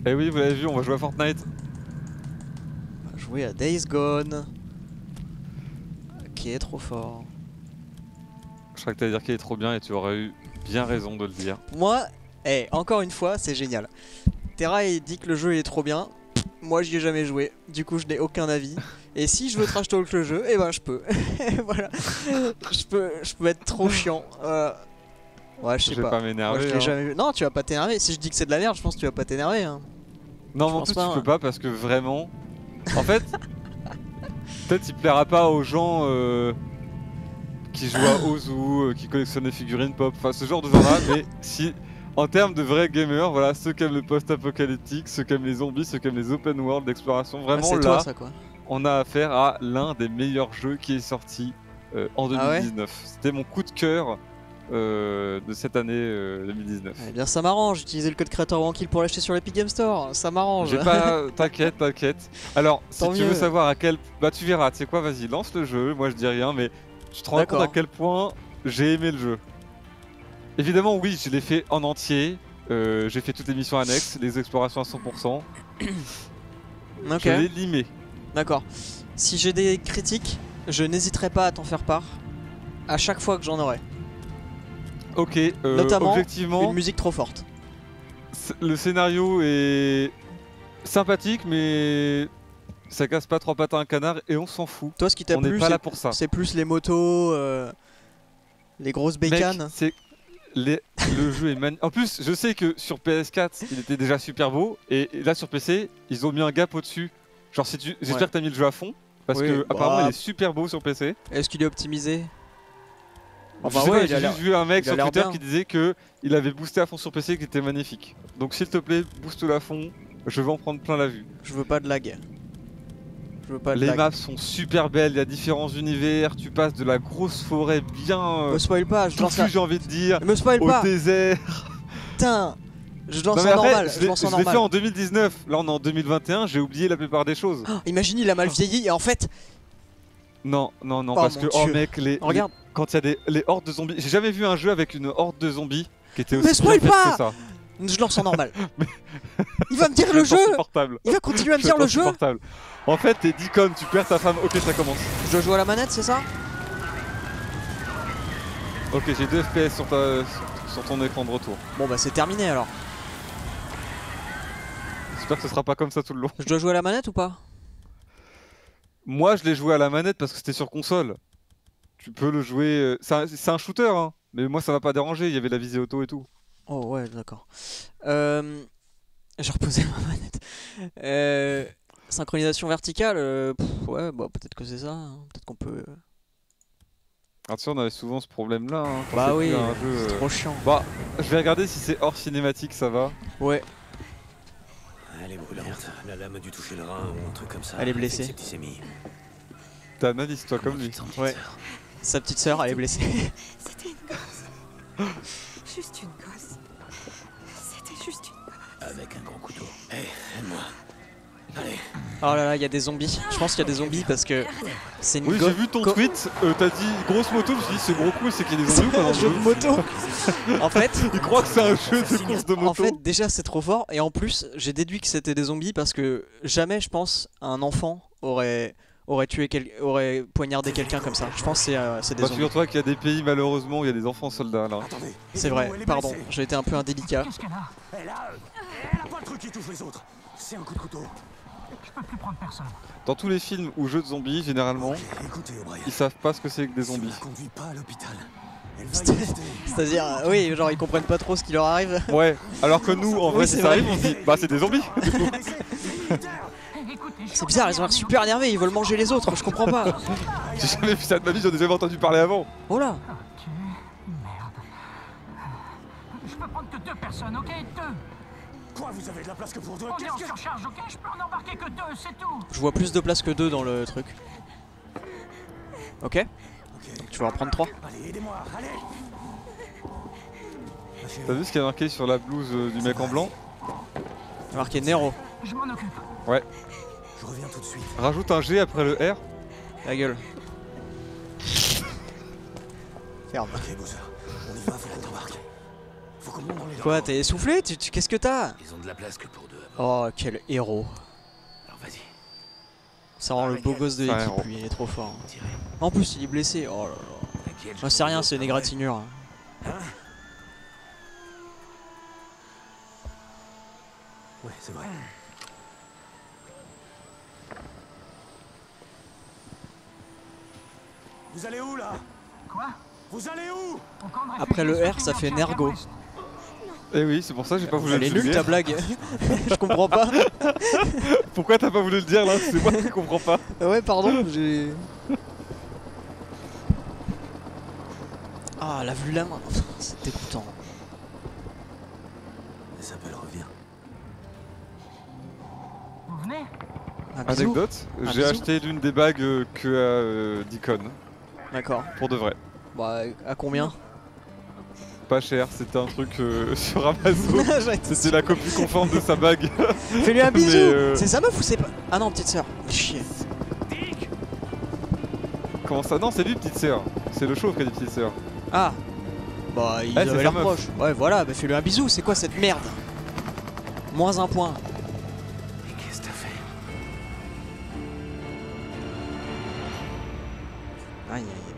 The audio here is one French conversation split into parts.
Eh oui, vous l'avez vu, on va jouer à Fortnite. On va jouer à Days Gone. Qui est trop fort. Je crois que t'allais dire qu'il est trop bien et tu aurais eu bien raison de le dire. Moi, encore une fois, c'est génial. Terra il dit que le jeu est trop bien. Moi j'y ai jamais joué, du coup je n'ai aucun avis. Et si je veux trash talk le jeu, eh ben je peux. Voilà. Je peux être trop chiant. Ouais, je sais pas. Je vais pas Moi, m'énerver. je l'ai jamais vu. Non, tu vas pas t'énerver. Si je dis que c'est de la merde, je pense que tu vas pas t'énerver. Hein. Non, mais en plus tu peux pas parce que vraiment. En fait, peut-être il plaira pas aux gens qui jouent à Ozu, qui collectionnent les figurines pop, enfin ce genre de gens-là. Mais si, en termes de vrais gamers, voilà, ceux qui aiment le post-apocalyptique, ceux qui aiment les zombies, ceux qui aiment les open world d'exploration, vraiment là, toi, ça, quoi. on a affaire à l'un des meilleurs jeux qui est sorti en 2019. C'était mon coup de cœur de cette année 2019. Eh bien ça m'arrange, utiliser le code créateur Wankill pour l'acheter sur l'Epic Game Store, ça m'arrange. J'ai pas... T'inquiète, t'inquiète. Alors, si tu veux savoir à quel... Bah tu verras, tu sais quoi, vas-y, lance le jeu, moi je dis rien, mais tu te rends compte à quel point j'ai aimé le jeu. Évidemment, oui, je l'ai fait en entier, j'ai fait toutes les missions annexes, les explorations à 100%. Ok. Je l'ai limé. D'accord. Si j'ai des critiques, je n'hésiterai pas à t'en faire part à chaque fois que j'en aurai. Ok, notamment objectivement, une musique trop forte. Le scénario est sympathique, mais ça casse pas trois pattes à un canard et on s'en fout. Toi, ce qui t'a plu, c'est plus les motos, les grosses bécanes. Mec, le jeu est magnifique. En plus, je sais que sur PS4, il était déjà super beau, et là sur PC, ils ont mis un gap au-dessus. Genre, si tu... j'espère que t'as mis le jeu à fond, parce que apparemment, il est super beau sur PC. Est-ce qu'il est optimisé? Enfin, ouais, j'ai juste vu un mec sur Twitter qui disait que il avait boosté à fond sur PC et qu'il était magnifique. Donc s'il te plaît, booste-le à fond, je vais en prendre plein la vue. Je veux pas de lag. Les maps sont super belles, il y a différents univers, tu passes de la grosse forêt bien... Me spoil pas, je lance j'ai envie de dire, me spoil au pas. désert. Putain, je lance en normal, je l'ai fait en 2019, là on est en 2021, j'ai oublié la plupart des choses. Oh, imagine, il a mal vieilli et en fait... Non, parce que, oh mec, regarde. Quand il y a les hordes de zombies, j'ai jamais vu un jeu avec une horde de zombies qui était aussi bien fait que ça. Je lance en normal. Il va me dire le jeu. Il va continuer à me dire le jeu. En fait, t'es Deacon, tu perds ta femme. Ok, ça commence. Je dois jouer à la manette, c'est ça? Ok, j'ai 2 FPS sur ton écran de retour. Bon bah c'est terminé alors. J'espère que ce sera pas comme ça tout le long. Je dois jouer à la manette ou pas? Moi, je l'ai joué à la manette parce que c'était sur console. Tu peux le jouer... C'est un shooter, hein. Mais moi, ça m'a pas dérangé, il y avait la visée auto et tout. Oh ouais, d'accord. J'ai reposé ma manette. Synchronisation verticale, ouais, bah peut-être que c'est ça. Hein. Peut-être qu'on peut... Alors tu sais, on avait souvent ce problème-là. Hein, bah oui, c'est trop chiant. Bah, je vais regarder si c'est hors cinématique, ça va. Ouais. Elle est brûlante, la lame a dû toucher le rein ou un truc comme ça. Elle est blessée. T'as un indice, toi, comme lui. Ouais. Sa petite sœur, elle est blessée. C'était une gosse. Juste une gosse. C'était juste une gosse. Avec un gros couteau. Hé, aide-moi. Allez. Oh là là, il y a des zombies. Je pense qu'il y a des zombies parce que c'est une Oui, j'ai vu ton tweet, t'as dit grosse moto, je me suis dit c'est gros coup, c'est qu'il y a des zombies ou pas dans le jeu de moto. En fait, il croit que c'est un jeu de course de moto. En fait, déjà c'est trop fort et en plus, j'ai déduit que c'était des zombies parce que jamais, je pense, un enfant aurait poignardé quelqu'un comme ça. Je pense que c'est des zombies. Figure-toi qu'il y a des pays malheureusement où il y a des enfants soldats là. C'est vrai, pardon, j'ai été un peu indélicat. Elle a pas le truc qui touche les autres. C'est un coup de couteau. Je peux plus prendre personne. Dans tous les films ou jeux de zombies, généralement, ils savent pas ce que c'est que des zombies. C'est-à-dire, oui, genre ils comprennent pas trop ce qui leur arrive. Ouais, alors que nous, en vrai, si ça arrive, on se dit, bah c'est des zombies. C'est bizarre, ils ont l'air super énervés, ils veulent manger les autres, je comprends pas. J'ai jamais vu ça de ma vie, j'en ai jamais entendu parler avant. Oh là. Merde. Je peux prendre que 2 personnes, ok? 2. Quoi, vous avez de la place que pour 2? On est en surcharge, ok? Je peux en embarquer que 2, c'est tout. Je vois plus de place que 2 dans le truc. Ok. Donc tu vas en prendre 3. Allez, aidez-moi, allez. T'as vu ce qu'il y a marqué sur la blouse du mec en blanc? Il y a marqué Nero. Je m'en occupe. Ouais. Je reviens tout de suite. Rajoute un G après le R. La gueule. Ferme. Ok, Bowser, on y va, faut qu'on t'embarque. Faut qu'on monte dans les Quoi, t'es essoufflé? Qu'est-ce que t'as? Ils ont de la place que pour deux à bord. Oh, quel héros. Alors vas-y, Ça rend le beau gosse de C'est un l'équipe, héros. lui, il est trop fort. tirez. En plus, il est blessé. Oh là là. T'inquiète. Moi, c'est rien, c'est une égratignure. Ouais, c'est vrai. Vous allez où là? Quoi? Vous allez où? Au camp de Après le réfugiés R, ça sur fait Finlandia Nergo. West. Eh oui, c'est pour ça que j'ai pas voulu Elle le est nulle dire. ta blague. Je comprends pas. Pourquoi t'as pas voulu le dire là? C'est moi qui comprends pas. Ouais, pardon, j'ai. Ah, elle a vu la main. C'est dégoûtant. Isabelle revient. Vous venez? Un bisou. Anecdote, Un j'ai bisou. acheté l'une des bagues que à Deacon. D'accord. Pour de vrai. Bah, à combien? Pas cher, c'était un truc sur Amazon. C'était la copie conforme de sa bague. Fais-lui un bisou. Mais, C'est sa meuf ou c'est pas. Ah non, petite sœur. Chier. Comment ça? Non, c'est lui, petite sœur. C'est le chauve qui a des petites sœurs. Ah. Bah, il c'est avait sa l'air meuf. proche. Ouais, voilà, bah fais-lui un bisou. C'est quoi cette merde? Moins un point. Mais qu'est-ce que t'as fait? Aïe aïe aïe.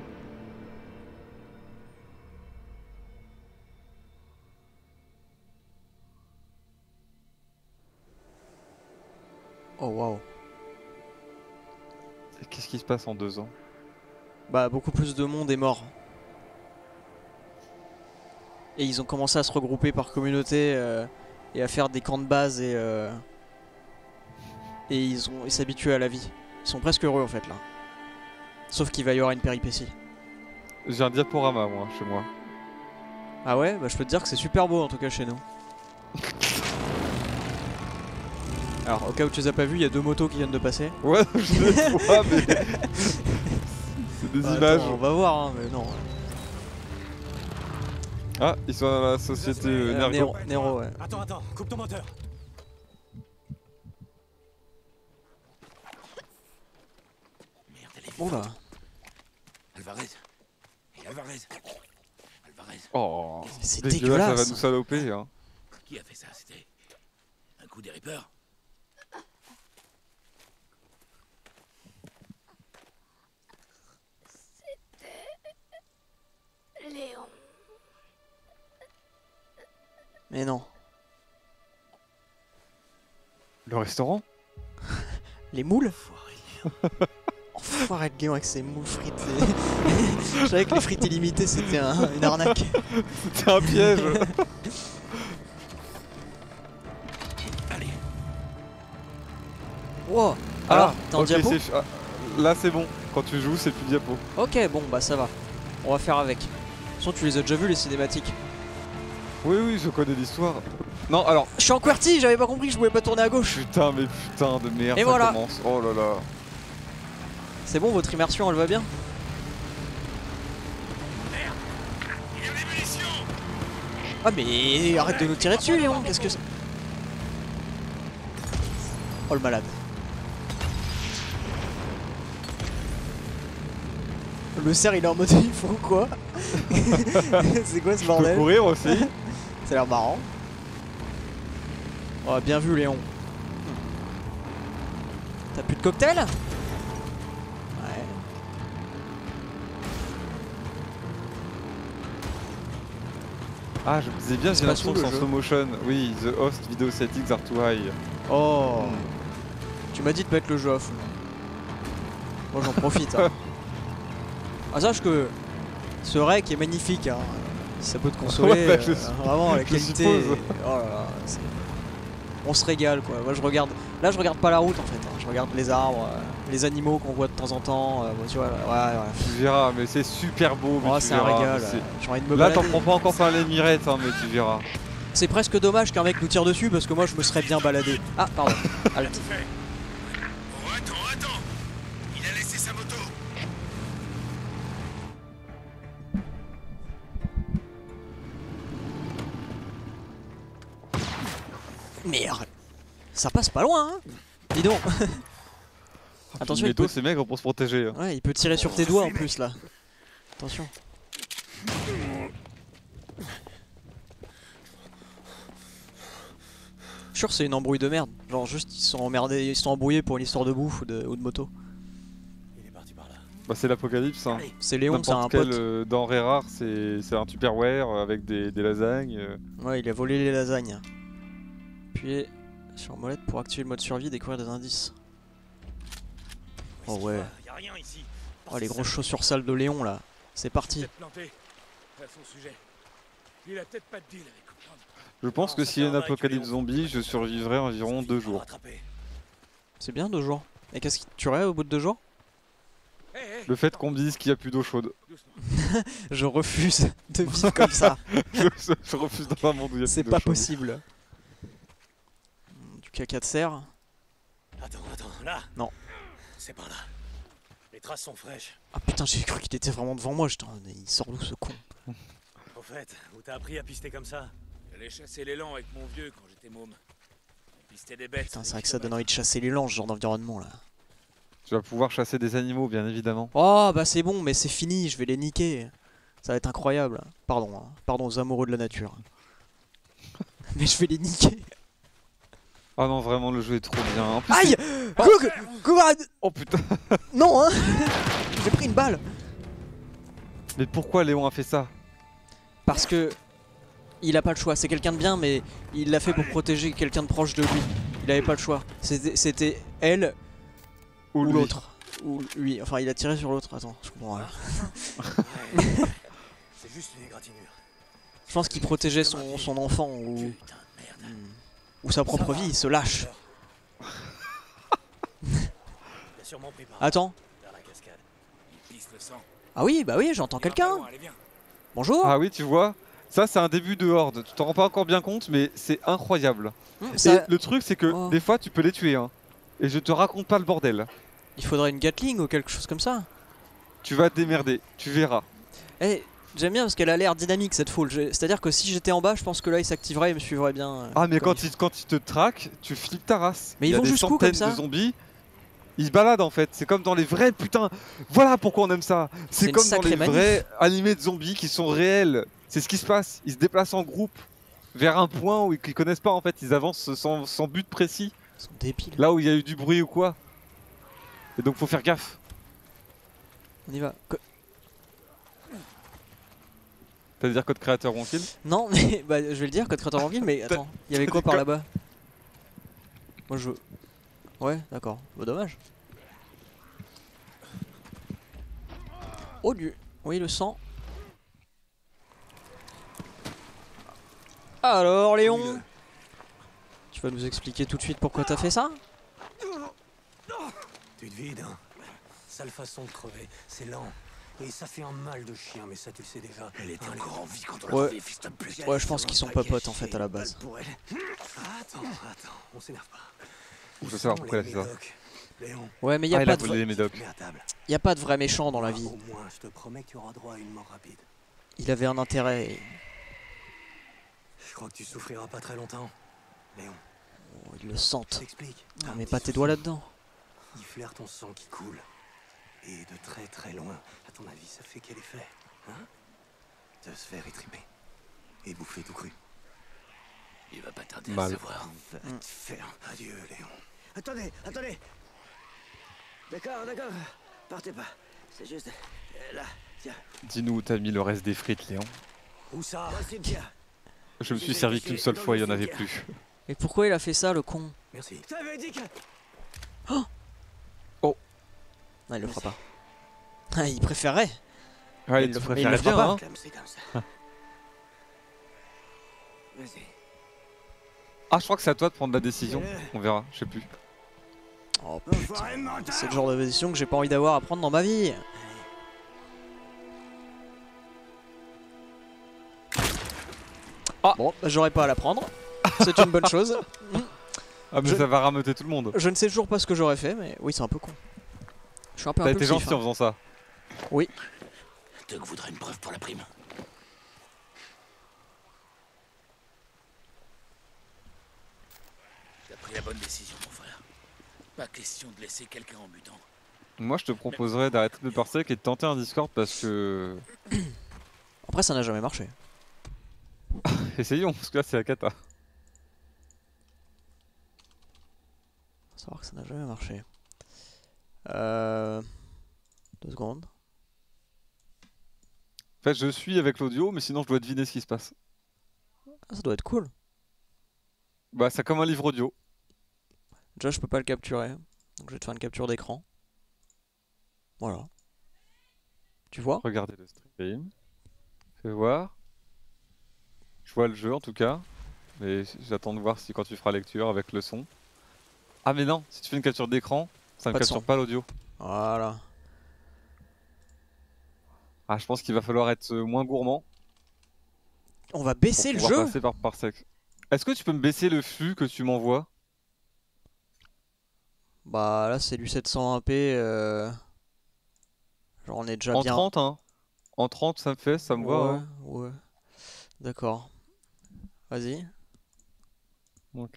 Oh waouh. Qu'est-ce qui se passe en 2 ans? Bah beaucoup plus de monde est mort. Et ils ont commencé à se regrouper par communauté et à faire des camps de base et ils s'habituent à la vie. Ils sont presque heureux en fait là. Sauf qu'il va y avoir une péripétie. J'ai un diaporama moi, chez moi. Ah ouais? Bah je peux te dire que c'est super beau en tout cas chez nous. Alors au cas où tu les as pas vus, il y a 2 motos qui viennent de passer. Ouais, je les vois, mais... c'est des Bah, images. attends, on va voir hein, mais non. Ah, ils sont dans la société Nergo. Nero, ouais. Attends, coupe ton moteur. Merde, elle est Oula. Alvarez. Et Alvarez. Alvarez. Oh, C'est dégueulasse, dégueulasse. ça va nous saloper. Hein. Qui a fait ça? C'était un coup des Reapers? Léon. Mais non. Le restaurant? Les moules? Enfoiré de Léon avec ses moules frites. Je savais que les frites illimitées c'était une arnaque. C'était un piège. Allez. Wow. Alors, t'es en ok, diapo? là c'est bon. Quand tu joues, c'est plus diapo. Ok, bon bah ça va. On va faire avec. De toute façon, tu les as déjà vus les cinématiques. Oui, oui, je connais l'histoire. Non, alors. Je suis en QWERTY, j'avais pas compris que je pouvais pas tourner à gauche. Putain, mais putain de merde, Et ça voilà. commence. Oh là là. C'est bon, votre immersion elle va bien? Ah mais arrête de nous tirer dessus Léon, qu'est-ce que c'est? Oh le malade. Le cerf il est en mode il faut quoi? C'est quoi ce Je peux bordel? courir aussi. Ça a l'air marrant. Oh bien vu Léon. T'as plus de cocktail? Ouais. Ah, je me disais bien, C'est j'ai pas l'impression sous que le c'est en jeu. slow motion. Oui, the host video settings are too high. Oh. Tu m'as dit de mettre le jeu off. Moi j'en profite. Hein. Ah sache que ce rec est magnifique. Hein. Si ça peut te consoler. Ouais, bah, vraiment la je qualité. suppose. Oh là là, on se régale quoi. Moi je regarde. Là je regarde pas la route en fait. Hein. Je regarde les arbres, les animaux qu'on voit de temps en temps. Bon, tu vois. Ouais. Tu verras, mais c'est super beau. Mais Oh, tu c'est un verras, régal. mais J'ai envie de me là, t'en balader. prends pas encore par les mirettes, hein, mais tu verras. C'est presque dommage qu'un mec nous tire dessus parce que moi je me serais bien baladé. Ah pardon. Halte. Oh, attends. Il a laissé sa moto. Merde. Ça passe pas loin hein. Dis donc. Attention, Les il peut... dos, c'est maigre pour se protéger. Hein. Ouais, il peut tirer sur tes doigts en plus là. Attention. Je suis sûr que c'est une embrouille de merde. Genre juste ils sont emmerdés, ils sont embrouillés pour une histoire de bouffe ou de moto. Il est parti par là. Bah c'est l'apocalypse hein. C'est Léon, c'est un N'importe quel pote. denrée rare, c'est un Tupperware avec des lasagnes. Ouais, il a volé les lasagnes. Appuyez sur molette pour activer le mode survie et découvrir des indices. Oh ouais. Y a rien ici. Oh les grosses chaussures sales de Léon là. C'est parti. Peut-être planté à son sujet. Il a peut-être pas de deal avec Copeland. Je pense que s'il y a une apocalypse zombie, je survivrai environ 2 jours. C'est bien 2 jours. Et qu'est-ce qui te tuerait au bout de 2 jours? Le fait qu'on me dise qu'il n'y a plus d'eau chaude. Je refuse de vivre comme ça. je refuse dans un monde où il y a plus C'est d'eau pas chaude. possible. Du caca de cerf. Attends, là. Non. C'est par là. Les traces sont fraîches. Ah putain, j'ai cru qu'il était vraiment devant moi. J'étais, il sort d'où ce con? Au fait, où t'as appris à pister comme ça? J'allais chasser l'élan avec mon vieux quand j'étais môme. Pister des bêtes. Putain, c'est vrai que ça donne envie de chasser les langes, ce genre d'environnement là. Tu vas pouvoir chasser des animaux, bien évidemment. Oh bah c'est bon, mais c'est fini, je vais les niquer. Ça va être incroyable. Pardon, hein. Pardon aux amoureux de la nature. Mais je vais les niquer. Ah non, vraiment, le jeu est trop bien. En plus, Aïe! oh putain. Non hein. J'ai pris une balle. Mais pourquoi Léon a fait ça? Parce que il a pas le choix, c'est quelqu'un de bien mais il l'a fait pour protéger quelqu'un de proche de lui. Il avait pas le choix. C'était elle ou lui. l'autre. Ou lui, enfin il a tiré sur l'autre, attends, je comprends rien. C'est juste une égratignure. Je pense qu'il protégeait son enfant ou, Putain de merde. ou sa propre vie, il se lâche. Il a sûrement pris par Attends. vers la cascade. Il pisse le sang. Ah oui, bah oui, j'entends quelqu'un. Allez, viens. Bonjour. Ah oui, tu vois, ça c'est un début de horde. Tu t'en rends pas encore bien compte, mais c'est incroyable. Ça- Et le truc, c'est que Oh. des fois, tu peux les tuer. Hein. Et je te raconte pas le bordel. Il faudrait une Gatling ou quelque chose comme ça. Tu vas te démerder, tu verras. Eh, j'aime bien parce qu'elle a l'air dynamique cette foule. C'est-à-dire que si j'étais en bas, je pense que là il s'activerait et me suivrait bien. Ah, mais comme quand ils te traquent, tu flippes ta race. Mais Il ils y a vont des jusqu'où centaines comme ça de zombies. Ils se baladent en fait. C'est comme dans les vrais putain. Voilà pourquoi on aime ça. C'est C'est une comme dans sacrée les manif. vrais animés de zombies qui sont réels. C'est ce qui se passe. Ils se déplacent en groupe vers un point où ils connaissent pas en fait. Ils avancent sans but précis. Ils sont débiles. Là où il y a eu du bruit ou quoi. Et donc faut faire gaffe. On y va. T'as dire code créateur Wonkill? Non, mais bah, je vais le dire, code créateur en ville, mais attends, il y avait quoi par là-bas? Moi je veux. Ouais, d'accord. Bah, dommage. Oh Dieu. Oui, le sang. Alors, Léon, tu vas nous expliquer tout de suite pourquoi t'as fait ça? Tu te vides, hein. Sale façon de crever, c'est lent. Et ça fait un mal de chien, mais ça tu le sais déjà. Elle était encore en vie quand on l'a Ouais. trouvé, fils de pute. Ouais, je pense qu'ils sont pas potes en fait à la base. Pour elle. Attends, on s'énerve pas. Je veux savoir pourquoi elle a fait ça. Léon, Ouais, mais y a, Ah, il pas a de volé les médocs. mets à table. y a pas de vrai méchant dans la vie. Au moins, je te promets que tu auras droit à une mort rapide. Il avait un intérêt. Et... Je crois que tu souffriras pas très longtemps. Léon, Oh, ils le sentent. t'explique. Non, mais pas tes doigts là-dedans. Il flaire ton sang qui coule. Et de très très loin, à ton avis, ça fait quel effet? Hein? De se faire étriper. Et bouffer tout cru. Il va pas tarder à Mal. le savoir. Va te faire. Adieu, Léon. Attendez, attendez. D'accord. Partez pas. C'est juste... là, tiens. Dis-nous où t'as mis le reste des frites, Léon. Où ça? Dans le cimetière. Je me suis servi qu'une seule fois, il y en avait plus. Et pourquoi il a fait ça, le con? Merci. Ça veut dire que... Non, il le fera pas. Ah, il préférerait. Ouais, Il tu le préférais fera bien, pas. hein. Comme c'est comme ça. Vas-y. Ah, je crois que c'est à toi de prendre la décision. On verra, je sais plus. Oh putain, c'est le genre de décision que j'ai pas envie d'avoir à prendre dans ma vie. Ah. Bon, bah, j'aurais pas à la prendre. C'est une bonne chose. Ah, mais Je- ça va rameuter tout le monde. Je ne sais toujours pas ce que j'aurais fait, mais oui, c'est un peu con. Je suis un peu T'as été impulsif, gentil en hein. faisant ça. Doug voudrait une preuve pour la prime. T'as pris la bonne décision, mon frère. Pas question de laisser quelqu'un en butant. Moi, je te proposerais d'arrêter de parsec et de tenter un Discord parce que. Après, ça n'a jamais marché. Essayons, parce que là, c'est la cata. savoir que ça n'a jamais marché. 2 secondes. En fait, je suis avec l'audio, mais sinon je dois deviner ce qui se passe. Ah, ça doit être cool. Bah, c'est comme un livre audio. Déjà, je peux pas le capturer. Donc, je vais te faire une capture d'écran. Voilà. Tu vois? Regardez le stream. Fais voir. Je vois le jeu en tout cas. Mais j'attends de voir si quand tu feras lecture avec le son. Ah, mais non, si tu fais une capture d'écran, ça ne Pas de capture son. pas l'audio. Voilà. Ah, je pense qu'il va falloir être moins gourmand. On va baisser le Pour jeu? pouvoir passer par parsec. Est-ce que tu peux me baisser le flux que tu m'envoies? Bah là, c'est du 720p. Genre, on est déjà En bien. 30, hein. En 30, ça me fait, ça me va. Hein. Ouais. D'accord. Vas-y. Ok.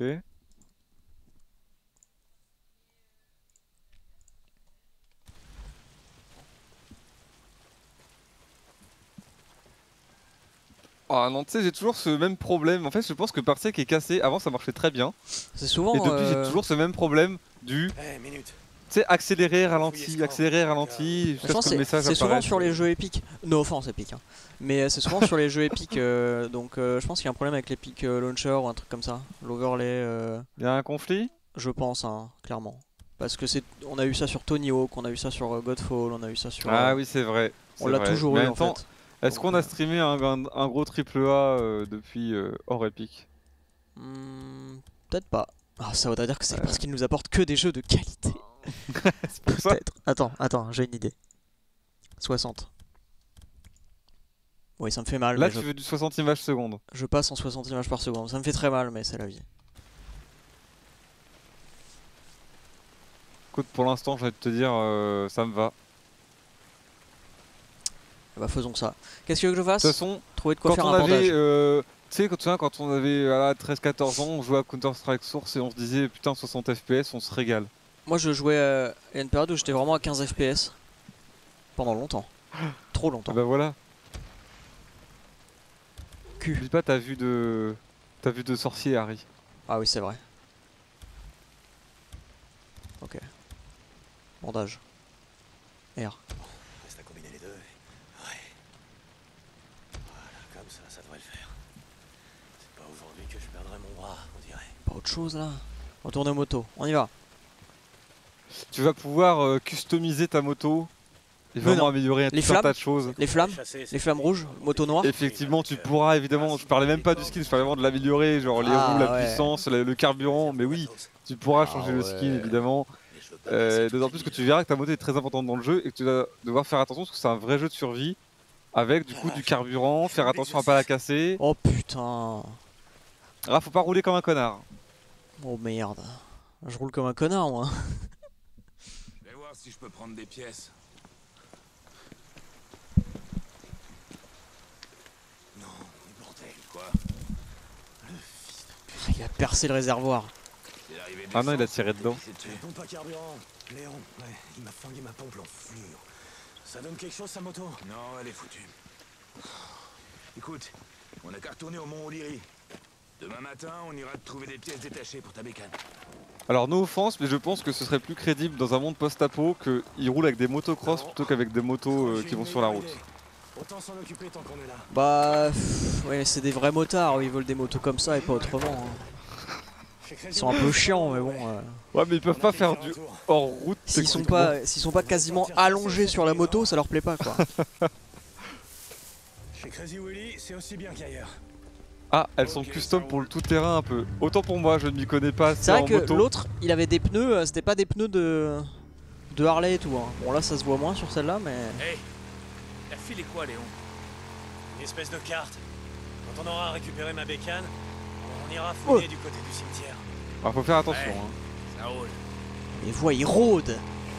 Ah non, tu sais, j'ai toujours ce même problème. En fait, je pense que Parsec est cassé. Avant, ça marchait très bien. C'est souvent. Et depuis, j'ai toujours ce même problème du. Hey, minute. Tu sais, accélérer, ralenti, jusqu'à Je pense ce que le message c'est souvent apparaisse. sur les jeux épiques. No offense épique. Hein. Mais c'est souvent sur les jeux épiques. Donc je pense qu'il y a un problème avec l'Epic Launcher ou un truc comme ça. L'overlay. Il y a un conflit? Je pense, hein, clairement. Parce que on a eu ça sur Tony Hawk, on a eu ça sur Godfall, on a eu ça sur. Ah oui, c'est vrai. On l'a toujours Mais eu en en même temps, fait. est-ce qu'on a streamé un gros AAA depuis hors Epic? Peut-être pas. Ah, ça voudrait dire que c'est parce qu'il nous apporte que des jeux de qualité. C'est pour ça. Peut-être. Attends, j'ai une idée. 60. Oui, ça me fait mal. Là, mais tu veux du 60 images secondes. je passe en 60 images par seconde. Ça me fait très mal, mais c'est la vie. Écoute, pour l'instant, je vais te dire, ça me va. Bah, faisons ça. Qu'est-ce que je fasse? De toute façon, Trouver de quoi quand faire on un bandage. avait, tu sais, quand on avait 13-14 ans, on jouait à Counter-Strike Source et on se disait putain 60 FPS, on se régale. Moi, je jouais à une période où j'étais vraiment à 15 FPS. Pendant longtemps. Trop longtemps. Bah voilà. Cul. N'oublie pas ta vue de sorcier, Harry. Ah oui, c'est vrai. Ok. Bandage. R. Reste à combiner les deux. Ouais. Voilà, comme ça devrait le faire. C'est pas aujourd'hui que je perdrai mon bras, on dirait. Pas autre chose là. Retourner aux motos. On y va. Tu vas pouvoir customiser ta moto et vraiment améliorer tout un tas de choses. Les flammes rouges, moto noire. Effectivement, tu pourras évidemment, je parlais même pas du skin, je parlais vraiment de l'améliorer, genre les roues, la puissance, le carburant, mais oui, tu pourras changer le skin évidemment. D'autant plus que tu verras que ta moto est très importante dans le jeu et que tu vas devoir faire attention parce que c'est un vrai jeu de survie avec du coup du carburant, faire attention à pas la casser. Oh putain. Ah, faut pas rouler comme un connard. Oh merde. Je roule comme un connard moi. Je vais voir si je peux prendre des pièces. Non, mais bordel. Quoi? Il a percé le réservoir. Ah non, il a tiré dedans. Pompe à carburant. Léon, ouais, il m'a flingué ma pompe l'enflure. Ça donne quelque chose sa moto? Non, elle est foutue. Écoute, on a qu'à retourner au Mont O'Leary. Demain matin, on ira te trouver des pièces détachées pour ta bécane. Alors, no offense, mais je pense que ce serait plus crédible dans un monde post-apo qu'ils roulent avec des motocross plutôt qu'avec des motos qui vont sur la route. Autant s'en occuper tant qu'on est là. Bah, ouais, c'est des vrais motards, ils veulent des motos comme ça et pas autrement. Hein. Ils sont un peu chiants, mais bon. Ouais, mais ils peuvent pas faire du hors route. S'ils sont pas quasiment allongés sur la moto, ça leur plaît pas quoi. Chez Crazy Willy, c'est aussi bien qu'ailleurs. Ah, elles sont custom pour le tout-terrain un peu. Autant pour moi, je ne m'y connais pas assez C'est vrai en que moto. l'autre, il avait des pneus, c'était pas des pneus de Harley et tout. Hein. Bon là, ça se voit moins sur celle-là, mais. Hey, la file est quoi, Léon? Une espèce de carte. Quand on aura récupéré ma bécane, on ira fouiller du côté du cimetière. Ah, faut faire attention. Ouais. Hein. Ça roule. Les voies, ils rôdent.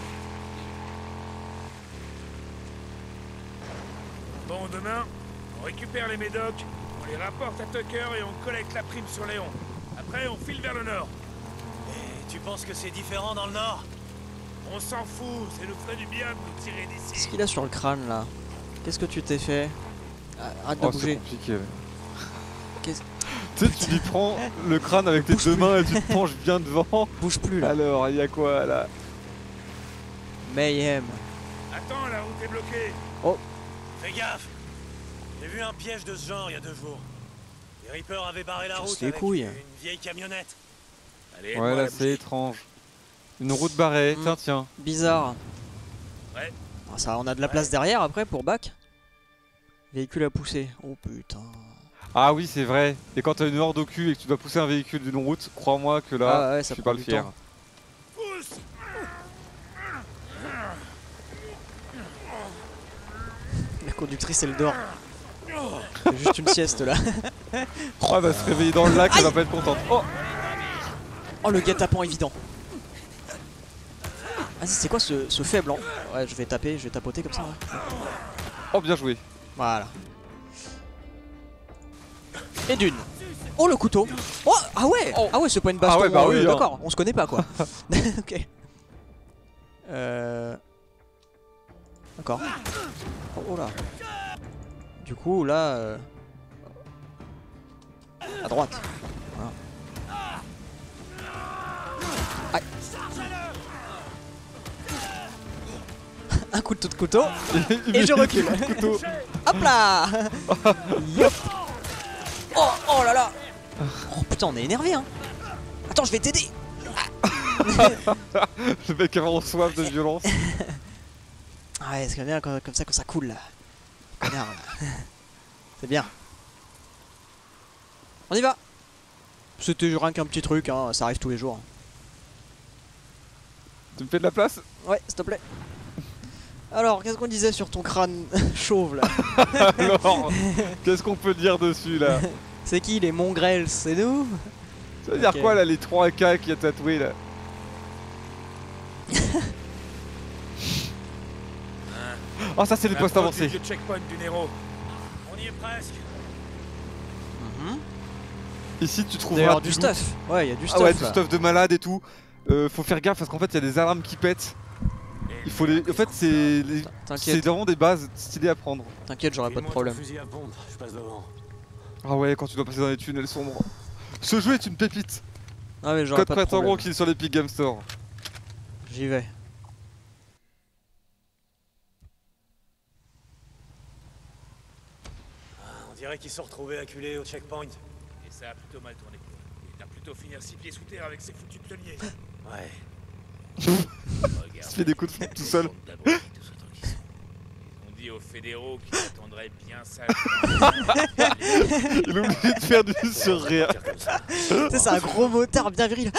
Bon, demain, on récupère les médocs, on les rapporte à Tucker et on collecte la prime sur Léon. Après, on file vers le nord. Et tu penses que c'est différent dans le nord? On s'en fout, ça nous ferait du bien de nous tirer d'ici. Qu'est-ce qu'il a sur le crâne là? Qu'est-ce que tu t'es fait? Arrête de Oh, c'est bouger. compliqué. Tu sais, tu lui prends le crâne avec tes deux mains et tu te penches bien devant. Bouge plus là. Alors, il y a quoi là? Mayhem. Attends, la route est bloquée. Oh. Fais gaffe. J'ai vu un piège de ce genre il y a 2 jours. Les Reapers avaient barré la Casse route les avec couilles. une vieille camionnette. Allez, Ouais, là, c'est étrange. Une route barrée, tiens. Bizarre. Ouais. Ah, ça, on a de la place derrière après pour back. Véhicule à pousser. Oh putain. Ah oui, c'est vrai. Et quand t'as une horde au cul et que tu dois pousser un véhicule d'une route, crois-moi que là, Ah ouais, ça tu peux prend pas le du faire. temps. Pousse. La conductrice elle dort. C'est juste une sieste là. Oh, elle va se réveiller dans le lac, elle va pas être contente. Oh, Oh le guet-apens évident. Ah c'est quoi ce faible hein? Ouais je vais tapoter comme ça. Ouais. oh, bien joué. Voilà. Et d'une. Oh le couteau. Oh ah ouais. Ah ouais c'est pas une baston. Ah ouais, bah oui, hein. D'accord, on se connaît pas quoi. Ok. D'accord. Oh là. Du coup là. À droite. Voilà. Aïe. Un couteau de couteau. Et je recule. Couteau. Hop là. Yop. Oh là là. Oh putain on est énervé hein. Attends je vais t'aider. Le mec a vraiment soif de violence. Ah ouais c'est bien comme ça quand ça coule là. Connard, là. C'est bien. On y va. C'était rien qu'un petit truc hein, ça arrive tous les jours. Tu me fais de la place? Ouais s'il te plaît. Alors qu'est-ce qu'on disait sur ton crâne chauve là? Alors, qu'est-ce qu'on peut dire dessus là? C'est qui les mongrels? C'est nous? Ça veut dire Ok. quoi là, les 3 AK qu'il y a tatoué là? Oh, ça c'est les postes avancés. Le checkpoint du Nero. On y est presque. Ici tu trouveras D'ailleurs du stuff. Ouais il y a du stuff Ah ouais, là. du stuff de malade et tout. Faut faire gaffe parce qu'en fait il y a des alarmes qui pètent. Il faut les. En fait c'est T'inquiète, vraiment des bases stylées à prendre. t'inquiète j'aurai pas de problème. Fusil à pompe, je passe devant. Ah ouais, quand tu dois passer dans les tunnels sombres. Ce jeu est une pépite. Ah mais j'aurai Code pas de prêt en gros problème. qui est sur l'Epic Game Store. J'y vais. On dirait qu'ils sont retrouvés acculés au checkpoint. Et ça a plutôt mal tourné. Il va plutôt finir 6 pieds sous terre avec ses foutus pionniers. Ouais. Il se fait des coups de fou tout seul. Ils ont dit aux fédéraux qu'ils attendraient bien ça. Il est obligé de faire du surréel. Tu sais c'est un gros motard bien viril.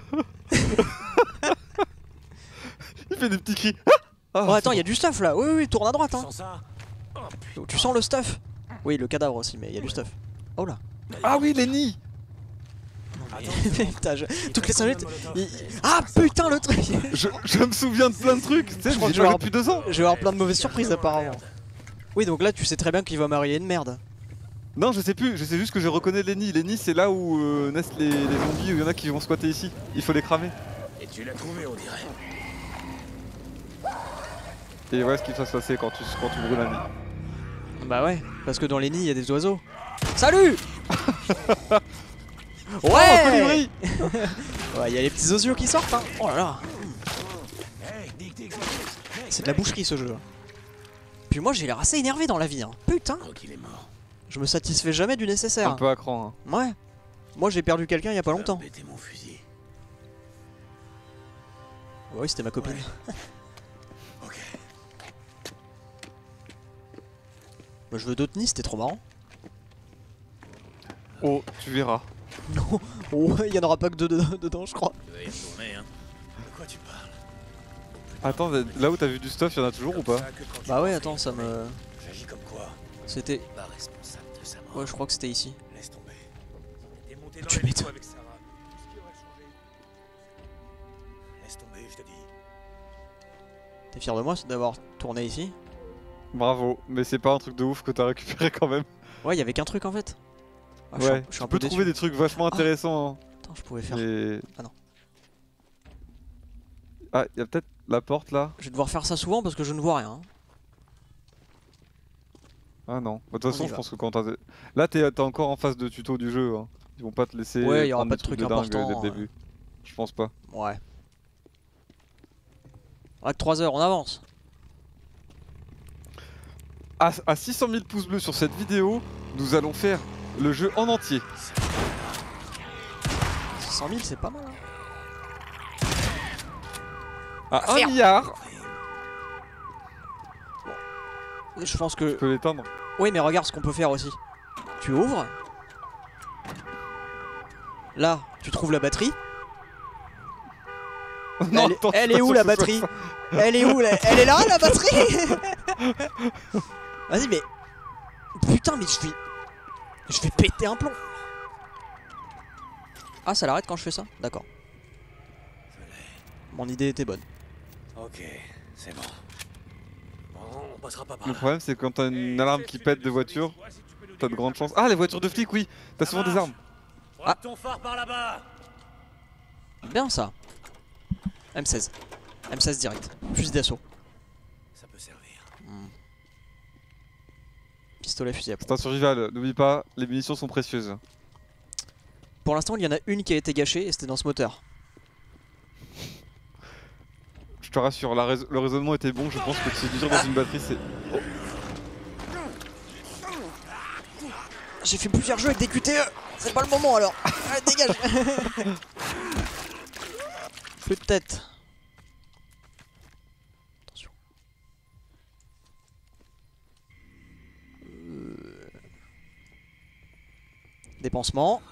Il fait des petits cris. Ah, Oh attends il y a du stuff là. Oui tourne à droite hein. Sans ça. Tu sens le stuff? Oui le cadavre aussi mais il y a du stuff. Oh là. Ah oui, les nids. Putain, toutes les 5 minutes. Ah putain le truc. Je me souviens de plein de trucs. Tu sais, Je crois j'ai que je vais joué avoir- depuis 2 ans. Je vais avoir plein de mauvaises surprises apparemment. Oui donc là tu sais très bien qu'il va marier une merde. Non, je sais plus. Je sais juste que je reconnais les nids. Les nids, c'est là où naissent les zombies. Où il y en a qui vont squatter ici. Il faut les cramer. Et tu l'as trouvé, on dirait. Et voilà ce qui va se passer quand tu brûles un nid. Bah ouais, parce que dans les nids il y a des oiseaux. Salut. Oh, Ouais. colibri. Ouais, il y a les petits osios qui sortent hein. Oh là là. C'est de la boucherie ce jeu. Puis moi j'ai l'air assez énervé dans la vie hein. Putain. qu'il est mort. Je me satisfais jamais du nécessaire. Un peu à cran. Hein. Ouais. Moi j'ai perdu quelqu'un il y a pas longtemps. Embêter mon fusil. Ouais c'était ma copine. Ok. Bah, je veux d'autres nids, c'était trop marrant. Oh, tu verras. Non. Oh il y en aura pas que deux dedans je crois. Tu vas y retourner, hein. De quoi tu parles? Attends, là où t'as vu du stuff, y'en a toujours ou pas? Bah ouais attends ça me... J'agis comme quoi? C'était... Pas responsable de sa mort. Ouais je crois que c'était ici. Laisse tomber. T'es monté dans Tu l'hélico m'étonnes. avec Sarah. Qu'est-ce qui aurait changé? Laisse tomber, je te dis. T'es fier de moi d'avoir tourné ici? Bravo, mais c'est pas un truc de ouf que t'as récupéré quand même. Ouais, il y avait qu'un truc en fait. Ah, Ouais, je suis tu un peux peu trouver déçu. des trucs vachement intéressants. Attends, je pouvais faire. Mais... Ah non. Ah, y'a peut-être la porte là. Je vais devoir faire ça souvent parce que je ne vois rien. hein. Ah non. De toute On façon, y je va. pense que quand t'as... Là, t'es encore en phase de tuto du jeu. Hein. Ils vont pas te laisser. Ouais, y aura prendre pas des de trucs dingue importants, dès le début. Je pense pas. Ouais. À 3 heures, on avance. À 600 000 pouces bleus sur cette vidéo, nous allons faire le jeu en entier. 600 000, c'est pas mal. Hein. À 1 milliard. Je pense que. Tu peux l'éteindre. Oui, mais regarde ce qu'on peut faire aussi. Tu ouvres. Là, tu trouves la batterie. Non, elle est où la batterie? Elle est où Elle est là la batterie? Vas-y, mais. Putain, mais je vais péter un plomb. Ah, ça l'arrête quand je fais ça? D'accord. Mon idée était bonne. Ok, c'est bon. Bon, on passera pas par Le là. problème, c'est quand t'as une alarme qui pète de voiture, t'as de grandes chances. Ah, les voitures de flics, oui. T'as souvent des armes. Pointe ton phare par là-bas. Bien ça. M16. M16 direct. Fusil d'assaut. Ça peut servir. Pistolet, fusil à pompe. C'est un survival, n'oublie pas, les munitions sont précieuses. Pour l'instant, il y en a une qui a été gâchée et c'était dans ce moteur. Je te rassure, le raisonnement était bon, je pense que si tu tires dans une batterie, c'est... J'ai fait plusieurs jeux avec des QTE. C'est pas le moment alors. Allez, dégage. Plus de tête. Attention. Dépansement.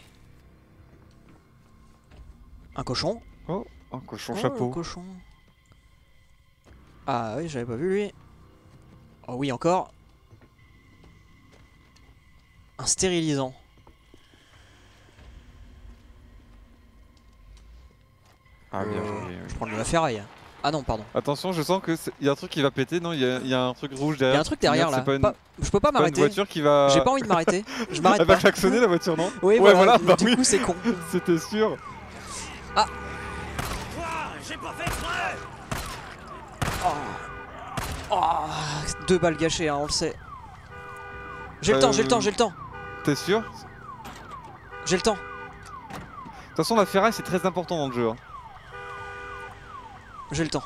Un cochon. Oh, un cochon Oh, chapeau. le cochon. Ah oui, j'avais pas vu lui. Oh oui, encore. Un stérilisant. Ah bien joué. Je prends de la ferraille. Ah non, pardon. Attention, je sens que il y a un truc qui va péter, non? Il y a un truc rouge derrière. Il y a un truc derrière là. C'est pas Je peux pas une m'arrêter. voiture qui va... J'ai pas envie de m'arrêter. Je m'arrête Elle pas. va klaxonner la voiture, non? Oui, ouais, voilà. bah Du oui. coup, c'est con. C'était sûr. Quoi? J'ai pas fait exprès. Oh, 2 balles gâchées, hein, on le sait. J'ai le temps, j'ai le temps, j'ai le temps. T'es sûr? J'ai le temps. De toute façon, la ferraille, c'est très important dans le jeu. Hein. J'ai le temps.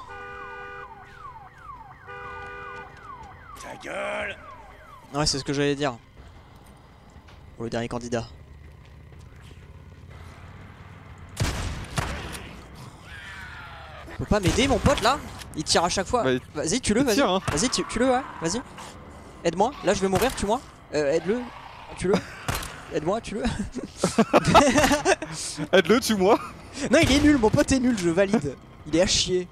Ta gueule. Ouais, c'est ce que j'allais dire. Pour le dernier candidat. Tu peux pas m'aider, mon pote, là? Il tire à chaque fois. Bah, Vas-y, tue-le, il vas-y. tire, hein. Vas-y, tue-le, ouais. Vas-y. Aide-moi. Là, je vais mourir, tue-moi. Aide-le. Tue-le. Aide-moi, tue-le. Aide-le, tue-moi. Non, il est nul, mon pote est nul, je valide. Il est à chier.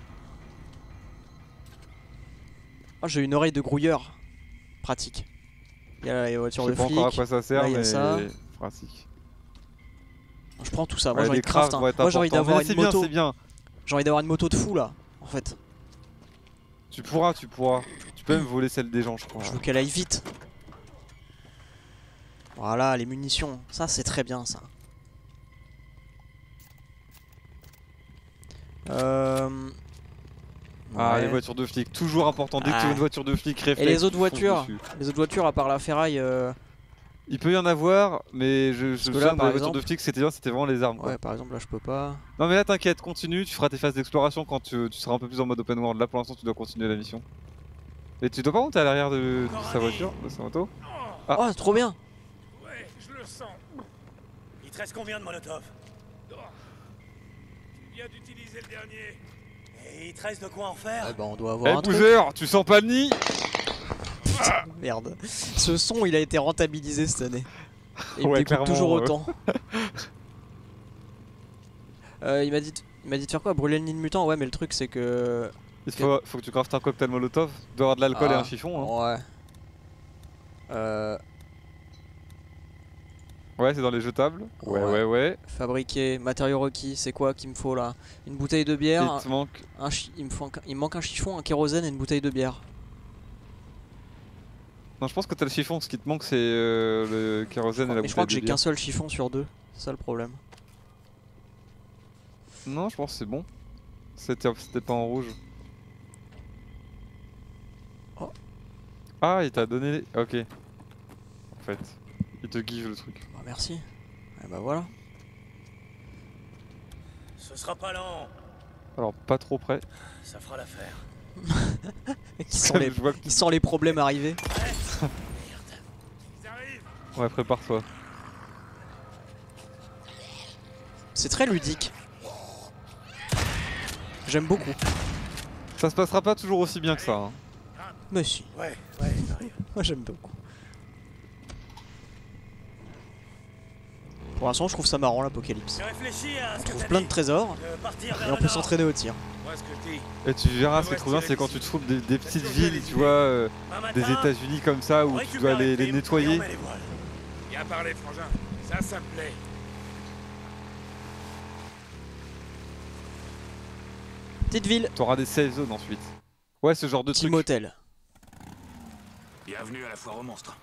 Oh, j'ai une oreille de grouilleur. Pratique. Il y a la voiture Je de sais pas flic. encore à quoi ça sert, Là, il y a mais ça. pratique. Je prends tout ça. Moi, Ouais, j'ai envie les de craft. crafts Hein. vont être Moi, j'ai envie importants. d'avoir Mais une c'est bien, moto. c'est bien. J'ai envie d'avoir une moto de fou là, en fait. Tu pourras. Tu peux même voler celle des gens, je crois. Je veux qu'elle aille vite. Voilà, les munitions. Ça, c'est très bien, ça. Ah, Ouais. les voitures de flics, toujours important. Dès que tu Ah. vois une voiture de flic, réflexe. Et les autres tu fonces voitures dessus. Les autres voitures, à part la ferraille. Il peut y en avoir, mais je me que souviens là, que par les voitures exemple- de flics, c'était bien, c'était vraiment les armes. Quoi. Ouais, par exemple, là, je peux pas. Non, mais là, t'inquiète, continue. Tu feras tes phases d'exploration quand tu seras un peu plus en mode open world. Là, pour l'instant, tu dois continuer la mission. Et tu dois pas monter à l'arrière de sa voiture, de sa moto? Ah. Oh, c'est trop bien. Ouais, je le sens. Il te reste combien de molotov? Tu viens d'utiliser le dernier. Et il te reste de quoi en faire? Ouais, bah, on doit Eh, avoir un truc. Boozer, tu sens pas le nid? Merde. Ce son, il a été rentabilisé cette année. Et il me Ouais, dégoûte clairement, toujours autant. Il m'a dit de faire quoi? Brûler le nid de mutant? Ouais, mais le truc, c'est que. Il faut que tu craftes un cocktail molotov. Tu dois avoir de l'alcool et Ah, un chiffon. Hein. Ouais. Ouais, c'est dans les jetables. Ouais. Fabriquer, matériaux requis, c'est quoi qu'il me faut là? Une bouteille de bière, Il te manque. il me manque un chiffon, un kérosène et une bouteille de bière. Non, je pense que t'as le chiffon. Ce qui te manque, c'est le kérosène et la Mais je crois que bouteille j'ai de bière. qu'un seul chiffon sur 2, c'est ça le problème. Non, je pense que c'est bon. C'était pas en rouge. Oh. Ah, il t'a donné. Ok. En fait, il te give le truc. Bah, merci. Ah bah voilà. Ce sera pas lent. Alors pas trop près. Ça fera l'affaire. Il sent les problèmes arriver. Ils arrivent. Ouais, prépare-toi. C'est très ludique. J'aime beaucoup. Ça se passera pas toujours aussi bien que ça. Hein. Mais si. Ouais, j'arrive. Moi j'aime beaucoup. Pour l'instant, je trouve ça marrant l'apocalypse. J'ai réfléchi à ce On que trouve t'as plein dit. de trésors Partir vers et on le peut nord. s'entraîner au tir. Moi, ce que je dis. Et tu verras, ce qui est trop bien, c'est quand tu trouves des petites villes, tu vois, Un matin, des États-Unis comme ça, on où tu récupère dois les primes et nettoyer. on met les voiles. Bien parlé, frangin. Ça me plaît. Petite ville, T'auras des safe zones ensuite. Ouais, ce genre de petit truc. motel. Bienvenue à la foire aux monstres.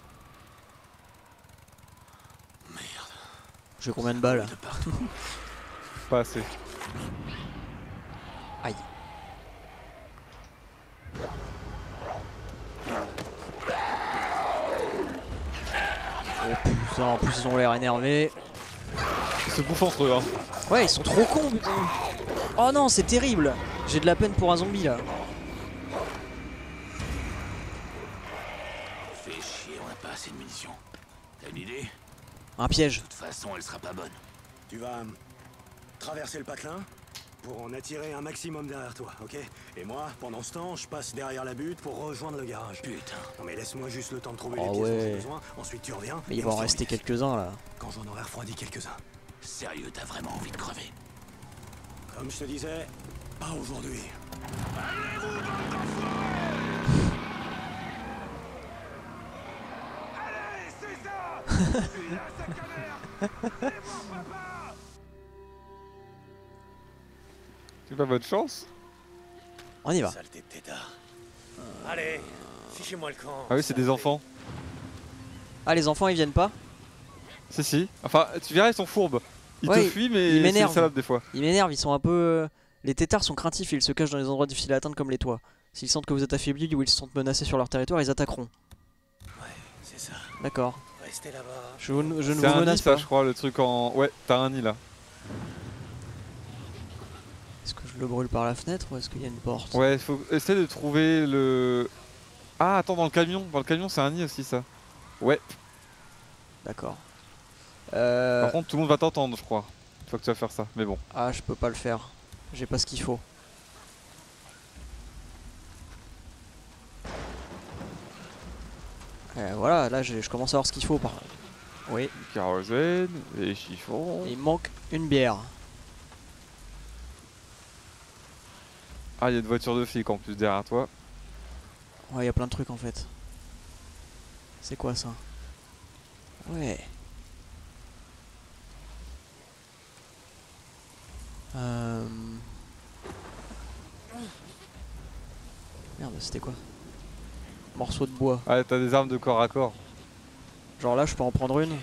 Merde, J'ai combien de balles? de partout. Pas assez. Aïe. Oh putain, en plus ils ont l'air énervés. Ils se bouffent entre eux, hein. Ouais, ils sont trop cons, putain. Oh non, c'est terrible. J'ai de la peine pour un zombie là. Fais chier, on n'a pas assez de munitions. T'as une idée? Un piège. De toute façon, elle sera pas bonne. Tu vas traverser le patelin pour en attirer un maximum derrière toi, ok? Et moi, pendant ce temps, je passe derrière la butte pour rejoindre le garage. Putain. Non mais laisse-moi juste le temps de trouver Oh les pièces dont ouais. j'ai besoin, ensuite tu reviens. Mais et il on va en sort rester les pièces. quelques-uns là. Quand j'en aurai refroidi quelques-uns. Sérieux, t'as vraiment envie de crever? Comme je te disais, pas aujourd'hui. C'est pas votre chance. On y va. Saleté de tétard. Allez, fichez-moi le camp. Ah oui, c'est des enfants. Ah, les enfants ils viennent pas? Si, si. Enfin, tu verras, ils sont fourbes. Ils Ouais, te fuient, ils mais c'est m'énervent. une salope des fois. Ils m'énervent, ils sont un peu... Les têtards sont craintifs, ils se cachent dans les endroits difficiles à atteindre comme les toits. S'ils sentent que vous êtes affaibli ou ils se sentent menacés sur leur territoire, ils attaqueront. Ouais, c'est ça. D'accord. Restez là-bas. Je ne C'est vous un nid, menace ça, pas. je crois, le truc en... Ouais, t'as un nid là. Est-ce que je le brûle par la fenêtre ou est-ce qu'il y a une porte? Ouais, faut essayer de trouver le... Ah, attends, dans le camion. Dans le camion, c'est un nid aussi, ça. Ouais. D'accord. Par contre, tout le monde va t'entendre, je crois. Une fois que tu vas faire ça, mais bon. Ah, je peux pas le faire. J'ai pas ce qu'il faut. Voilà, là je commence à avoir ce qu'il faut. Oui, Kérosène, les chiffons... il me manque une bière. Ah, il y a une voiture de flic en plus derrière toi. Ouais, il y a plein de trucs en fait. C'est quoi ça? Ouais. Merde, c'était quoi? Morceau de bois. Ah, t'as des armes de corps à corps. Genre là, je peux en prendre une.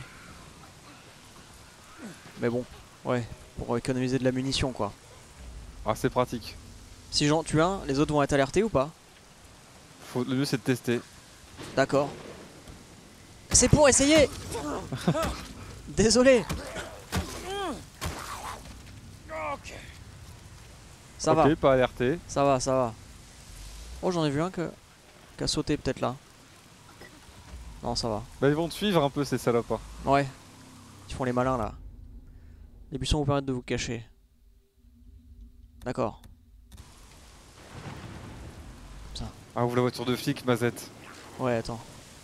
Mais bon, ouais, pour économiser de la munition quoi. Ah, c'est pratique. Si j'en tue un, les autres vont être alertés ou pas? Le mieux, c'est de tester. D'accord. C'est pour essayer. Désolé. Ça va, Ok, pas alerté. ça va, ça va. Oh, j'en ai vu un qui a sauté peut-être là. Non, ça va. Bah, ils vont te suivre un peu, ces salopards. Ouais. Ils font les malins là. Les buissons vous permettent de vous cacher. D'accord. Ah, ouvre la voiture de flic, Mazette. Ouais, attends.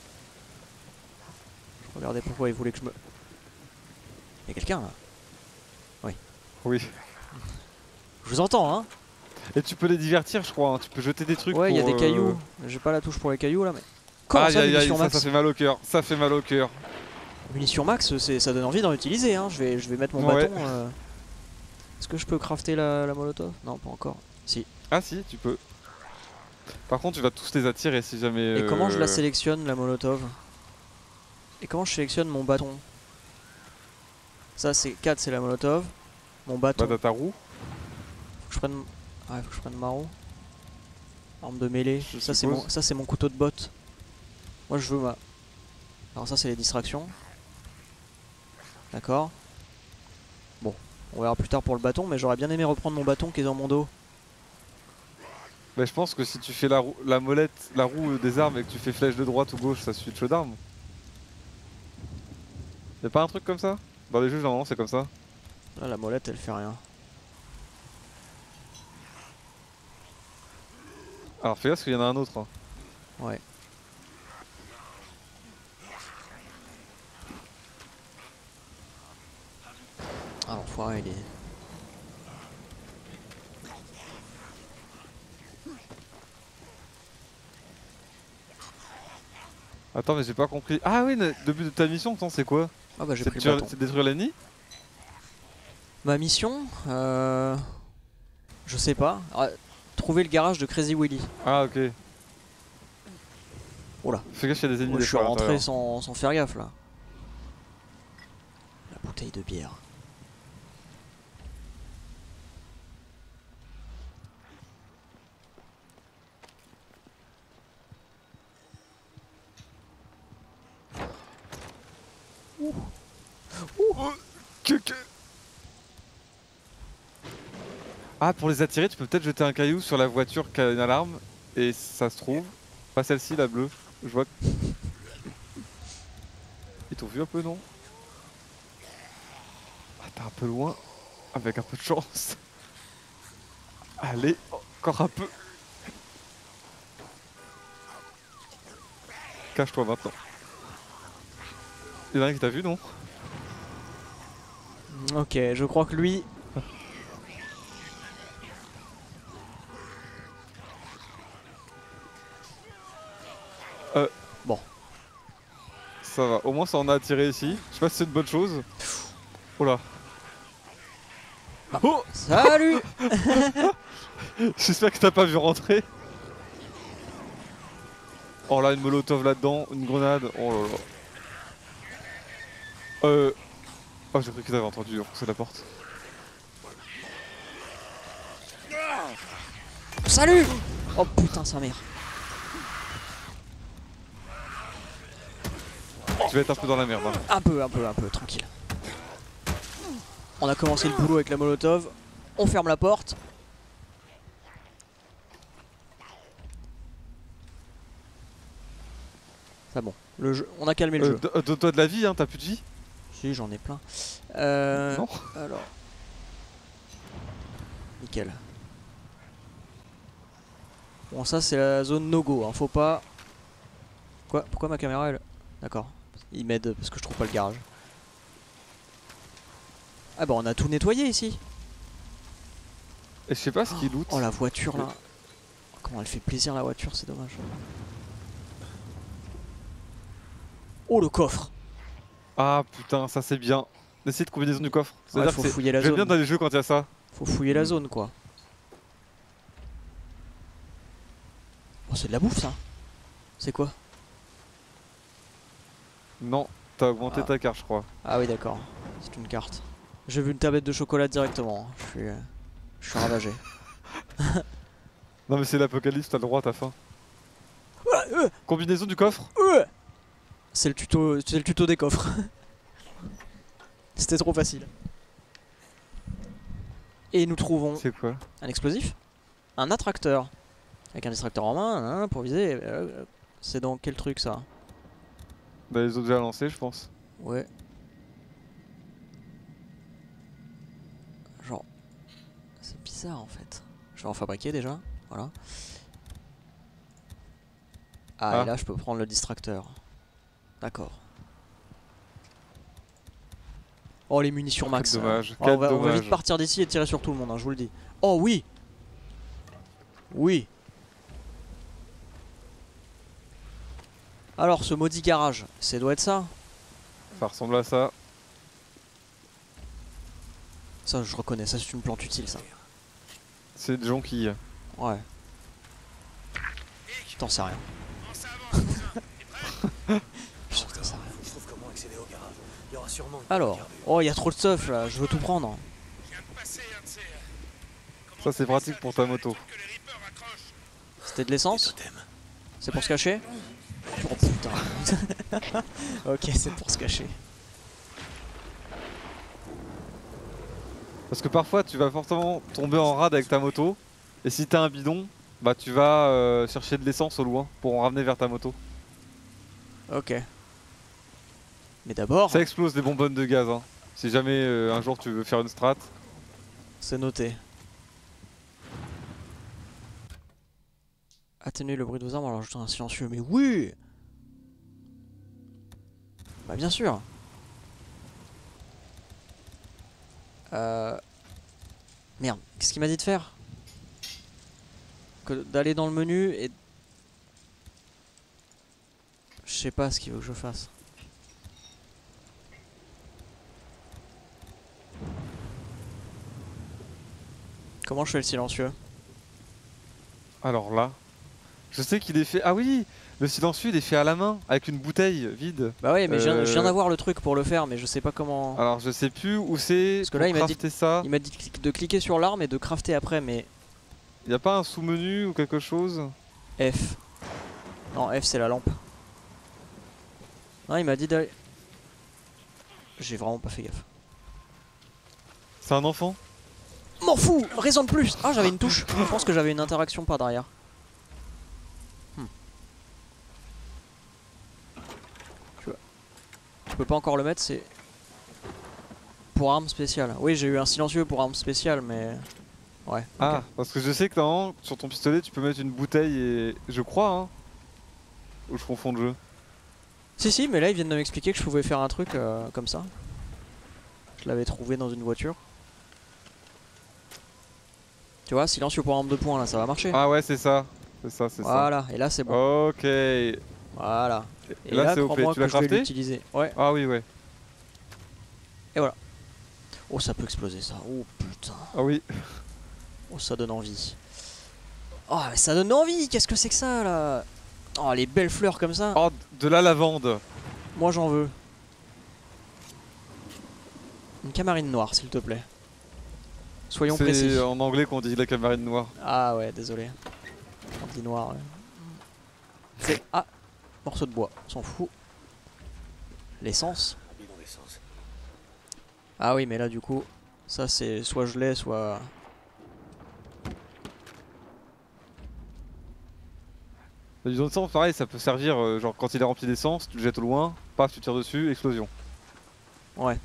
Je regardais pourquoi il voulait que je me... Y'a quelqu'un là? Oui. Je vous entends hein. Et tu peux les divertir, je crois. Hein. Tu peux jeter des trucs. Ouais, il y a pour, des cailloux. J'ai pas la touche pour les cailloux là, mais... Comment ça, Aïe, aïe, aïe, munitions ça max? fait mal au cœur. Ça fait mal au cœur. Munitions max, ça donne envie d'en utiliser hein. Je vais mettre mon Ouais. bâton. Est-ce que je peux crafter la molotov? Non, pas encore. Si. Ah si, tu peux. Par contre, tu vas tous les attirer si jamais... Et comment je la sélectionne la molotov? Et comment je sélectionne mon bâton? Ça c'est 4, c'est la molotov. Mon bâton. Bah, t'as ta roue. Faut que je prenne... Ouais, faut que je prenne ma roue. Arme de mêlée. Je Ça suppose. c'est mon couteau de botte. Moi je veux ma... Alors ça c'est les distractions. D'accord. On verra plus tard pour le bâton, mais j'aurais bien aimé reprendre mon bâton qui est dans mon dos. Bah je pense que si tu fais la molette, la roue des armes et que tu fais flèche de droite ou gauche, ça suit le jeu d'armes. Y'a pas un truc comme ça? Dans les jeux normalement c'est comme ça. Là la molette elle fait rien. Alors fais gaffe parce qu'il y en a un autre. Hein. Ouais. Ah l'enfoiré il est... Attends mais j'ai pas compris. Ah oui, le but de ta mission c'est quoi? Ah bah j'ai pris le bâton. C'est détruire l'ennemi? Ma mission je sais pas. Ah, trouver le garage de Crazy Willy. Ah ok. Oula. Fais gaffe, il y a des ennemis. Je suis rentré sans faire gaffe là. La bouteille de bière. Ah pour les attirer tu peux peut-être jeter un caillou sur la voiture qui a une alarme et ça se trouve, pas celle-ci la bleue, je vois que... Ils t'ont vu un peu non? Ah t'es un peu loin, avec un peu de chance. Allez, encore un peu. Cache-toi maintenant. Il y en a un qui t'a vu non? Ok, je crois que lui... Bon. Ça va, au moins ça en a attiré ici. Je sais pas si c'est une bonne chose. Oh là. Ah. Oh salut. J'espère que t'as pas vu rentrer. Oh là, une molotov là-dedans, une grenade. Oh là là. Oh, j'ai cru que t'avais entendu repousser la porte. Salut. Oh putain, sa mère. Tu vas être un peu dans la merde. Hein. Un peu, tranquille. On a commencé le boulot avec la molotov. On ferme la porte. C'est bon. Le jeu, on a calmé le jeu. Donne-toi de la vie, hein, t'as plus de vie? Si, j'en ai plein. Non. Alors. Nickel. Bon, ça c'est la zone no-go, hein. Faut pas... Quoi? Pourquoi ma caméra elle... D'accord. Il m'aide parce que je trouve pas le garage. Ah bah on a tout nettoyé ici. Et je sais pas ce qu'il loot. Oh la voiture là. Comment elle fait plaisir la voiture, c'est dommage. Oh le coffre. Ah putain, ça c'est bien. Essaye de combinaison du coffre. Ouais, faut fouiller la zone. J'aime bien dans les jeux quand il y a ça. Faut fouiller la zone quoi. Oh c'est de la bouffe ça. C'est quoi? Non, t'as augmenté ta carte je crois. Ah oui d'accord, c'est une carte. J'ai vu une tablette de chocolat directement. Je suis ravagé. Non mais c'est l'apocalypse, t'as le droit, t'as faim. Combinaison du coffre. C'est le tuto des coffres. C'était trop facile. Et nous trouvons... C'est quoi? Un explosif. Un attracteur. Avec un distracteur en main, hein, pour viser. C'est dans quel truc ça? Bah ils ont déjà lancé je pense. Ouais. Genre... C'est bizarre en fait. Je vais en fabriquer déjà. Voilà. Ah, et là je peux prendre le distracteur. D'accord. Oh les munitions max. Quel dommage. Oh, on va vite partir d'ici et tirer sur tout le monde, hein, je vous le dis. Oh oui. Oui. Alors ce maudit garage, ça doit être ça. Ça ressemble à ça. Ça je reconnais, ça c'est une plante utile ça. C'est des jonquilles. Ouais. T'en sais rien. Alors, oh il y a trop de stuff là, je veux tout prendre. Ça c'est pratique pour ta moto. C'était de l'essence? C'est pour se cacher? Oh putain. Ok, c'est pour se cacher. Parce que parfois tu vas forcément tomber en rade avec ta moto. Et si t'as un bidon, bah tu vas chercher de l'essence au loin pour en ramener vers ta moto. Ok. Mais d'abord... Ça explose des bonbonnes de gaz hein. Si jamais un jour tu veux faire une strat. C'est noté. Atténuer le bruit de vos armes en leur ajoutant un silencieux. Mais oui! Bah bien sûr. Merde, qu'est-ce qu'il m'a dit de faire? D'aller dans le menu et... Je sais pas ce qu'il veut que je fasse. Comment je fais le silencieux? Alors là, je sais qu'il est fait... Ah oui, le silencieux il est fait à la main, avec une bouteille vide. Bah ouais, mais je viens d'avoir le truc pour le faire, mais je sais pas comment... Alors je sais plus où c'est. Parce que là il m'a dit ça. Il m'a dit de cliquer sur l'arme et de crafter après, mais... Y a pas un sous-menu ou quelque chose? F. Non, F c'est la lampe. Non, il m'a dit d'aller... J'ai vraiment pas fait gaffe. C'est un enfant? M'en fous! Raison de plus! Ah, j'avais une touche. Je pense que j'avais une interaction par derrière. Je peux pas encore le mettre, c'est... Pour arme spéciale. Oui, j'ai eu un silencieux pour arme spéciale, mais... Ouais. Ah, ok. parce que je sais que normalement, sur ton pistolet, tu peux mettre une bouteille et... Je crois, hein. Ou je confonds de jeu. Si, mais là, ils viennent de m'expliquer que je pouvais faire un truc comme ça. Je l'avais trouvé dans une voiture. Tu vois, silencieux pour arme de poing, là, ça va marcher. Ah ouais, c'est ça. C'est ça, c'est ça. Voilà, et là, c'est bon. Ok. Et Voilà. Et là, là c'est OP. crois-moi Tu que l'as je vais crafté? l'utiliser. Ouais. Ah oui, ouais. Et voilà. Oh, ça peut exploser, ça. Oh, putain. Ah oui. Oh, ça donne envie. Oh, mais ça donne envie. Qu'est-ce que c'est que ça, là? Oh, les belles fleurs comme ça. Oh, de la lavande. Moi, j'en veux. Une camarine noire, s'il te plaît. Soyons précis. C'est en anglais qu'on dit la camarine noire. Ah ouais, désolé. On dit noir. Ouais. C'est... Ah, morceau de bois, on s'en fout. L'essence. Ah oui, mais là du coup, ça c'est soit je l'ai, soit... Le bidon d'essence, pareil, ça peut servir, genre quand il est rempli d'essence, tu le jettes au loin, paf, tu tires dessus, explosion. Ouais.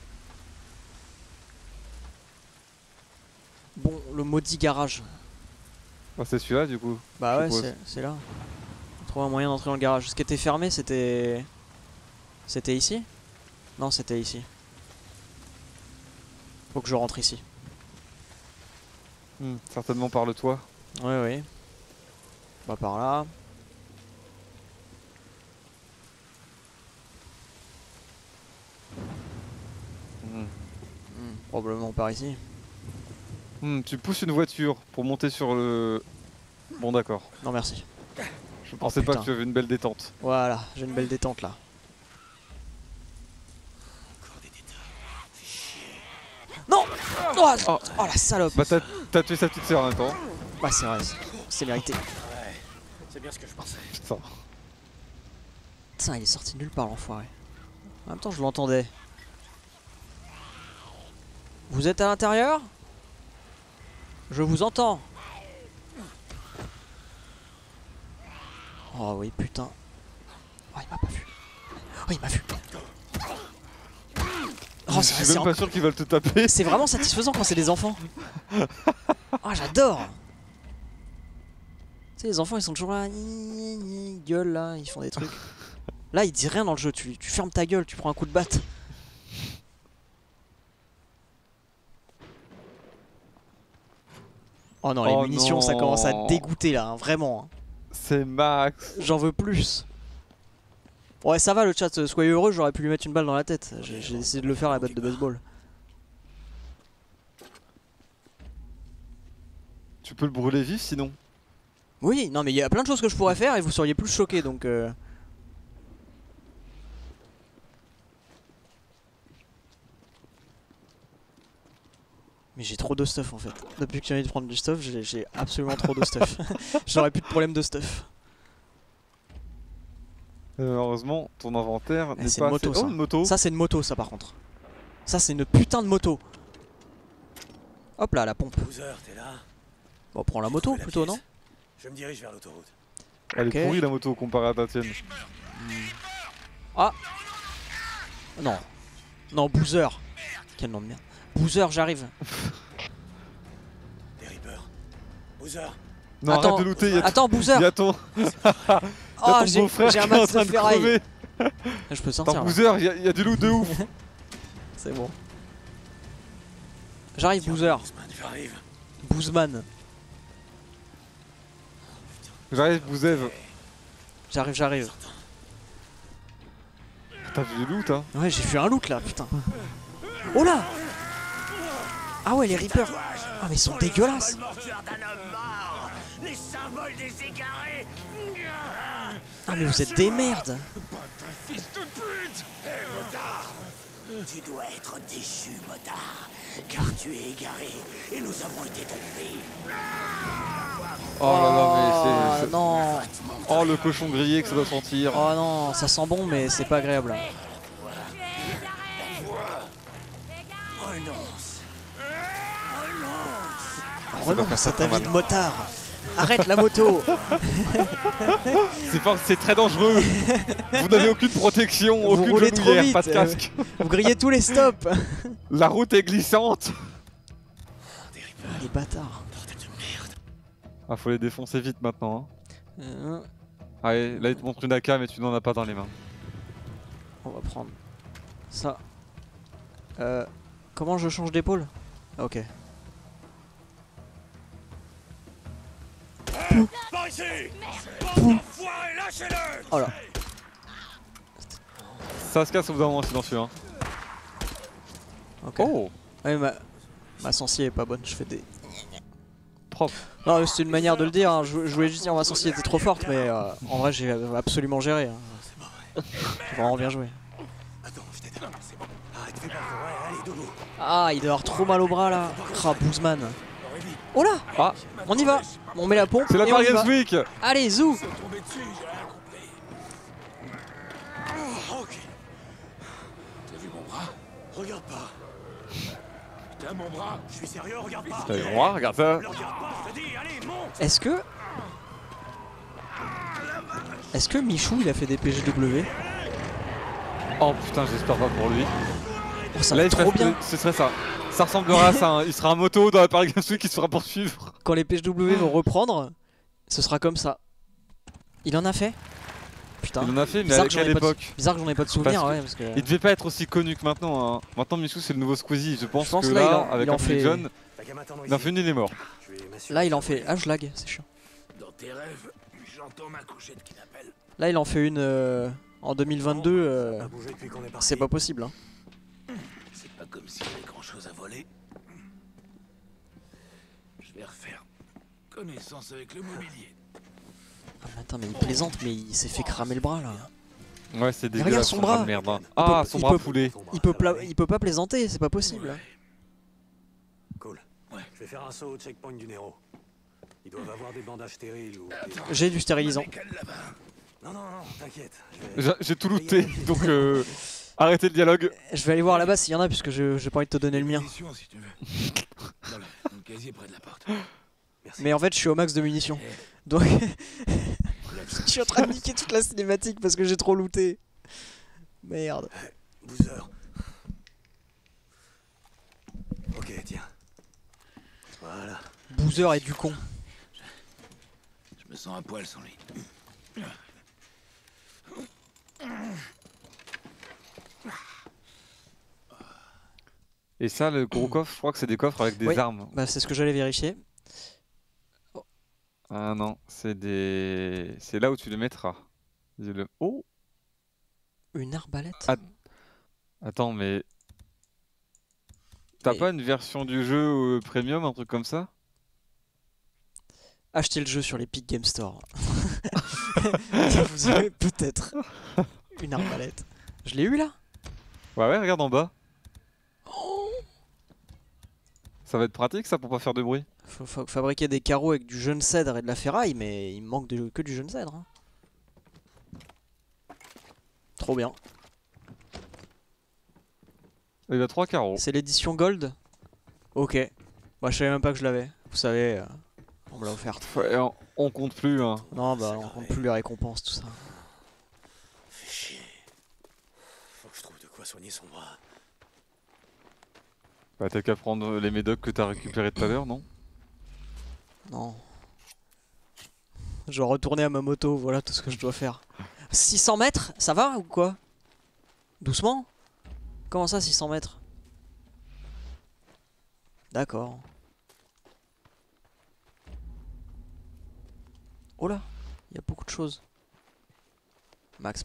Bon, le maudit garage. Ah, c'est celui-là du coup. Bah ouais, suppose. c'est là. On trouve un moyen d'entrer dans le garage. Ce qui était fermé, c'était... C'était ici? Non, c'était ici. Faut que je rentre ici. Certainement par le toit. Ouais, oui. Bah par là. Probablement par ici. Tu pousses une voiture pour monter sur le... Bon d'accord. Non merci. Je pensais pas que tu avais une belle détente. Voilà, j'ai une belle détente là. Non. Oh, oh la salope. Bah t'as tué sa petite sœur en même temps. Bah c'est vrai, c'est mérité. Ouais, c'est bien ce que je pensais. Putain. Putain, il est sorti de nulle part l'enfoiré. En même temps, je l'entendais. Vous êtes à l'intérieur? Je vous entends. Oh oui, putain. Oh, il m'a pas vu. Oh, il m'a vu. Oh, je suis même pas sûr qu'ils veulent te taper. C'est vraiment satisfaisant quand c'est des enfants. Oh, j'adore. Tu sais, les enfants, ils sont toujours là. Ils gueulent là, ils font des trucs. Là, ils disent rien dans le jeu. Tu fermes ta gueule, tu prends un coup de batte. Oh non, les munitions, non. ça commence à dégoûter là, hein, vraiment. Hein. C'est max. J'en veux plus. Ouais, ça va le chat, soyez heureux, j'aurais pu lui mettre une balle dans la tête. J'ai essayé de le faire à la batte de baseball. Tu peux le brûler vif sinon. Oui, non mais il y a plein de choses que je pourrais faire et vous seriez plus choqués donc... Mais j'ai trop de stuff en fait. Depuis que j'ai envie de prendre du stuff, j'ai absolument trop de stuff. J'aurais plus de problème de stuff. Heureusement, ton inventaire n'est C'est pas une moto, assez... ça. Oh, une moto. Ça c'est une moto ça par contre. Ça c'est une putain de moto. Hop là, la pompe. Boozer, t'es là? Bon, prends la moto Trouvé plutôt, pièce. non? Je me dirige vers l'autoroute. Elle Ok. est pourrie la moto comparée à ta tienne. Ah non. Non, Boozer. Quel nom de merde. Boozer, j'arrive. Des Reapers. Boozer. Non, Attends, arrête de looter, Attends, Boozer. y'a ton Oh, beau-frère qui j'ai un est en max train de de ferraille. crever. Je peux Attends, sortir là. Boozer, y'a du loot de ouf. C'est bon. J'arrive, Boozer. J'arrive. Boozman. J'arrive, Bouzev. J'arrive. T'as vu du loot, hein? Ouais, j'ai fait un loot là, putain. Oh là. Ah ouais, les Reapers. Ah, mais ils sont dégueulasses. Les symboles des égarés. Ah, mais vous êtes des merdes. Tu dois être déchu, motard, car tu es égaré et nous avons été trompés. Oh là là, mais c'est. non. Oh, le cochon grillé que ça doit sentir. Oh non, ça sent bon, mais c'est pas agréable. Renonce à ta vie de motard. Arrête la moto. C'est très dangereux. Vous n'avez aucune protection, Vous aucune roulez trop genouillère, vite. pas de casque. Vous grillez tous les stops. La route est glissante. Les bâtards. Ah, faut les défoncer vite maintenant. Hein. Euh, Allez, là il te montre une AK, mais tu n'en as pas dans les mains. on va prendre ça. Comment je change d'épaule? Ok. Par ici. Lâchez-le. Oh là. Ça se casse au bout d'un moment silencieux. Hein. Ok. Oh, Ouais, ma sensi est pas bonne, je fais des... propre. Non, mais c'est une manière de le dire, hein. Je voulais juste dire ma sensi était trop forte, mais en vrai j'ai absolument géré. Hein. J'ai vraiment bien joué. Attends, je t'aide. C'est bon. Arrête, fais pas. Ouais, allez, dodo. Ah, il doit avoir trop mal au bras là. Ah, Boozman. Oh là. Ah, On y va. On met la pompe c'est la et on y Target va. Week. Allez, zou. Ok. T'as vu mon bras? Regarde pas. T'as mon bras. Je suis sérieux, regarde pas. T'as vu moi, regarde ça. Regarde pas, je te dis, allez, monte. Est-ce que Michou il a fait des PGW? Oh putain, j'espère pas pour lui. Oh, ça Là, va il trop ferait- bien. Ce serait ça. Ça ressemblera à ça. Hein. Il sera un moto dans la Paris Games Week qui se fera poursuivre. Quand les PGW vont reprendre, ce sera comme ça. Il en a fait? Putain. Il en a fait, mais Bizarre à que j'en quelle ai pas de- époque? Bizarre que j'en ai pas de souvenir, Parce que ouais, parce que... Il devait pas être aussi connu que maintenant. Hein. Maintenant, Michou, c'est le nouveau Squeezie. Je pense que là, là, il avec en un fait- John, T'as qu'à m'attendre il en ici. fait une, il est mort. Je vais m'assurer Là il que en ça fait... va. Ah, je lag, c'est chiant. Dans tes rêves, j'entends ma couchette qui t'appelle. Là il en fait une en 2022, Ça a pas bougé depuis qu'on est parti. c'est pas possible. Hein. C'est pas comme s'il y avait grand chose à voler. Je vais refaire connaissance avec le mobilier. Ah, mais attends, mais il plaisante, mais il s'est fait cramer le bras là. Ouais, c'est regarde dégueulasse. son bras. de merde. Hein. Il Ah, peut- son il bras peut- foulé. Il peut pas plaisanter, c'est pas possible. Ouais. Cool. Ouais. Je vais faire un saut au checkpoint du Nero. Ils doivent avoir des bandages stériles ou... J'ai du stérilisant. Non, t'inquiète. je vais- J'ai tout looté, donc arrêtez le dialogue. Je vais aller voir là-bas s'il y en a, puisque j'ai pas envie de te donner le mien. Munitions, si tu veux. Voilà, un casier près de la porte. Merci. Mais en fait, je suis au max de munitions. Donc, je suis en train de niquer toute la cinématique parce que j'ai trop looté. Merde. Boozer. Ok, tiens. Voilà. Boozer est du con. Je me sens à poil sans lui. Et ça, le gros coffre, je crois que c'est des coffres avec des Oui. armes. Bah, c'est ce que j'allais vérifier. Ah non, c'est des. C'est là où tu les mettras. Dis-le. Oh, Une arbalète. Ah. attends, mais. T'as Mais- pas une version du jeu premium, un truc comme ça? Achetez le jeu sur l'Epic Game Store. Vous avez peut-être une arbalète. Je l'ai eu là. Ouais, regarde en bas. Ça va être pratique ça pour pas faire de bruit. Faut fabriquer des carreaux avec du jeune cèdre et de la ferraille, mais il me manque que du jeune cèdre. Hein. Trop bien. Il y a 3 carreaux. C'est l'édition Gold. Ok. Bah je savais même pas que je l'avais. Vous savez, on me l'a offerte. Ouais, on compte plus, hein. Non bah on compte plus les récompenses, tout ça. Fais chier. Faut que je trouve de quoi soigner son bras. Bah t'as qu'à prendre les médocs que t'as récupérés tout à l'heure, non? Non. Je dois retourner à ma moto, voilà tout ce que je dois faire. 600 mètres, ça va ou quoi? Doucement? Comment ça 600 mètres? D'accord. Oh là, il y a beaucoup de choses. Max.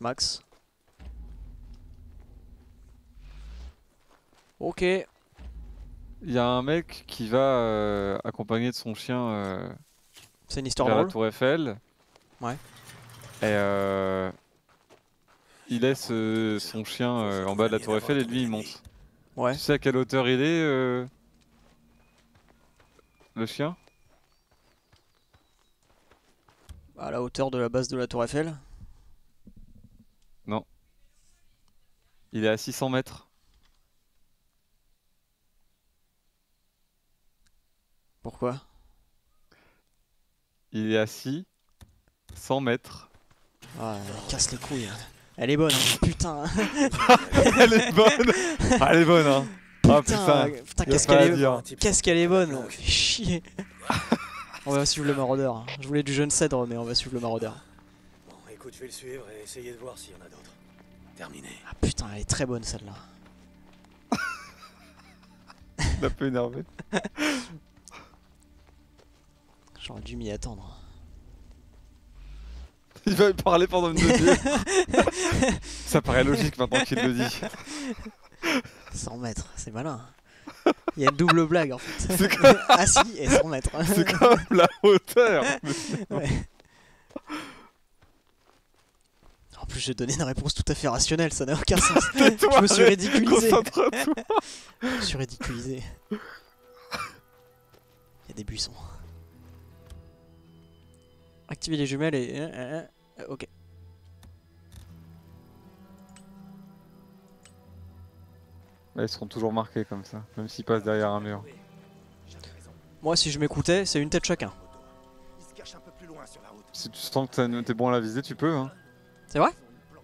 Ok. Il y a un mec qui va accompagner de son chien C'est une histoire vers la drôle. tour Eiffel. Ouais. Et il laisse son chien en bas de la tour Eiffel et lui il monte. Ouais. Tu sais à quelle hauteur il est le chien? À la hauteur de la base de la tour Eiffel. Non. Il est à 600 mètres. Pourquoi? Il est assis 100 mètres. Ah, elle casse les couilles. Elle est bonne, hein. Putain. Elle est bonne. Ah, elle est bonne, hein. Ah putain, putain y a qu'est-ce pas qu'elle à est... dire. Qu'est-ce qu'elle est bonne. Fais chier. On va suivre le maraudeur. Je voulais du jeune cèdre, mais on va suivre le maraudeur. Bon, écoute, je vais le suivre et essayer de voir s'il y en a d'autres. Terminé. Ah putain, elle est très bonne celle-là. Il est un peu énervé. J'aurais dû m'y attendre. Il va me parler pendant une demi-heure. Ça paraît logique maintenant qu'il le dit. 100 mètres, c'est malin. Il y a une double blague en fait. C'est comme... Assis et 100 mètres. C'est comme la hauteur. Ouais. En plus j'ai donné une réponse tout à fait rationnelle, ça n'a aucun sens. Je me suis ridiculisé. Concentre-toi. Je me suis ridiculisé. Il y a des buissons. Activer les jumelles et... ok. Ils seront toujours marqués comme ça, même s'ils passent derrière un mur. Moi si je m'écoutais, c'est une tête chacun. Si tu sens que t'es bon à la visée, tu peux, hein. C'est vrai?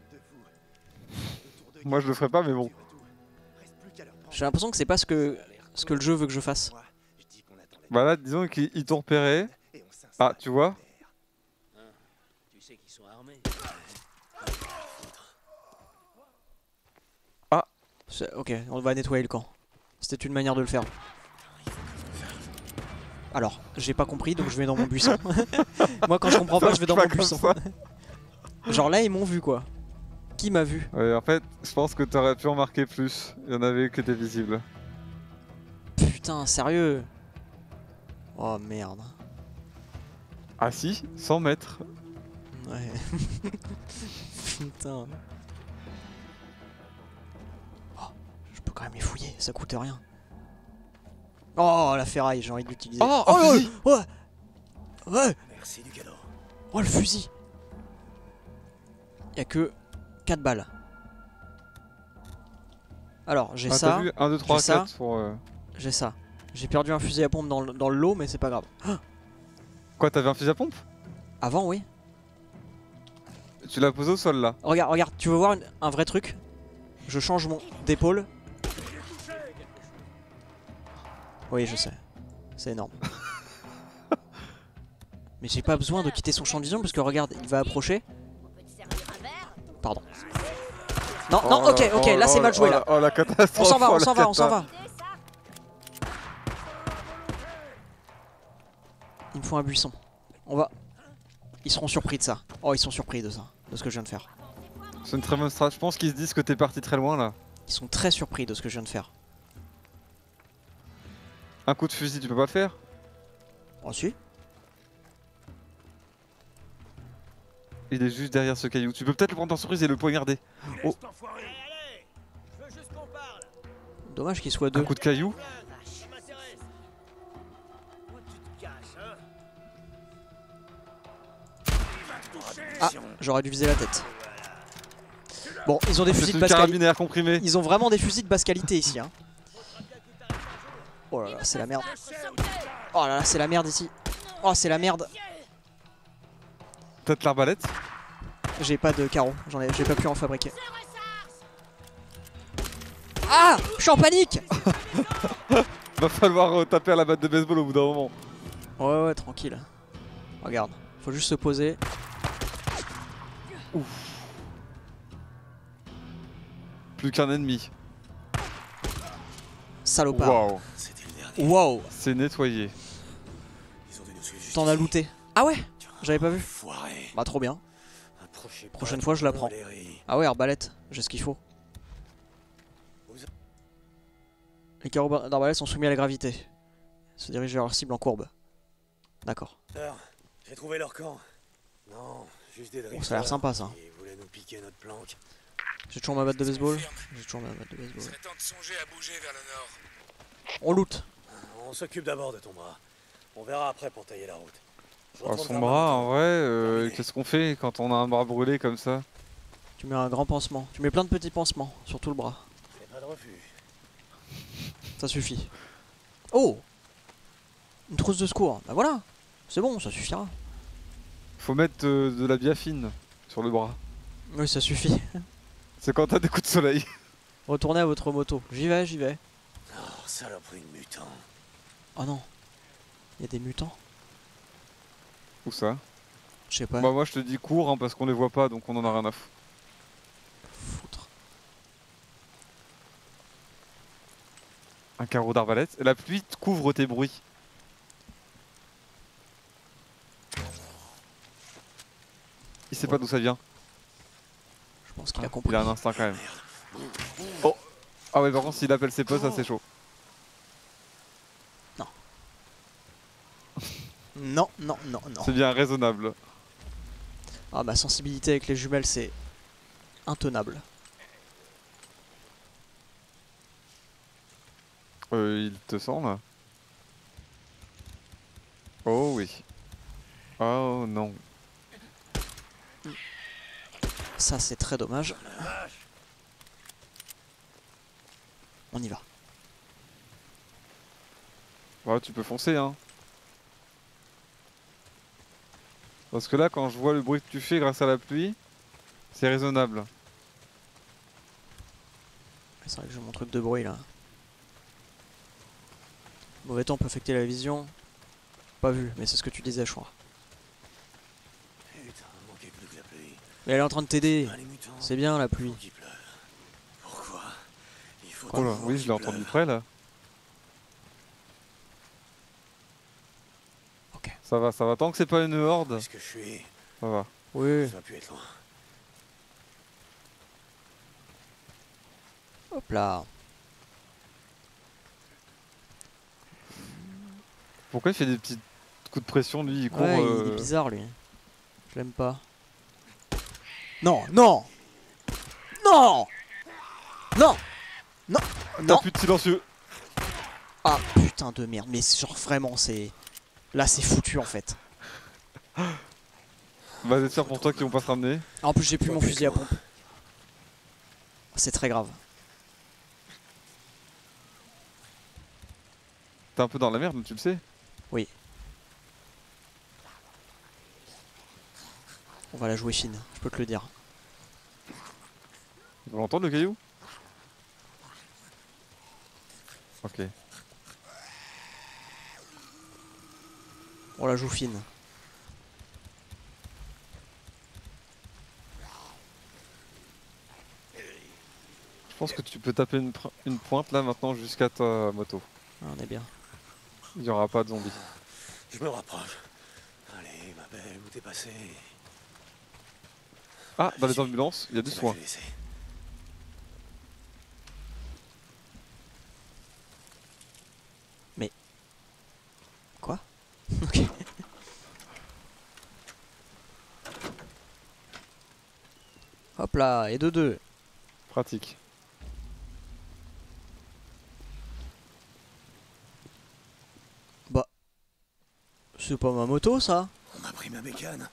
Moi je le ferai pas, mais bon. J'ai l'impression que c'est pas ce que le jeu veut que je fasse. Bah là, disons qu'ils t'ont repéré. Ah, tu vois? Tu sais qu'ils sont armés. Ah. Ok, on va nettoyer le camp. C'était une manière de le faire. Alors, j'ai pas compris donc je vais dans mon buisson. Moi quand je comprends pas, je vais dans mon buisson. Genre là ils m'ont vu quoi. Qui m'a vu? Ouais, en fait, je pense que t'aurais pu en marquer plus. Il y en avait que des visibles. Putain, sérieux? Oh merde. Ah si, 100 mètres. Ouais. Putain. Oh, je peux quand même les fouiller, ça coûte rien. Oh la ferraille, j'ai envie de l'utiliser. Oh, ouais. Ouais. Merci du cadeau. Oh le fusil. Y'a que 4 balles. Alors j'ai ça. T'as vu 1, 2, 3, j'ai 4 ça, pour... J'ai ça. J'ai perdu un fusil à pompe dans le lot mais c'est pas grave. Quoi, t'avais un fusil à pompe? Avant oui. Tu l'as posé au sol là. Regarde, tu veux voir un vrai truc? Je change mon d'épaule. Oui je sais. C'est énorme. Mais j'ai pas besoin de quitter son champ de vision parce que regarde, il va approcher. Pardon. Non, non, ok, là c'est mal joué là. Oh la catastrophe. On s'en va, on s'en va. Il me faut un buisson. On va... Ils seront surpris de ça. Oh, ils sont surpris de ça, de ce que je viens de faire. C'est une très bonne strat. Je pense qu'ils se disent que t'es parti très loin là. Ils sont très surpris de ce que je viens de faire. Un coup de fusil, tu peux pas le faire? Oh si. Il est juste derrière ce caillou. Tu peux peut-être le prendre en surprise et le poignarder. Oh. Dommage qu'il soit deux. Un coup de caillou. Ah, j'aurais dû viser la tête. Bon, ils ont des fusils de C'est une basse carabine à qualité. air comprimé. Ils ont vraiment des fusils de basse qualité ici. Hein. Oh là là, c'est la merde. Oh là là, c'est la merde ici. Oh, c'est la merde. Peut-être l'arbalète? J'ai pas de carreaux, j'ai pas pu en fabriquer. Ah! Je suis en panique! Va falloir taper à la batte de baseball au bout d'un moment. Ouais, ouais, tranquille. Regarde, faut juste se poser. Ouf. Plus qu'un ennemi. Salopard. Waouh. Wow. C'est nettoyé. T'en as looté. Ah ouais? J'avais pas vu. Foiré. Bah trop bien. Approchez pas Prochaine de fois je la moi, prends. Valérie. Ah ouais, arbalète, j'ai ce qu'il faut. Les carreaux d'arbalète sont soumis à la gravité. Ils se dirigent vers leur cible en courbe. D'accord. J'ai trouvé leur camp. Non, juste des Oh, ça a l'air sympa ça. Ils voulaient nous piquer notre planque. J'ai toujours ma batte de baseball. J'ai toujours ma batte de baseball. Il serait temps de songer à bouger vers le nord. On loot. On s'occupe d'abord de ton bras. On verra après pour tailler la route. Je Oh, retourne son vers bras, ma en vrai, qu'est-ce qu'on fait quand on a un bras brûlé comme ça? Tu mets un grand pansement. Tu mets plein de petits pansements sur tout le bras. Fais pas de refus. Ça suffit. Oh! Une trousse de secours. Bah voilà. C'est bon, ça suffira. Faut mettre de la biafine sur le bras. Oui, ça suffit. C'est quand t'as des coups de soleil. Retournez à votre moto. J'y vais, j'y vais. Oh, saloperie de mutant. Oh non. Il y a des mutants. Où ça? Je sais pas. Bah moi je te dis cours hein, parce qu'on les voit pas donc on en a rien à foutre. Un carreau d'arbalète. La pluie couvre tes bruits. Il sait pas d'où ça vient. Je pense qu'il a compris. Il a un instinct quand même. Oh! Ah ouais par contre s'il appelle ses potes ça c'est chaud. Non. Non, non, non, non. C'est bien raisonnable. Ah, ma sensibilité avec les jumelles, c'est intenable. Il te sent là? Oh oui. Oh non. Ça, c'est très dommage. On y va. Ouais, tu peux foncer hein. Parce que là, quand je vois le bruit que tu fais grâce à la pluie, c'est raisonnable. C'est vrai que j'ai mon truc de bruit là. Mauvais temps peut affecter la vision. Pas vu, mais c'est ce que tu disais, je crois. Putain, manquait plus que la pluie. Mais elle est en train de t'aider. Ah, les mutants. C'est bien la pluie. Faut qu'il pleuve. Pourquoi? Il faut Oh là, toujours oui, je qu'il l'ai entendu pleuve. près là. Ok. Ça va, tant que c'est pas une horde, Est-ce que je suis? ça va. Oui. Ça va plus être loin. Hop là. Pourquoi il fait des petits coups de pression lui, il court Ouais, il est bizarre lui. Je l'aime pas. Non, non! Non! Non! Non! T'as Non! plus de silencieux. Ah putain de merde, mais genre vraiment c'est... Là c'est foutu en fait. Bah j'espère pour toi qu'ils vont pas se ramener. En plus j'ai plus mon fusil à pompe. C'est très grave. T'es un peu dans la merde, tu le sais. Oui. On va la jouer fine, je peux te le dire. Ils vont l'entendre le caillou? Ok. On la joue fine. Je pense que tu peux taper une pointe là maintenant jusqu'à ta moto. Ah, on est bien. Il y aura pas de zombies. Je me rapproche. Allez, ma belle, où t'es passée? Ah, dans les ambulances, il y a du C'est là soin. que je l'ai laissé. Quoi? Ok. Hop là, et de deux. Pratique. Bah. C'est pas ma moto ça? On m'a pris ma bécane.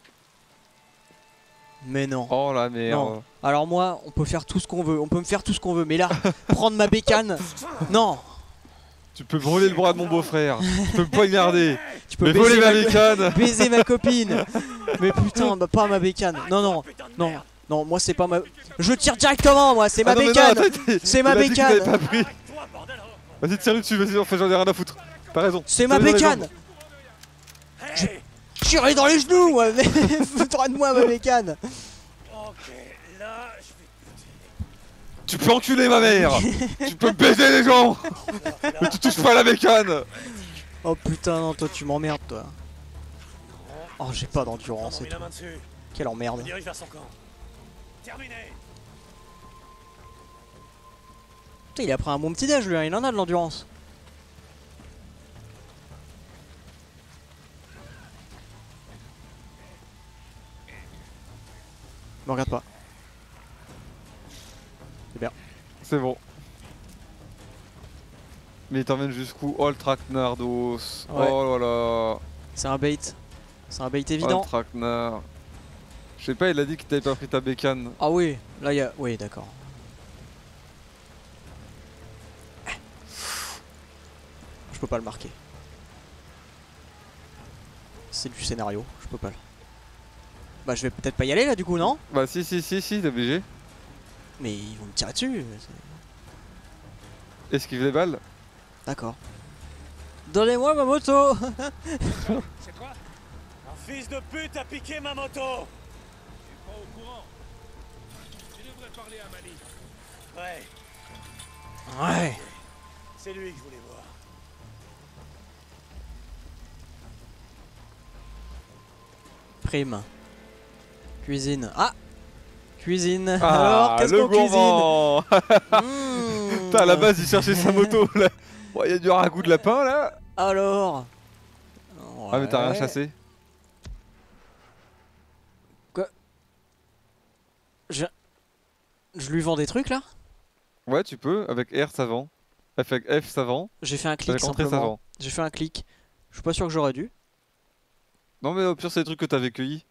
Mais non. Oh la merde. Non. Alors moi, on peut faire tout ce qu'on veut. On peut me faire tout ce qu'on veut. Mais là, prendre ma bécane. Non. Tu peux brûler le bras de mon beau-frère. Tu peux me poignarder. Tu peux voler ma bécane. baiser ma copine. Mais putain, bah, pas ma bécane. Non, non, non. Non, moi c'est pas ma... Je tire directement, moi, c'est ma bécane. C'est ma bécane. Vas-y, tire dessus, vas-y, enfin j'en ai rien à foutre. T'as raison. C'est ma bécane. Tirez dans les genoux, moi. Fous-toi de moi, ma bécane. Tu peux enculer ma mère. Tu peux baiser les gens. Mais tu touches pas à la bécane. Oh putain, non, toi tu m'emmerdes, toi. Oh, j'ai pas d'endurance et tout. Quelle emmerde. Putain, il a pris un bon petit déj, lui, hein, il en a de l'endurance. Me regarde pas. C'est bien. C'est bon. Mais il t'emmène jusqu'où? Oh le traquenardos. Ouais. Oh là là. C'est un bait. C'est un bait Oh évident. le traquenard. Je sais pas, il a dit qu'il t'avait pas pris ta bécane. Ah oui, là il y a... Oui, d'accord. Je peux pas le marquer. C'est du scénario, je peux pas le... Bah je vais peut-être pas y aller là du coup, non? Bah si, t'es obligé. Mais ils vont me tirer dessus. Esquive les balles. D'accord. Donnez-moi ma moto. C'est quoi? Un fils de pute a piqué ma moto. Je suis pas au courant. Tu devrais parler à Mali. Ouais, Ouais. c'est lui que je voulais voir. Prime. Cuisine. Ah. Cuisine. Ah, alors, qu'est-ce le qu'on cuisine? gourmand. Mmh. Putain, à la base, il cherchait sa moto là. Bon, il y a du ragoût de lapin là. Alors. Ah, mais t'as rien Ouais. chassé. Quoi? Je lui vends des trucs là? Ouais, tu peux, avec R ça vend. Avec F ça vend. J'ai fait un clic Avec entrée ça simplement. vend. J'ai fait un clic. Je suis pas sûr que j'aurais dû. Non, mais au pire, c'est des trucs que t'avais cueillis.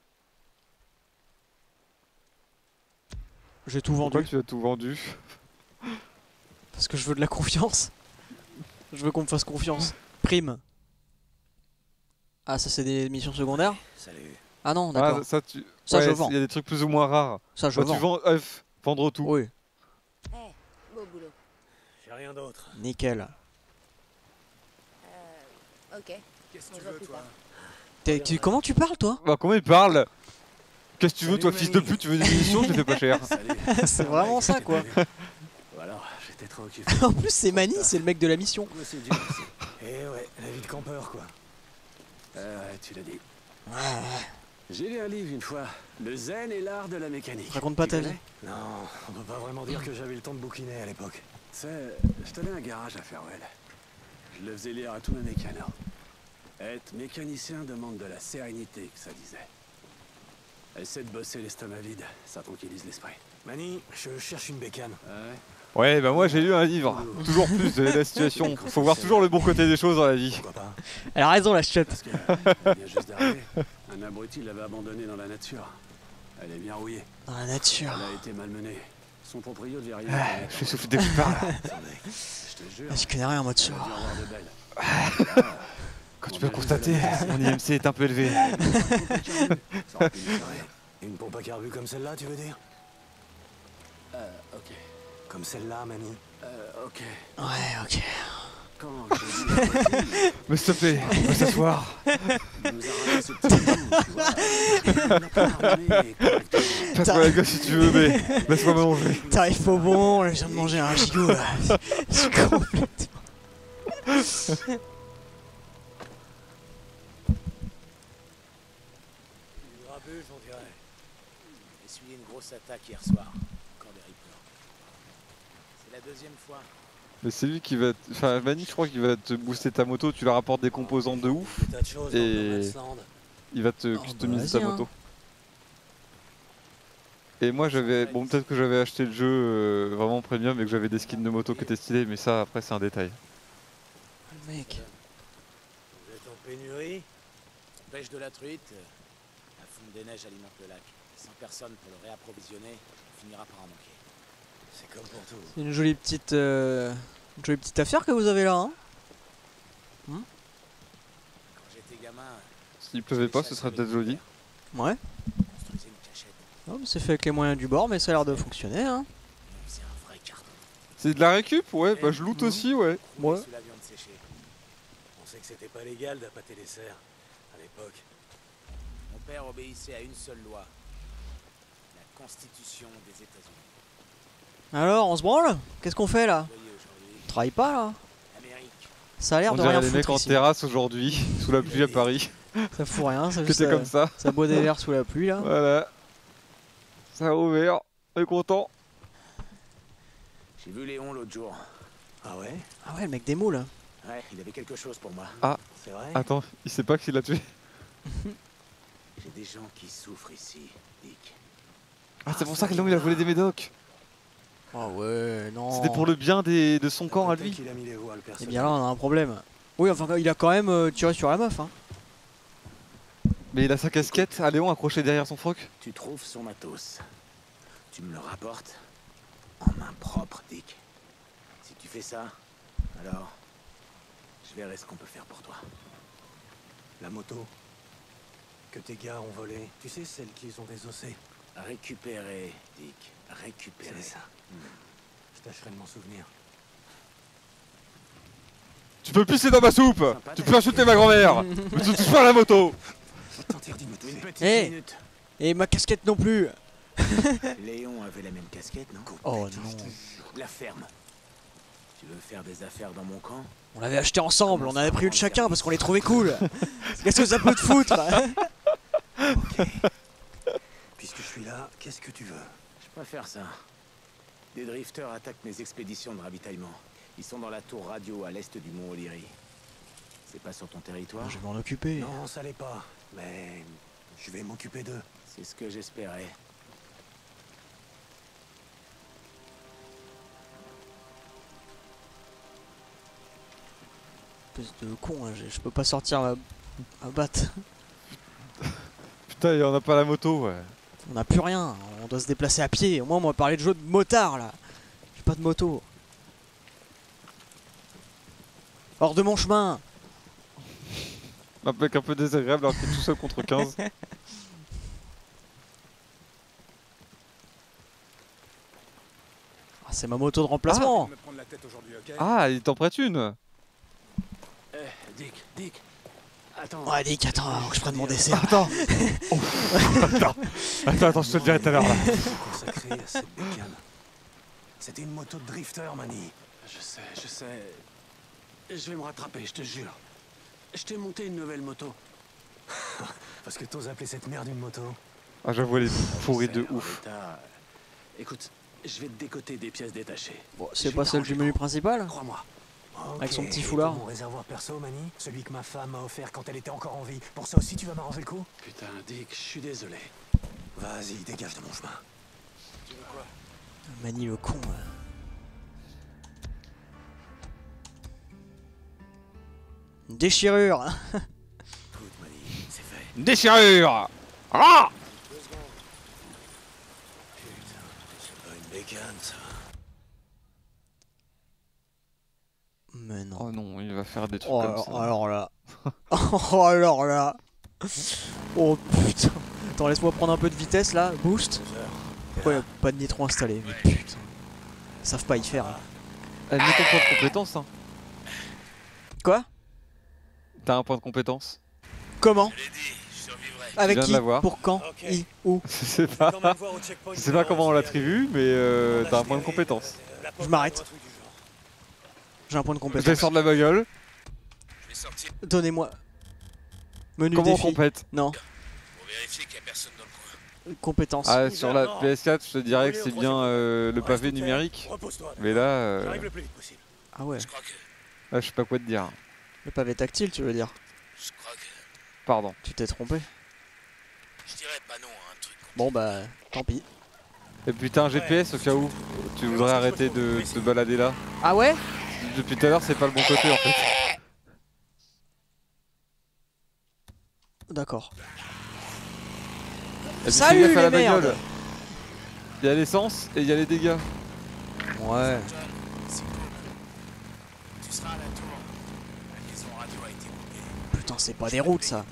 J'ai tout Pourquoi vendu. tu as tout vendu? Parce que je veux de la confiance. Je veux qu'on me fasse confiance. Prime. Ah, ça c'est des missions secondaires? Salut. Ah non, d'accord. Ah, ça, tu... Ça, je ouais, vends. il y a des trucs plus ou moins rares. Ça je Bah, tu vends. vends F, vendre tout. Oui, Beau boulot. J'ai rien d'autre. nickel. Ok. Qu'est-ce que On tu se voit veux, plus toi? tard. Comment tu parles toi? Bah, comment il parle? Qu'est-ce que tu veux, Salut, toi, fils de mamie. pute? Tu veux une émission? Je te fais pas cher. Salut. C'est vraiment ça quoi. Ou alors, j'étais trop occupé. En plus c'est Mani, c'est le mec de la mission. Ouais, c'est dur aussi. Eh ouais, la vie de campeur quoi. Ouais, tu l'as dit. J'ai lu un livre une fois, Le zen et l'art de la mécanique. Raconte pas Tu ta connais? vie. Non, on peut pas vraiment dire que j'avais le temps de bouquiner à l'époque. Tu sais, je tenais un garage à Farewell. Je le faisais lire à tous mes mécanos. Être mécanicien demande de la sérénité, que ça disait. Essaie de bosser l'estomac vide, ça tranquillise l'esprit. Mani, je cherche une bécane. Ouais. Ouais, bah, moi, j'ai lu un livre. Toujours plus de la situation. Faut voir toujours le bon côté des choses dans la vie. Pourquoi pas? Elle a raison la chiotte. Parce que, il vient juste d'arriver. Un abruti l'avait abandonnée dans la nature. Elle est bien rouillée. Dans la nature. Elle a été malmenée. Son proprio devait arriver. Je suis soufflé dès que tu parles. Je te jure. Ah, je connais rien moi dessus. Elle a dû en voir de belles. Quand tu peux constater, mon IMC est un peu élevé. Ça aurait pu nous sauver. Une pompe à carbu comme celle-là, tu veux dire? Ok. Comme celle-là, Mani? Ok. Ouais, ok. Quand j'ai dit abruti, Mais s'il te plaît, on va s'asseoir. il nous a ramené ce petit bout, tu vois. Il n'a pas harmoné correctement. Passe-moi la gueule si tu veux, mais laisse-moi manger. T'arrives au bon, là, je viens de manger un gigot là. Je suis complètement... Une grabuge, on dirait. J'ai essuyé une grosse attaque hier soir. Encore des Reapers. C'est la deuxième fois. Mais c'est lui qui va... Enfin, Mani, je crois qu'il va te booster ta moto, tu lui rapportes des composants de ouf, Des tas de choses dans Et- le No Man's Land. il va te Oh, customiser bah, ta vas-y, moto. Et moi j'avais... Bon, peut-être que j'avais acheté le jeu vraiment premium et que j'avais des skins de moto qui étaient stylés, mais ça après c'est un détail. Le mec. Vous êtes en pénurie? On pêche de la truite. La fonte des neiges alimente le lac. Sans personne pour le réapprovisionner, on finira par en manquer. C'est comme pour tout. C'est une jolie petite affaire que vous avez là, hein. Quand j'étais gamin, S'il pleuvait pas, ce serait peut-être joli. Ouais. on construisait une cachette. Oh, c'est fait avec les moyens du bord, mais ça a l'air de fonctionner, hein. On faisait un vrai carton. C'est de la récup, ouais. Bah je loot aussi, ouais. Ouais. Sous la viande séchée. On sait que c'était pas légal d'appâter les cerfs à l'époque. Mon père obéissait à une seule loi. La Constitution des États-Unis. Alors, on se branle? Qu'est-ce qu'on fait là? Voyez aujourd'hui, On travaille pas là? Amérique. Ça a l'air On de dirait rien les mecs foutre en ici. terrasse aujourd'hui, sous la pluie à Paris. Ça fout rien, ça Que juste c'est comme ça. ça boit des verres sous la pluie là. Voilà. Ça a ouvert. On est content. J'ai vu Léon l'autre jour. Ah ouais? Ah ouais, le mec des moules. Ouais, il avait quelque chose pour moi. C'est vrai? Attends, il sait pas qui l'a tué. J'ai des gens qui souffrent ici, Dick. Ah, c'est pour ça que Léon il a volé des médocs. Ah ouais, non. C'était pour le bien de son camp à Peut-être lui. qu'il a mis les voiles, Eh personnellement. bien là, on a un problème. Oui, enfin, il a quand même tiré sur la meuf, hein. Mais il a sa casquette à Léon accrochée derrière son froc. Tu trouves son matos. Tu me le rapportes en main propre, Dick. Si tu fais ça, alors je verrai ce qu'on peut faire pour toi. La moto que tes gars ont volée, tu sais, celle qu'ils ont désossée. Récupérer, Dick. Récupérer. C'est ça. Je tâcherai de m'en souvenir. Tu peux pisser dans ma soupe. Tu peux insulter ma grand-mère. Mais tu touches pas à la moto. Je t'interdis de me toucher. Une petite Eh. minute. Et ma casquette non plus. Léon avait la même casquette, non? Oh non. La ferme. Tu veux faire des affaires dans mon camp? On l'avait acheté ensemble, on avait pris une chacun parce qu'on les trouvait cool. Qu'est-ce que ça peut te foutre? Puisque je suis là, qu'est-ce que tu veux? Je préfère ça. Des drifters attaquent mes expéditions de ravitaillement. Ils sont dans la tour radio à l'est du mont O'Leary. C'est pas sur ton territoire? Je vais m'en occuper. Non, ça l'est pas. Mais je vais m'occuper d'eux. C'est ce que j'espérais. Espèce de con, hein, je peux pas sortir à battre. Putain, et on a pas la moto, ouais. On a plus rien, on doit se déplacer à pied. Au moins, on va parler de jeu de motard là. J'ai pas de moto. Hors de mon chemin. Un mec un peu désagréable alors qu'il est tout seul contre 15. Ah, c'est ma moto de remplacement. Me prendre la tête aujourd'hui, ok? Ah, il t'en prête une. Dick. Attends. Ouais, Dick, attends, avant que je prenne mon dessert. Attends. Attends, je te le dirai tout à l'heure là. Consacré à cette bécane. C'était une moto de drifter, Manny. Je sais. Je vais me rattraper, je te jure. Je t'ai monté une nouvelle moto. Parce que t'oses appeler cette merde une moto? Ah, j'avoue, elle est pourrie de C'est en ouf. état. Écoute, je vais te décoter des pièces détachées. Bon, c'est pas celle du menu principal? Crois-moi. Avec son Ok, petit et foulard. pour mon réservoir perso, Manny, celui que ma femme m'a offert quand elle était encore en vie. Pour ça aussi, tu vas m'arranger le coup? Putain, Dick, je suis désolé. Vas-y, dégage de mon chemin. Mani le con. Une déchirure. Écoute, Manny, c'est fait. Déchirure. Ah. Putain, c'est pas une bécane, ça. Mais non. Oh non, il va faire des trucs Oh, comme ça. alors là. Oh, alors là. Oh putain. Attends, laisse-moi prendre un peu de vitesse là. Boost. Pourquoi y a pas de nitro installé? Mais putain. Ils savent pas y faire. Hein. Elle met ton point de compétence, hein. Quoi? T'as un point de compétence. Comment? Avec viens de qui? l'avoir. Pour quand? Ok. Qui? Où? Je sais pas. Je sais pas comment on l'attribue, mais t'as un point de compétence. Je m'arrête. J'ai un point de Je compétence. vais sortir de la bagnole. Je vais sortir Donnez-moi. Menu Comment on défi. compète? Non. pour vérifier qu'il n'y a personne dans le coin. Compétence. Ah, sur la PS4, je te dirais que c'est bien le pavé numérique. Repose-toi. Mais là, J'arrive le plus vite possible. Ah ouais. Je crois que... là, je sais pas quoi te dire. Le pavé tactile, tu veux dire? Je crois que... Pardon. Tu t'es trompé. Je dirais pas non à un truc. Bon bah, tant pis. Et puis t'as un GPS au cas où tu voudrais arrêter de te balader là. Ah ouais? Depuis tout à l'heure, c'est pas le bon côté en fait. D'accord. Et puis, Salut, fais gaffe à la les merdes. bagnole. Il y a l'essence et il y a les dégâts. Ouais. John, c'est cool. Tu seras à la tour. La liaison radio putain, c'est pas des routes ça.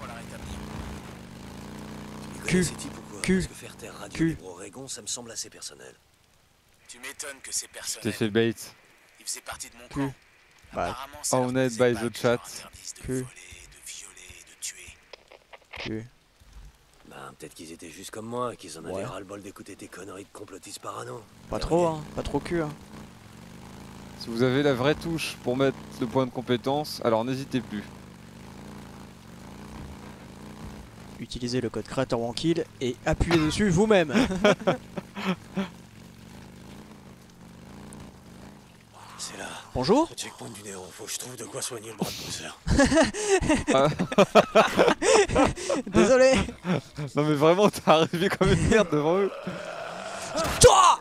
Tu Q, ces types ou quoi? Q, Parce que faire taire Radio Q. Libre Oregon, ça me semble assez personnel. Tu m'étonnes que ces T'es personnels. fait bait. Il faisait partie de mon Q. camp. Bah, Apparemment, ça leur Owned plaisait by pas the que je chat. leur interdise de Q. voler, de violer, de tuer. Q. Ben, peut-être qu'ils étaient juste comme moi et qu'ils en avaient Ouais. ras-le-bol d'écouter tes conneries de complotistes parano. Pas trop, hein. Pas trop cul, hein. Si vous avez la vraie touche pour mettre le point de compétence, alors n'hésitez plus. Utilisez le code créateur Wankill et appuyez dessus vous-même. C'est là. Bonjour. Le checkpoint du néon. Faut que je trouve de quoi soigner le bras de bosseur. Désolé. Non mais vraiment, t'es arrivé comme une merde devant eux. Toi.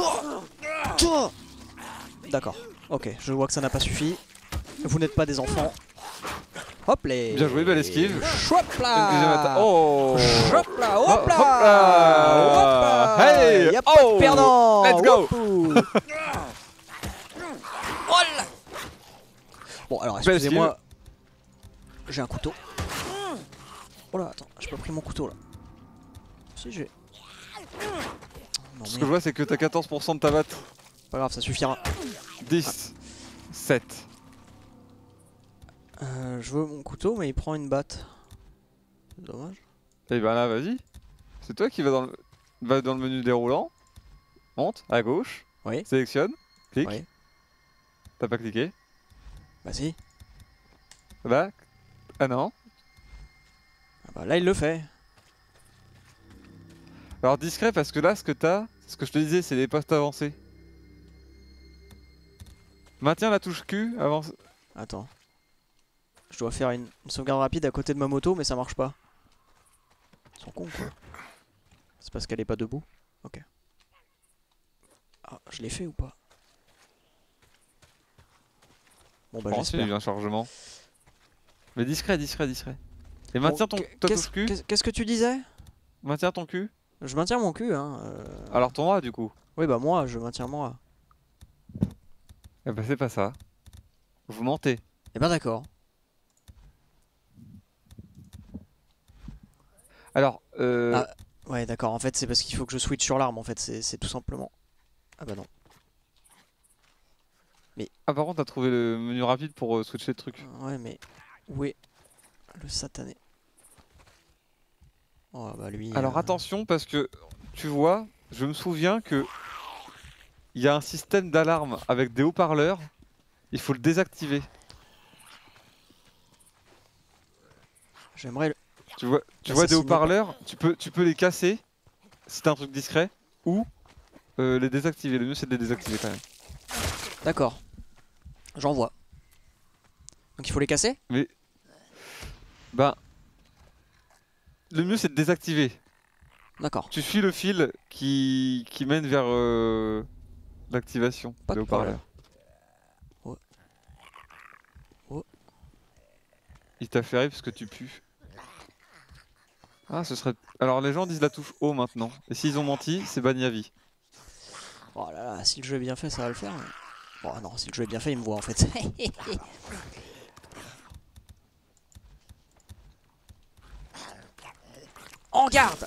D'accord. Ok, je vois que ça n'a pas suffi. Vous n'êtes pas des enfants. Hop les. Bien joué, belle esquive. Chouop Deuxième là. attaque. Oh. Hop là, hop Hop là, là. hop là. Hey, y a pas oh. de perdant. Let's go. Wouhou. Oh là. Bon alors Belle excusez-moi. J'ai un couteau. Oh là, attends, j'ai pas pris mon couteau là. Si j'ai. Non, Ce que mais je vois, c'est que t'as 14% de ta batte. pas grave, ça suffira. 10. 7. Je veux mon couteau, mais il prend une batte. C'est dommage. Et ben là, vas-y. C'est toi qui va dans le menu déroulant. Monte à gauche. Oui. Sélectionne. Clique. Oui. T'as pas cliqué. Bah si. Là. Ah non. Ah bah là il le fait. Alors discret parce que là, ce que je te disais, c'est les postes avancés. Maintiens la touche Q, avance. Attends. Je dois faire une sauvegarde rapide à côté de ma moto, mais ça marche pas. Ils sont cons quoi. C'est parce qu'elle est pas debout. Ok. Ah, je l'ai fait ou pas? Bon bah Ensuite, il y a j'espère. eu un chargement. Mais discret. Et maintiens ta touche Q. Qu'est-ce que tu disais? Maintiens ton cul. Je maintiens mon cul hein. Alors ton A du coup. Oui bah moi, je maintiens moi. Eh ben c'est pas ça. Vous mentez. Eh ben d'accord. Alors, Ah, ouais d'accord, en fait c'est parce qu'il faut que je switch sur l'arme en fait, c'est tout simplement. Ah bah non. ah par contre t'as trouvé le menu rapide pour switcher le truc. Ouais mais où est le satané? Oh bah lui... Alors attention parce que tu vois, je me souviens que il y a un système d'alarme avec des haut-parleurs. Il faut le désactiver. J'aimerais... Tu vois des Assassiner. haut-parleurs, tu peux les casser si t'as un truc discret ou les désactiver. Le mieux c'est de les désactiver quand même. D'accord. J'en vois. Donc il faut les casser? Mais ben le mieux c'est de désactiver. D'accord. Tu suis le fil qui mène vers l'activation Pas des de haut-parleurs. Ouais. Ouais. Il t'a fait rire parce que tu pues. Ah, ce serait. Alors, les gens disent la touche O maintenant. Et s'ils ont menti, c'est banni à vie. Oh là là, si le jeu est bien fait, ça va le faire. Bon non, si le jeu est bien fait, il me voit en fait. En garde!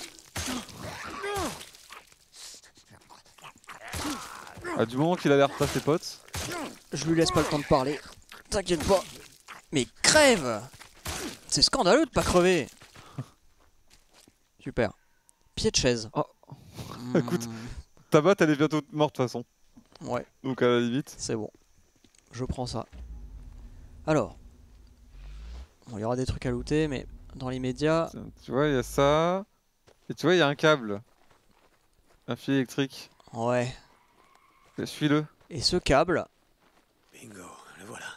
Ah, du moment qu'il alerte pas ses potes. Je lui laisse pas le temps de parler. T'inquiète pas. Mais crève! C'est scandaleux de pas crever. Super. Pied de chaise. Oh. Hmm, Écoute, ta batte elle est bientôt morte de toute façon. ouais, Donc à la limite. c'est bon. Je prends ça. Alors. Bon, il y aura des trucs à looter, mais dans l'immédiat... Tiens, tu vois, il y a ça. Et tu vois, il y a un câble. Un fil électrique. Ouais. Suis-le. Et ce câble... Bingo, le voilà.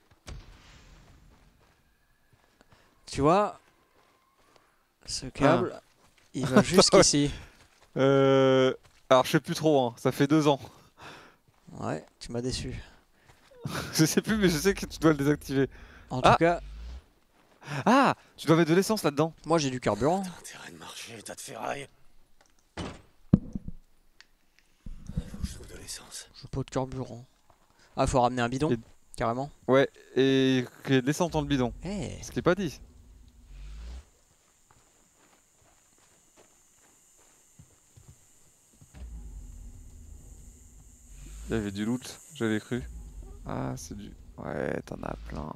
Tu vois, ce câble, il va jusqu'ici. Alors je sais plus trop, hein. Ça fait 2 ans. Ouais, tu m'as déçu. Je sais plus, mais je sais que tu dois le désactiver. En tout cas, Ah, tu dois mettre de l'essence là-dedans. moi j'ai du carburant. T'as intérêt de marcher, tas de ferraille. Faut que je trouve de l'essence. J'ai pas de carburant. Ah, faut ramener un bidon, Et- carrément. Ouais, et qu'il y ait de l'essence dans le bidon. Eh, Ce qui est pas dit. Il y avait du loot, j'avais cru. Ah, c'est du... Ouais, t'en as plein.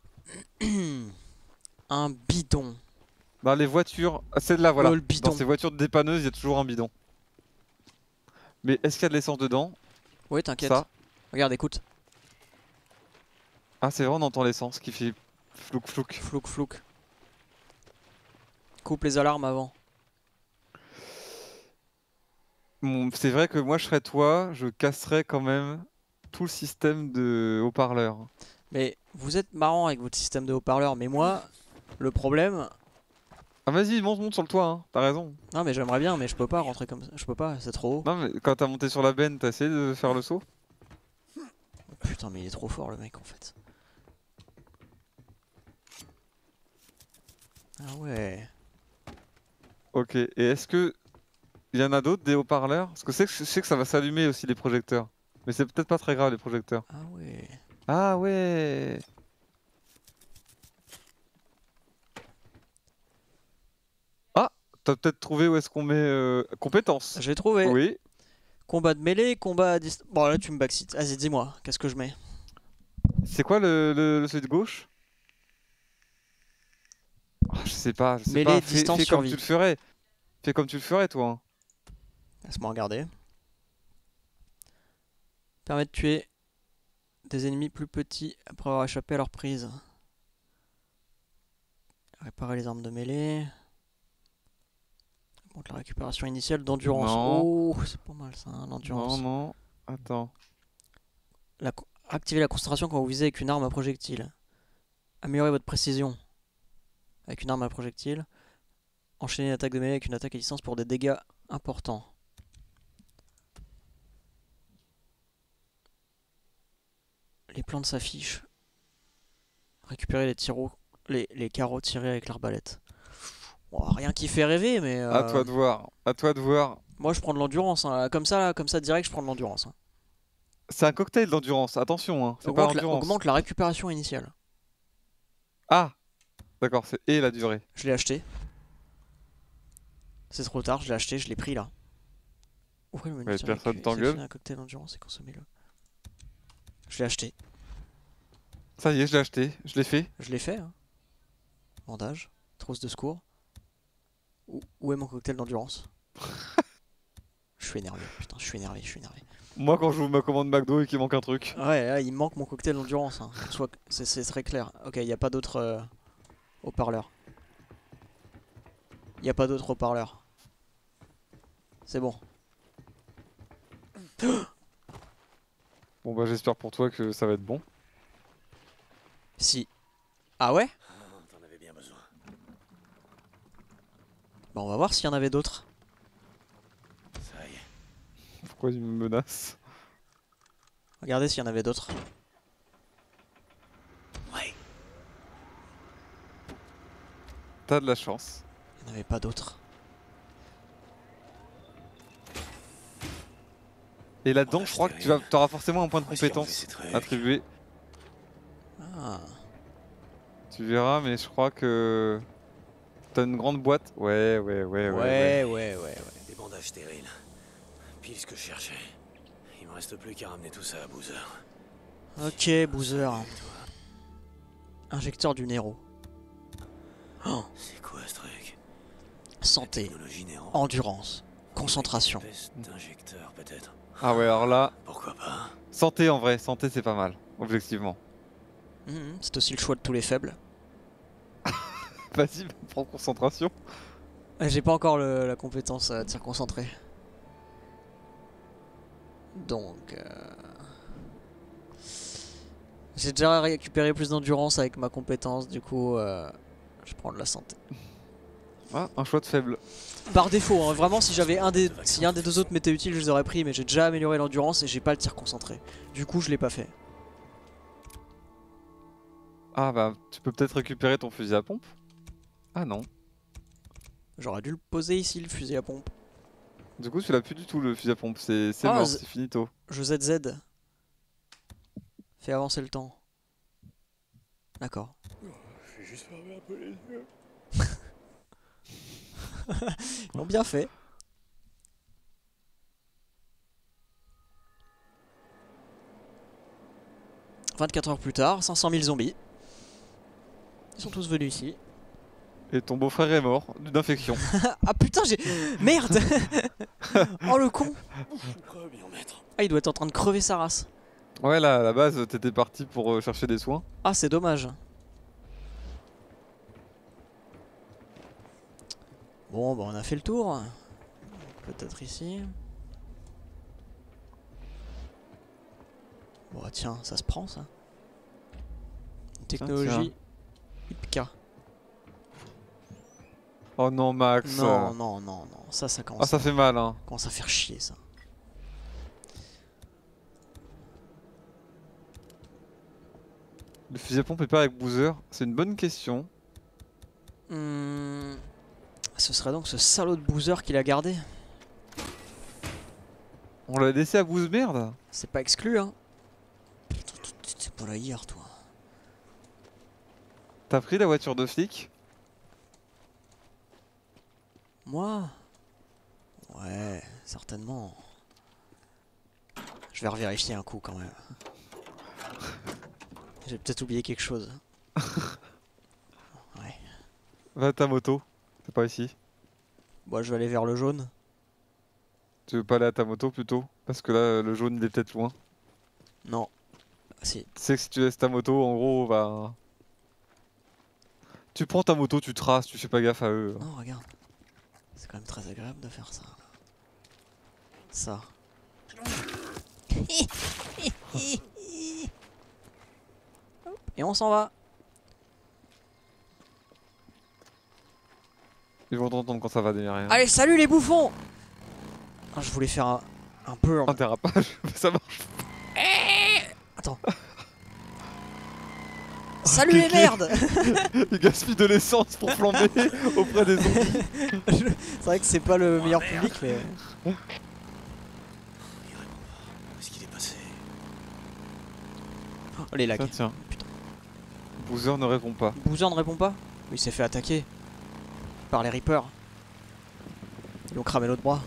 Un bidon. Dans les voitures... Ah, c'est de là, voilà. Oh, le bidon. Dans ces voitures de dépanneuses, il y a toujours un bidon. Mais est-ce qu'il y a de l'essence dedans? Oui, t'inquiète. Ça. Regarde, écoute. Ah, c'est vrai, on entend l'essence qui fait flouk flouk. Flouk flouk. Coupe les alarmes avant. C'est vrai que moi, je serais toi, je casserais quand même tout le système de haut-parleurs. Mais vous êtes marrant avec votre système de haut-parleurs, mais moi, le problème... Ah vas-y, monte sur le toit, hein. T'as raison. Non mais j'aimerais bien, mais je peux pas rentrer comme ça. Je peux pas, c'est trop haut. Non mais quand t'as monté sur la benne, t'as essayé de faire le saut? Putain mais il est trop fort le mec en fait. Ah ouais. Ok, et est-ce que il y en a d'autres des haut-parleurs? Parce que je sais que ça va s'allumer aussi les projecteurs. Mais c'est peut-être pas très grave les projecteurs. Ah ouais. Ah ouais. Ah, t'as peut-être trouvé où est-ce qu'on met compétences. J'ai trouvé. Oui. Combat de mêlée, combat à distance. Bon là tu me backseat. Vas-y dis-moi, qu'est-ce que je mets? C'est quoi celui de gauche? Oh, je sais pas, Mêlée, Fais distance, comme survie. tu le ferais. Fais comme tu le ferais toi. Hein. Laisse-moi regarder. Permet de tuer des ennemis plus petits après avoir échappé à leur prise. Réparer les armes de mêlée. Montre la récupération initiale d'endurance. Non. Oh, c'est pas mal ça, hein, l'endurance. Non, attends. Activez la concentration quand vous visez avec une arme à projectile. Améliorez votre précision avec une arme à projectile. Enchaînez l'attaque de mêlée avec une attaque à distance pour des dégâts importants. Les plantes s'affichent. Récupérez les carreaux tirés avec l'arbalète. Bon, rien qui fait rêver, mais... À toi de voir, à toi de voir. Moi je prends de l'endurance, hein. Comme ça direct je prends de l'endurance. Hein. C'est un cocktail d'endurance, attention, hein. C'est pas l'endurance. Augmente la récupération initiale. Ah, d'accord, c'est et la durée. Je l'ai acheté. C'est trop tard, je l'ai acheté, je l'ai pris là. Ouvrez le menu. Ouais, personne t'engueule. Un cocktail d'endurance et consommez-le. Je l'ai acheté. Ça y est, je l'ai acheté, je l'ai fait. Je l'ai fait. Hein. Bandage, trousse de secours. Où est mon cocktail d'endurance? Je suis énervé, putain, je suis énervé. Moi, quand je vous ma commande McDo et qu'il manque un truc. Ouais, là, il manque mon cocktail d'endurance. Hein. C'est très clair. Ok, il n'y a pas d'autres haut-parleurs. Il n'y a pas d'autres haut-parleurs. C'est bon. Bon bah j'espère pour toi que ça va être bon. Si. Ah ouais? T'en avais bien besoin. Bah on va voir s'il y en avait d'autres. Ça y est. Pourquoi il me menace? Regardez s'il y en avait d'autres. Ouais. T'as de la chance. Il n'y en avait pas d'autres. Et là-dedans, je crois que tu auras forcément un point de compétence attribué. Ah. Tu verras, mais je crois que t'as une grande boîte. Ouais. Des bandages stériles. Pile ce que je cherchais. Il me reste plus qu'à ramener tout ça à Boozer. Ok, Boozer. Injecteur du Nero. Oh. C'est quoi ce truc? Santé. Technologie Néron. Endurance. Concentration. D'injecteur peut-être. Ah ouais, alors là... Pourquoi pas? Santé en vrai, santé c'est pas mal, objectivement. C'est aussi le choix de tous les faibles. Vas-y, prends concentration. J'ai pas encore la compétence tir concentré. Donc... J'ai déjà récupéré plus d'endurance avec ma compétence, du coup je prends de la santé. Ah, un choix de faible. Par défaut, hein, vraiment si un des deux autres m'était utile je les aurais pris, mais j'ai déjà amélioré l'endurance et j'ai pas le tir concentré. Du coup je l'ai pas fait. Ah bah tu peux peut-être récupérer ton fusil à pompe. Ah non. J'aurais dû le poser ici le fusil à pompe. Du coup tu l'as plus du tout le fusil à pompe, c'est mort, c'est finito. Je ZZ. Fais avancer le temps. D'accord. Je vais juste fermer un peu les yeux. Ils l'ont bien fait. 24 heures plus tard, 500 000 zombies. Ils sont tous venus ici. Et ton beau-frère est mort d'une infection. Ah putain, j'ai... Merde. Oh le con. Ah, il doit être en train de crever sa race. Ouais, là, à la base, t'étais parti pour chercher des soins. Ah, c'est dommage. Bon, bah on a fait le tour. Peut-être ici. Bon, tiens, ça se prend ça. Technologie. Ipka. Oh non, Max. Non, non, non, non. Ça commence. Ah, ça fait mal, hein. Commence à faire chier ça. Le fusil à pompe est pas avec Boozer? C'est une bonne question. Ce serait donc ce salaud de Boozer qui l'a gardé. On l'a laissé à Boozer, merde. C'est pas exclu, hein. C'est pas là hier, toi. T'as pris la voiture de flic? Moi? Ouais, certainement. Je vais revérifier un coup quand même. J'ai peut-être oublié quelque chose. Ouais. Va à ta moto. C'est pas ici. Bon, je vais aller vers le jaune. Tu veux pas aller à ta moto plutôt? Parce que là, le jaune il est peut-être loin. Non. Si. Tu sais que si tu laisses ta moto, en gros, bah... Tu prends ta moto, tu traces, tu fais pas gaffe à eux. Non, regarde. C'est quand même très agréable de faire ça. Ça. Et on s'en va. Ils vont t'entendre quand ça va démarrer. Hein. Allez, salut les bouffons. Ah, je voulais faire un peu... Un dérapage, mais ça marche. Attends. Salut les merdes. Ils gaspillent de l'essence pour flamber auprès des zombies. C'est vrai que c'est pas le meilleur public, mais... Qu'est-ce qu'il est passé? Oh, les lags. Tiens. Boozer ne répond pas. Boozer ne répond pas? Il s'est fait attaquer par les Reapers. Ils ont cramé l'autre bras.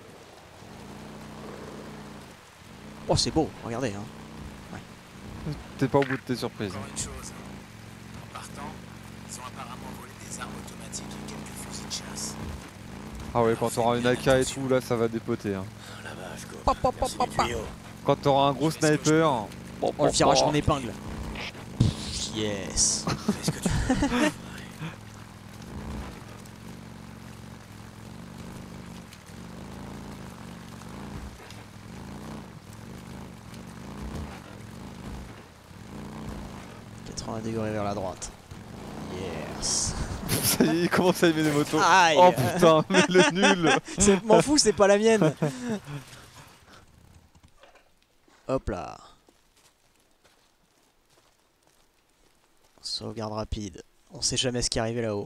Oh, c'est beau, regardez. Hein. Ouais. T'es pas au bout de tes surprises. Encore une chose. En partant, ils ont apparemment volé des armes automatiques et quelques fusils de chasse. Ah ouais, quand t'auras une AK et tout, là, ça va dépoter. Hein. La vache, go. Pop, pop, Merci pop, du pop. tuyau. Quand t'auras un gros sniper... Oh, le tirage en épingle. Yes. Fais ce que tu veux. Degrés vers la droite. Yes. Ça y est, il commence à aimer les motos. Aïe. Oh putain, mais le nul. M'en fous, c'est pas la mienne. Hop là. Sauvegarde rapide. On sait jamais ce qui est arrivé là-haut.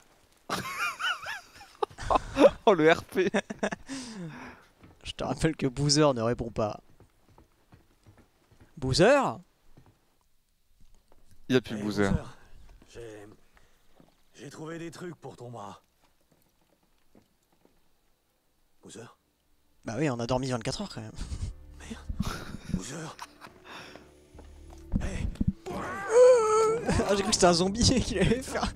Oh le RP. Je te rappelle que Boozer ne répond pas. Boozer? Il y a plus Hey, Boozer. J'ai trouvé des trucs pour ton bras. Boozer? Bah oui, on a dormi 24 heures quand même. Merde. Boozer? Hey. Ah, j'ai cru que c'était un zombie qu'il allait faire.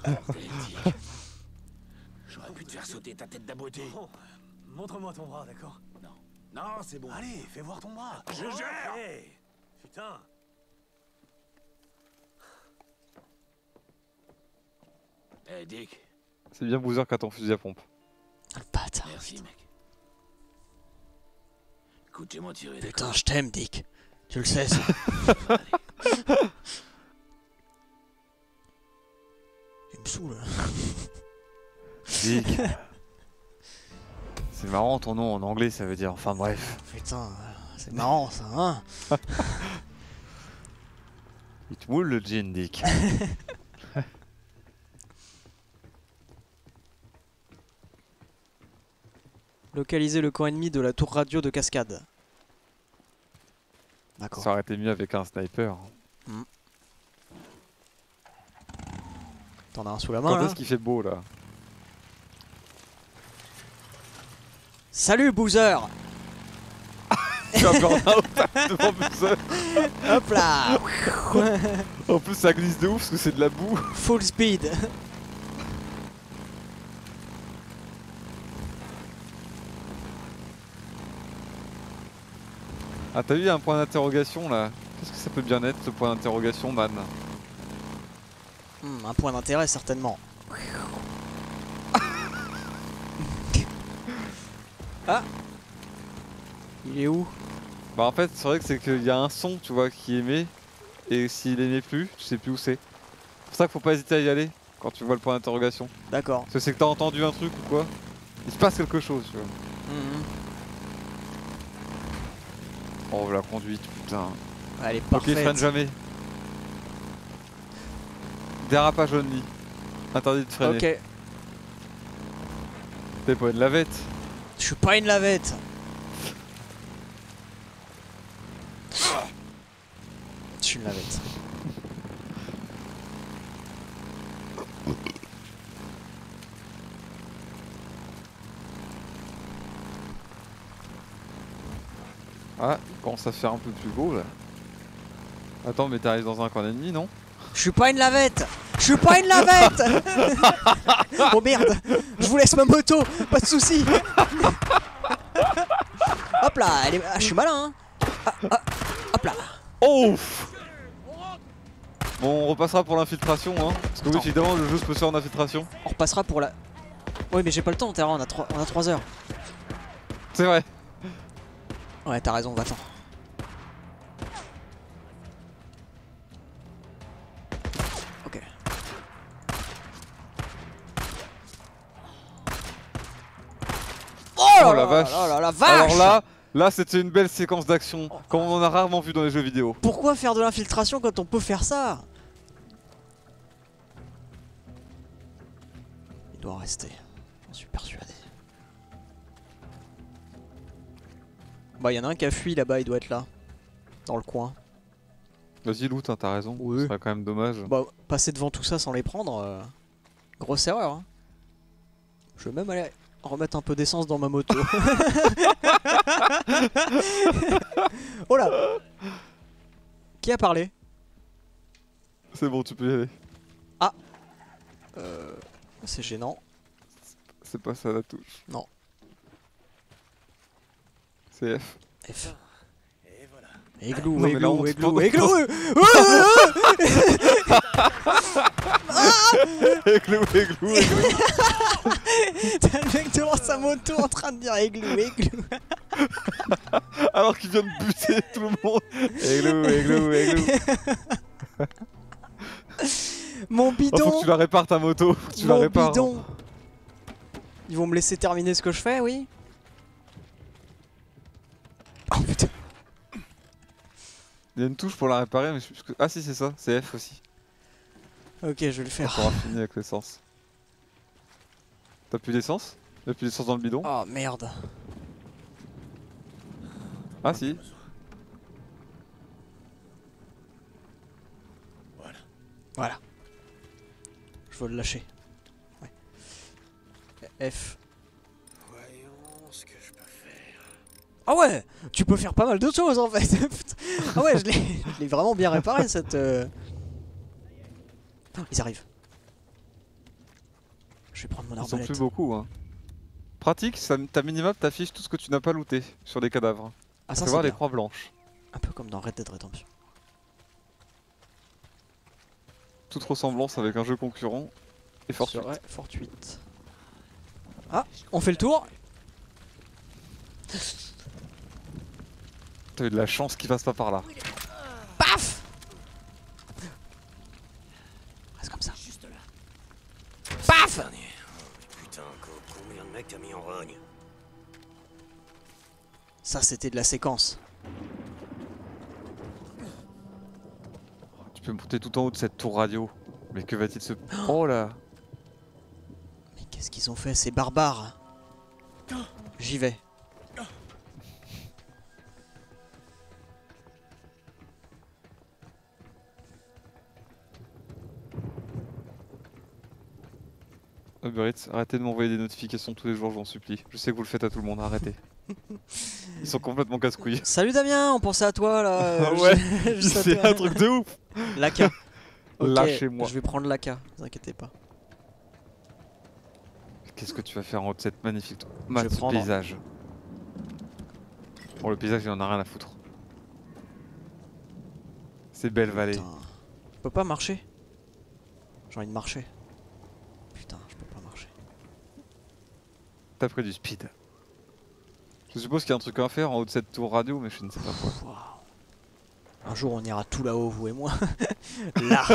J'aurais pu te faire sauter ta tête d'abruti. Bon, montre-moi ton bras, d'accord? Non. Non, c'est bon. Allez, fais voir ton bras. Je gère. Hey. Putain. Eh, Dick. C'est bien Boozer qui a ton fusil à pompe. Ah, le bâtard. Merci, mec. Écoute, j'ai moins tiré. Putain, je t'aime, Dick. Tu le sais, ça. Il me saoule. Dick. C'est marrant ton nom en anglais, ça veut dire. Enfin bref. Putain, c'est marrant ça, hein. Il te moule le jean, Dick. Localiser le camp ennemi de la tour radio de Cascade. D'accord. Ça aurait été mieux avec un sniper. T'en as un sous la main Quand là. est-ce qu'il fait beau là? Salut Boozer. fais un burn-out devant Buzzer. Hop là. En plus ça glisse de ouf parce que c'est de la boue. Full speed. Ah t'as vu, il y a un point d'interrogation là. Qu'est-ce que ça peut bien être ce point d'interrogation, man? Un point d'intérêt certainement. Ah. Il est où? Bah en fait c'est vrai que c'est qu'il y a un son tu vois qui émet. Et s'il émet plus, je sais plus où c'est. C'est pour ça qu'il faut pas hésiter à y aller quand tu vois le point d'interrogation. D'accord. Parce que c'est que t'as entendu un truc ou quoi. Il se passe quelque chose tu vois. Oh la conduite putain. Elle est Ok, parfaite. freine jamais. Dérapage only. Interdit de freiner. Ok. T'es pas une lavette. Je suis pas une lavette. Je suis une lavette. Ah, il commence à faire un peu plus beau là. Attends, mais t'arrives dans un coin ennemi, non? Je suis pas une lavette. Je suis pas une lavette. Oh merde. Je vous laisse ma moto. Pas de soucis. Hop là. Elle est... Ah, je suis malin. Hein. Hop là. Oh. Bon, on repassera pour l'infiltration, hein. Parce que oui, évidemment, le jeu se peut faire en infiltration. On repassera pour la... Oui, mais j'ai pas le temps, Terra. On a 3 heures. C'est vrai. Ouais, t'as raison, va-t'en. Ok. Oh la vache. La vache. Alors là c'était une belle séquence d'action, comme on en a rarement vu dans les jeux vidéo. Pourquoi faire de l'infiltration quand on peut faire ça? Il doit rester, j'en suis persuadé. Bah y'en a un qui a fui là-bas, il doit être là. Dans le coin. Vas-y loot, hein, t'as raison, Oui. ce serait quand même dommage. Bah passer devant tout ça sans les prendre, grosse erreur hein. Je vais même aller remettre un peu d'essence dans ma moto. Oh là. Qui a parlé? C'est bon, tu peux y aller. Ah. C'est gênant. C'est pas ça la touche. Non. C'est F. F. Et voilà. Églou, Non, mais là, on églou, te églou, prend- églou. Églou, églou, églou. T'as le mec devant sa moto en train de dire églou, églou. Alors qu'il vient de buter tout le monde. Églou, églou, églou. Mon Oh, bidon. faut que tu la répares ta moto, faut que tu la Mon répares. bidon. Ils vont me laisser terminer ce que je fais, oui? Oh putain. Il y a une touche pour la réparer, mais je sais plus que... Ah si, c'est ça, c'est F aussi. Ok, je vais le faire. On aura fini avec l'essence. T'as plus d'essence? Y'a plus d'essence dans le bidon? Oh merde. Ah si. Voilà. Voilà. Je veux le lâcher. Ouais. F. Voyons ce que je peux faire. Ah ouais, tu peux faire pas mal de choses en fait. Ah ouais, je l'ai vraiment bien réparé cette... Oh, ils arrivent. Je vais prendre mon Ils sont arbalète. plus beaucoup, hein. Pratique, ta minimap t'affiche tout ce que tu n'as pas looté sur les cadavres. Ah Tu ça peux c'est voir les bien. croix blanches. Un peu comme dans Red Dead Redemption. Toute ressemblance avec un jeu concurrent est fortuite. Serait fortuite. Ah, on fait le tour. T'as eu de la chance qu'il passe pas par là. Paf. Reste comme ça. Juste là. Paf. Dernier. Oh, mais putain, combien de mecs t'as mis en rogne? Ça c'était de la séquence. Tu peux monter tout en haut de cette tour radio. Mais que va-t-il se... Oh là. Mais qu'est-ce qu'ils ont fait, ces barbares? J'y vais. Uber Eats, arrêtez de m'envoyer des notifications tous les jours, je vous en supplie. Je sais que vous le faites à tout le monde, arrêtez. Ils sont complètement casse-couilles. Salut Damien, on pensait à toi là. Ouais, Juste à c'est toi. un truc de ouf. L'AK. Ok, Lâchez-moi. je vais prendre l'AK, ne vous inquiétez pas. Qu'est-ce que tu vas faire en haut de cette magnifique Je vais prendre. paysage? Bon, le paysage, il en a rien à foutre. C'est belle vallée. Putain. Je peux pas marcher. J'ai envie de marcher. Putain, je peux pas marcher. T'as pris du speed. Je suppose qu'il y a un truc à faire en haut de cette tour radio, mais je ne sais pas quoi. Wow. Un jour on ira tout là-haut, vous et moi. Là.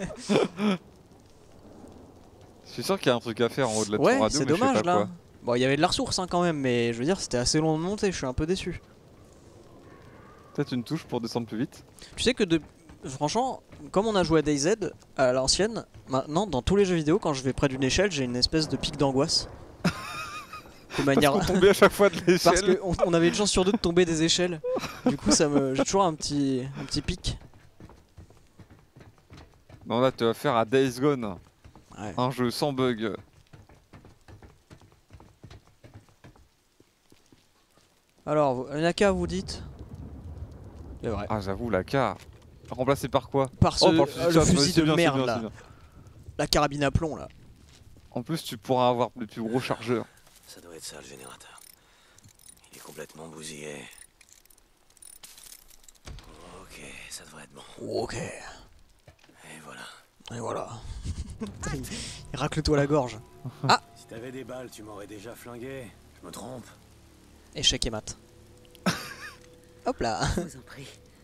Je suis sûr qu'il y a un truc à faire en haut de la tour Ouais, radio, c'est mais je sais dommage pas là. quoi. Bon, il y avait de la ressource hein, quand même, mais je veux dire, c'était assez long de monter, je suis un peu déçu. Peut-être une touche pour descendre plus vite. Tu sais que franchement, comme on a joué à DayZ à l'ancienne, maintenant dans tous les jeux vidéo, quand je vais près d'une échelle, j'ai une espèce de pic d'angoisse. De manière... Parce qu'on tombait à chaque fois de Parce l'échelle. qu'on avait une chance sur deux de tomber des échelles. Du coup, j'ai toujours un petit pic. Non, là, tu vas faire à Days Gone. Ouais. Un jeu sans bug. Alors, un AK, vous dites? C'est vrai. Ah, j'avoue, la K. Remplacé par quoi? Par Oh, par le chasse, fusil c'est de bien, c'est merde bien, là. c'est bien. La carabine à plomb là. En plus, tu pourras avoir le plus gros chargeur. Ça doit être ça le générateur. Il est complètement bousillé. Ok, ça devrait être bon. Ok. Et voilà. Et voilà. Il racle-toi la gorge. Ah! Si t'avais des balles, tu m'aurais déjà flingué. Je me trompe. Échec et mat. Hop là. Je vous en prie.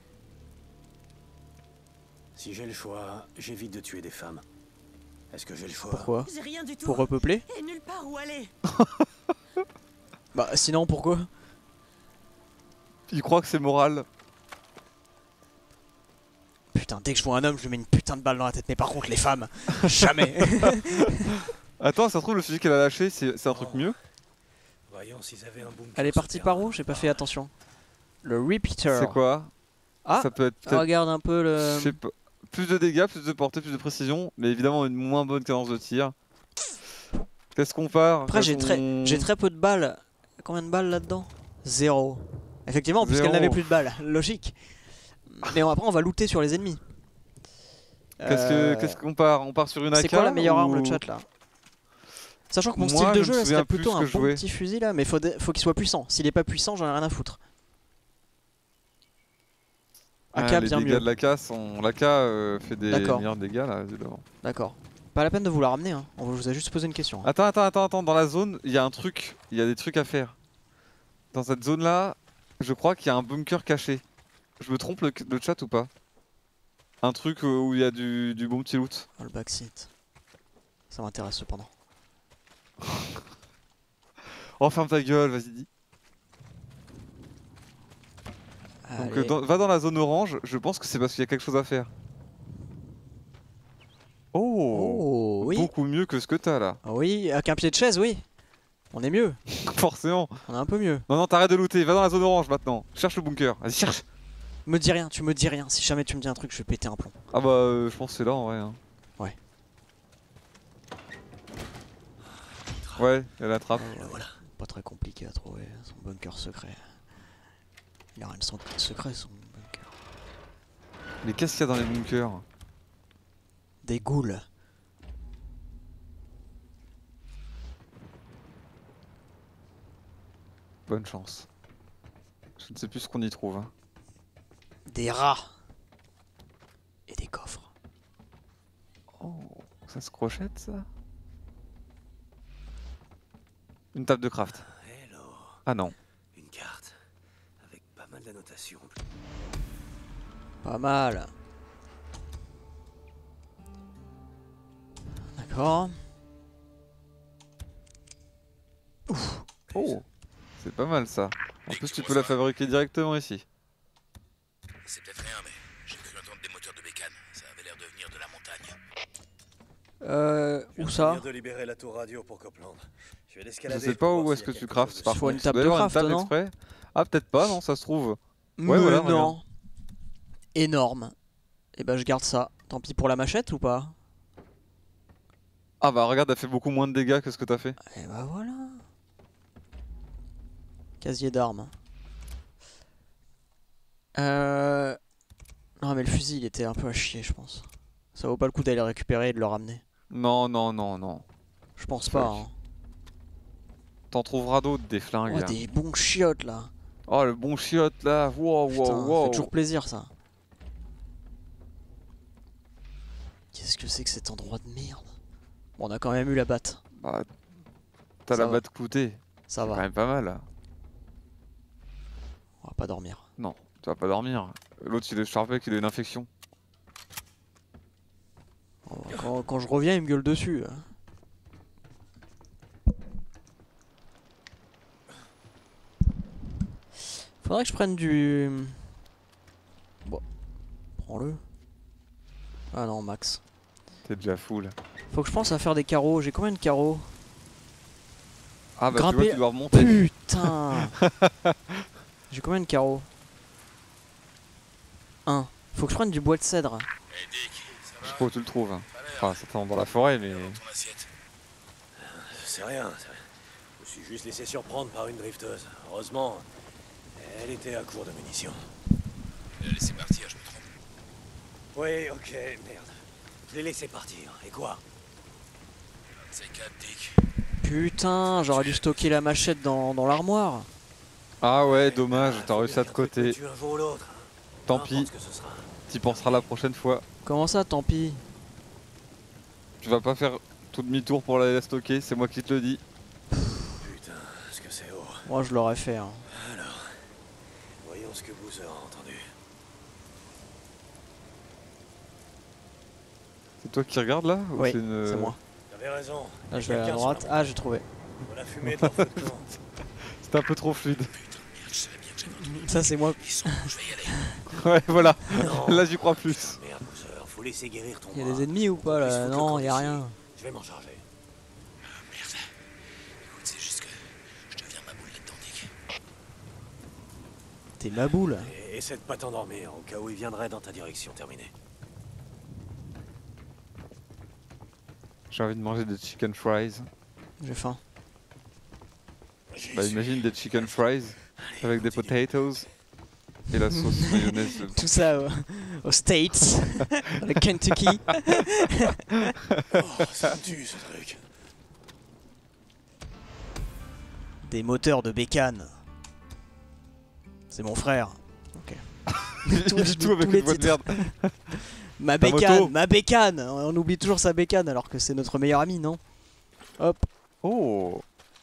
Si j'ai le choix, j'évite de tuer des femmes. Est-ce que j'ai le choix? Pourquoi? J'ai rien du tout. Pour repeupler? Et nulle part où aller. Bah sinon pourquoi? Il croit que c'est moral. Putain, dès que je vois un homme, je lui mets une putain de balle dans la tête. Mais par contre, les femmes, jamais. Attends, ça se trouve, le fusil qu'elle a lâché, c'est un truc mieux. Voyons s'ils avaient un bunker. Elle est partie par où? J'ai pas fait attention. Le repeater. C'est quoi? Ah, Ça peut être peut-être. regarde un peu le... Je sais pas. Plus de dégâts, plus de portée, plus de précision, mais évidemment une moins bonne cadence de tir. Qu'est-ce qu'on part? Après, j'ai très peu de balles. Combien de balles là-dedans? 0. Effectivement, puisqu'elle n'avait plus de balles. Logique. Mais après, on va looter sur les ennemis. Qu'est-ce qu'on part? On part sur une AK? C'est quoi la meilleure arme, ou... le chat là? Sachant que mon Moi, style de je me jeu, souviens c'est plus plutôt ce un que je bon jouais. petit fusil là, mais faut qu'il soit puissant. S'il est pas puissant, j'en ai rien à foutre. AK les bien dégâts mieux. de l'AK sont... L'AK fait des meilleurs dégâts là, évidemment. D'accord. Pas la peine de vous la ramener, hein. On vous a juste posé une question. Hein. Attends, dans la zone, il y a un truc, il y a des trucs à faire. Dans cette zone là, je crois qu'il y a un bunker caché. Je me trompe le chat ou pas? Un truc où il y a du bon petit loot. Oh, le backseat. Ça m'intéresse cependant. Oh, ferme ta gueule, vas-y dis. Allez. Donc va dans la zone orange, je pense que c'est parce qu'il y a quelque chose à faire. Oh, oui. Beaucoup mieux que ce que t'as là. Oui, avec un pied de chaise, oui. On est mieux. Forcément. On est un peu mieux. Non, t'arrêtes de looter, va dans la zone orange maintenant. Cherche le bunker, vas-y cherche. Me dis rien, tu me dis rien. Si jamais tu me dis un truc, je vais péter un plomb. Ah bah je pense que c'est là en vrai. Hein. Ouais. Ouais, elle attrape. Voilà. Pas très compliqué à trouver son bunker secret. Il a rien de secret son bunker. Mais qu'est-ce qu'il y a dans les bunkers? Des ghouls. Bonne chance. Je ne sais plus ce qu'on y trouve. Hein. Des rats. Et des coffres. Oh, ça se crochette ça? Une table de craft. Hello. Ah non. Une carte. Avec pas mal d'annotations. Pas mal. D'accord. Ouf. Oh, c'est pas mal ça. En plus tu peux la fabriquer directement ici. C'est peut-être rien, mais j'ai cru entendre des moteurs de bécane. Ça avait l'air de venir de la montagne. Où ça? de libérer la tour radio pour Copland. Je vais Je l'escalader. sais pas où est-ce que tu craftes par Faut contre. une table Il de doit y avoir craft, non exprès. Ah peut-être pas, non, ça se trouve. Ouais, Mais voilà, non. Énorme. Et bah je garde ça. Tant pis pour la machette ou pas? Ah bah regarde, elle fait beaucoup moins de dégâts que ce que t'as fait. Et bah voilà. Casier d'armes. Non mais le fusil il était un peu à chier je pense. Ça vaut pas le coup d'aller le récupérer et de le ramener. Non, non, non, non. Je pense pas. Hein. T'en trouveras d'autres des flingues. Oh, là. des bons chiottes là. Oh le bon chiotte là. Wow, Putain, wow, ça wow. fait toujours plaisir ça. Qu'est-ce que c'est que cet endroit de merde? Bon, on a quand même eu la batte. Bah, t'as la batte cloutée. Ça C'est va. quand même pas mal. On va pas dormir. Non, tu vas pas dormir. L'autre il est charpé qu'il a une infection. Quand je reviens, il me gueule dessus. Faudrait que je prenne du... Bon, prends-le. Ah non, max. T'es déjà full. Faut que je pense à faire des carreaux. J'ai combien de carreaux? Ah bah Grimper... tu vois, tu dois remonter. Putain. J'ai combien de carreaux? 1. Faut que je prenne du bois de cèdre. Je sais pas où tu le trouves. Enfin, c'est dans la forêt, mais... C'est rien. Je me suis juste laissé surprendre par une drifteuse. Heureusement, elle était à court de munitions. Elle a laissé partir, je me trompe. Oui, ok, merde. Je l'ai laissé partir. Et quoi? C'est 4, Dick. Putain, j'aurais dû stocker la machette dans l'armoire. Ah ouais, dommage, t'as réussi à te côté. Tu un jour ou l'autre. Tant pis, t'y penseras la prochaine fois. Comment ça, tant pis? Tu vas pas faire tout demi-tour pour la stocker, c'est moi qui te le dis. Putain, ce que c'est haut. Moi je l'aurais fait. Hein. Alors, voyons ce que Boozer a entendu. C'est toi qui regardes là? Oui, c'est moi. T'avais raison. Là je vais à droite. Ah, j'ai trouvé. On a fumé de leur feu de camp. C'était un peu trop fluide. Ça c'est moi. Ouais, voilà. Non. Là j'y crois plus. Merde, Boozer, faut laisser guérir ton Y'a bras. des ennemis ou pas là? Non, y'a rien. Je vais m'en charger. Merde. Écoute, c'est juste que je deviens ma boule là-dedans, Dick. T'es ma boule. Et essaie de pas t'endormir au cas où il viendrait dans ta direction. Terminé. J'ai envie de manger des chicken fries. J'ai faim. Bah imagine des chicken fries avec des potatoes et la sauce mayonnaise. Tout ça aux States, le Kentucky. Oh, ça tue ce truc. Des moteurs de bécane. C'est mon frère. Ok. Il dit tout avec une voix de merde. Ma Ta bécane, moto. ma bécane. On oublie toujours sa bécane alors que c'est notre meilleur ami, non? Hop. Oh.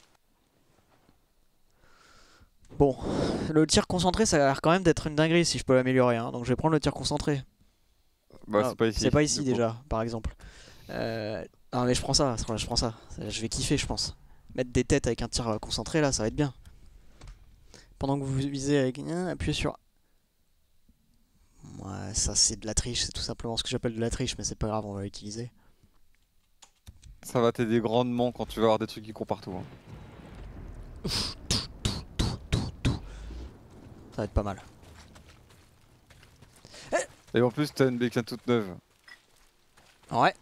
Bon, le tir concentré, ça a l'air quand même d'être une dinguerie si je peux l'améliorer. Hein. Donc je vais prendre le tir concentré. Bah Ah, c'est pas ici. C'est pas ici du coup. déjà, par exemple. Non mais je prends ça, je prends ça. Je vais kiffer, je pense. Mettre des têtes avec un tir concentré là, ça va être bien. Pendant que vous visez avec... appuyez sur... Ouais, ça c'est de la triche, c'est tout simplement ce que j'appelle de la triche, mais c'est pas grave, on va l'utiliser. Ça va t'aider grandement quand tu vas avoir des trucs qui courent partout. Hein. Ça va être pas mal. Et en plus t'as une bécane toute neuve. Ouais.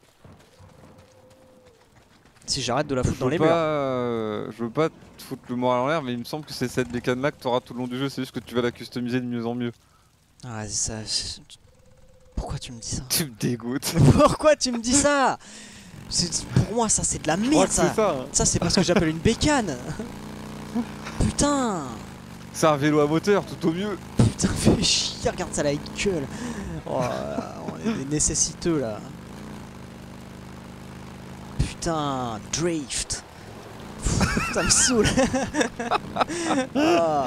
Si j'arrête de la foutre dans les murs. murs. Je veux pas te foutre le moral en l'air, mais il me semble que c'est cette bécane là que t'auras tout le long du jeu, c'est juste que tu vas la customiser de mieux en mieux. Ah, ça... Pourquoi tu me dis ça? Tu me dégoûtes. Pourquoi tu me dis ça? Pour moi ça c'est de la merde ça. Ça c'est parce que j'appelle une bécane. Putain. C'est un vélo à moteur tout au mieux. Putain, fais chier, regarde ça la gueule. Oh, on est des nécessiteux là. Putain, drift. Ça me saoule. Ah.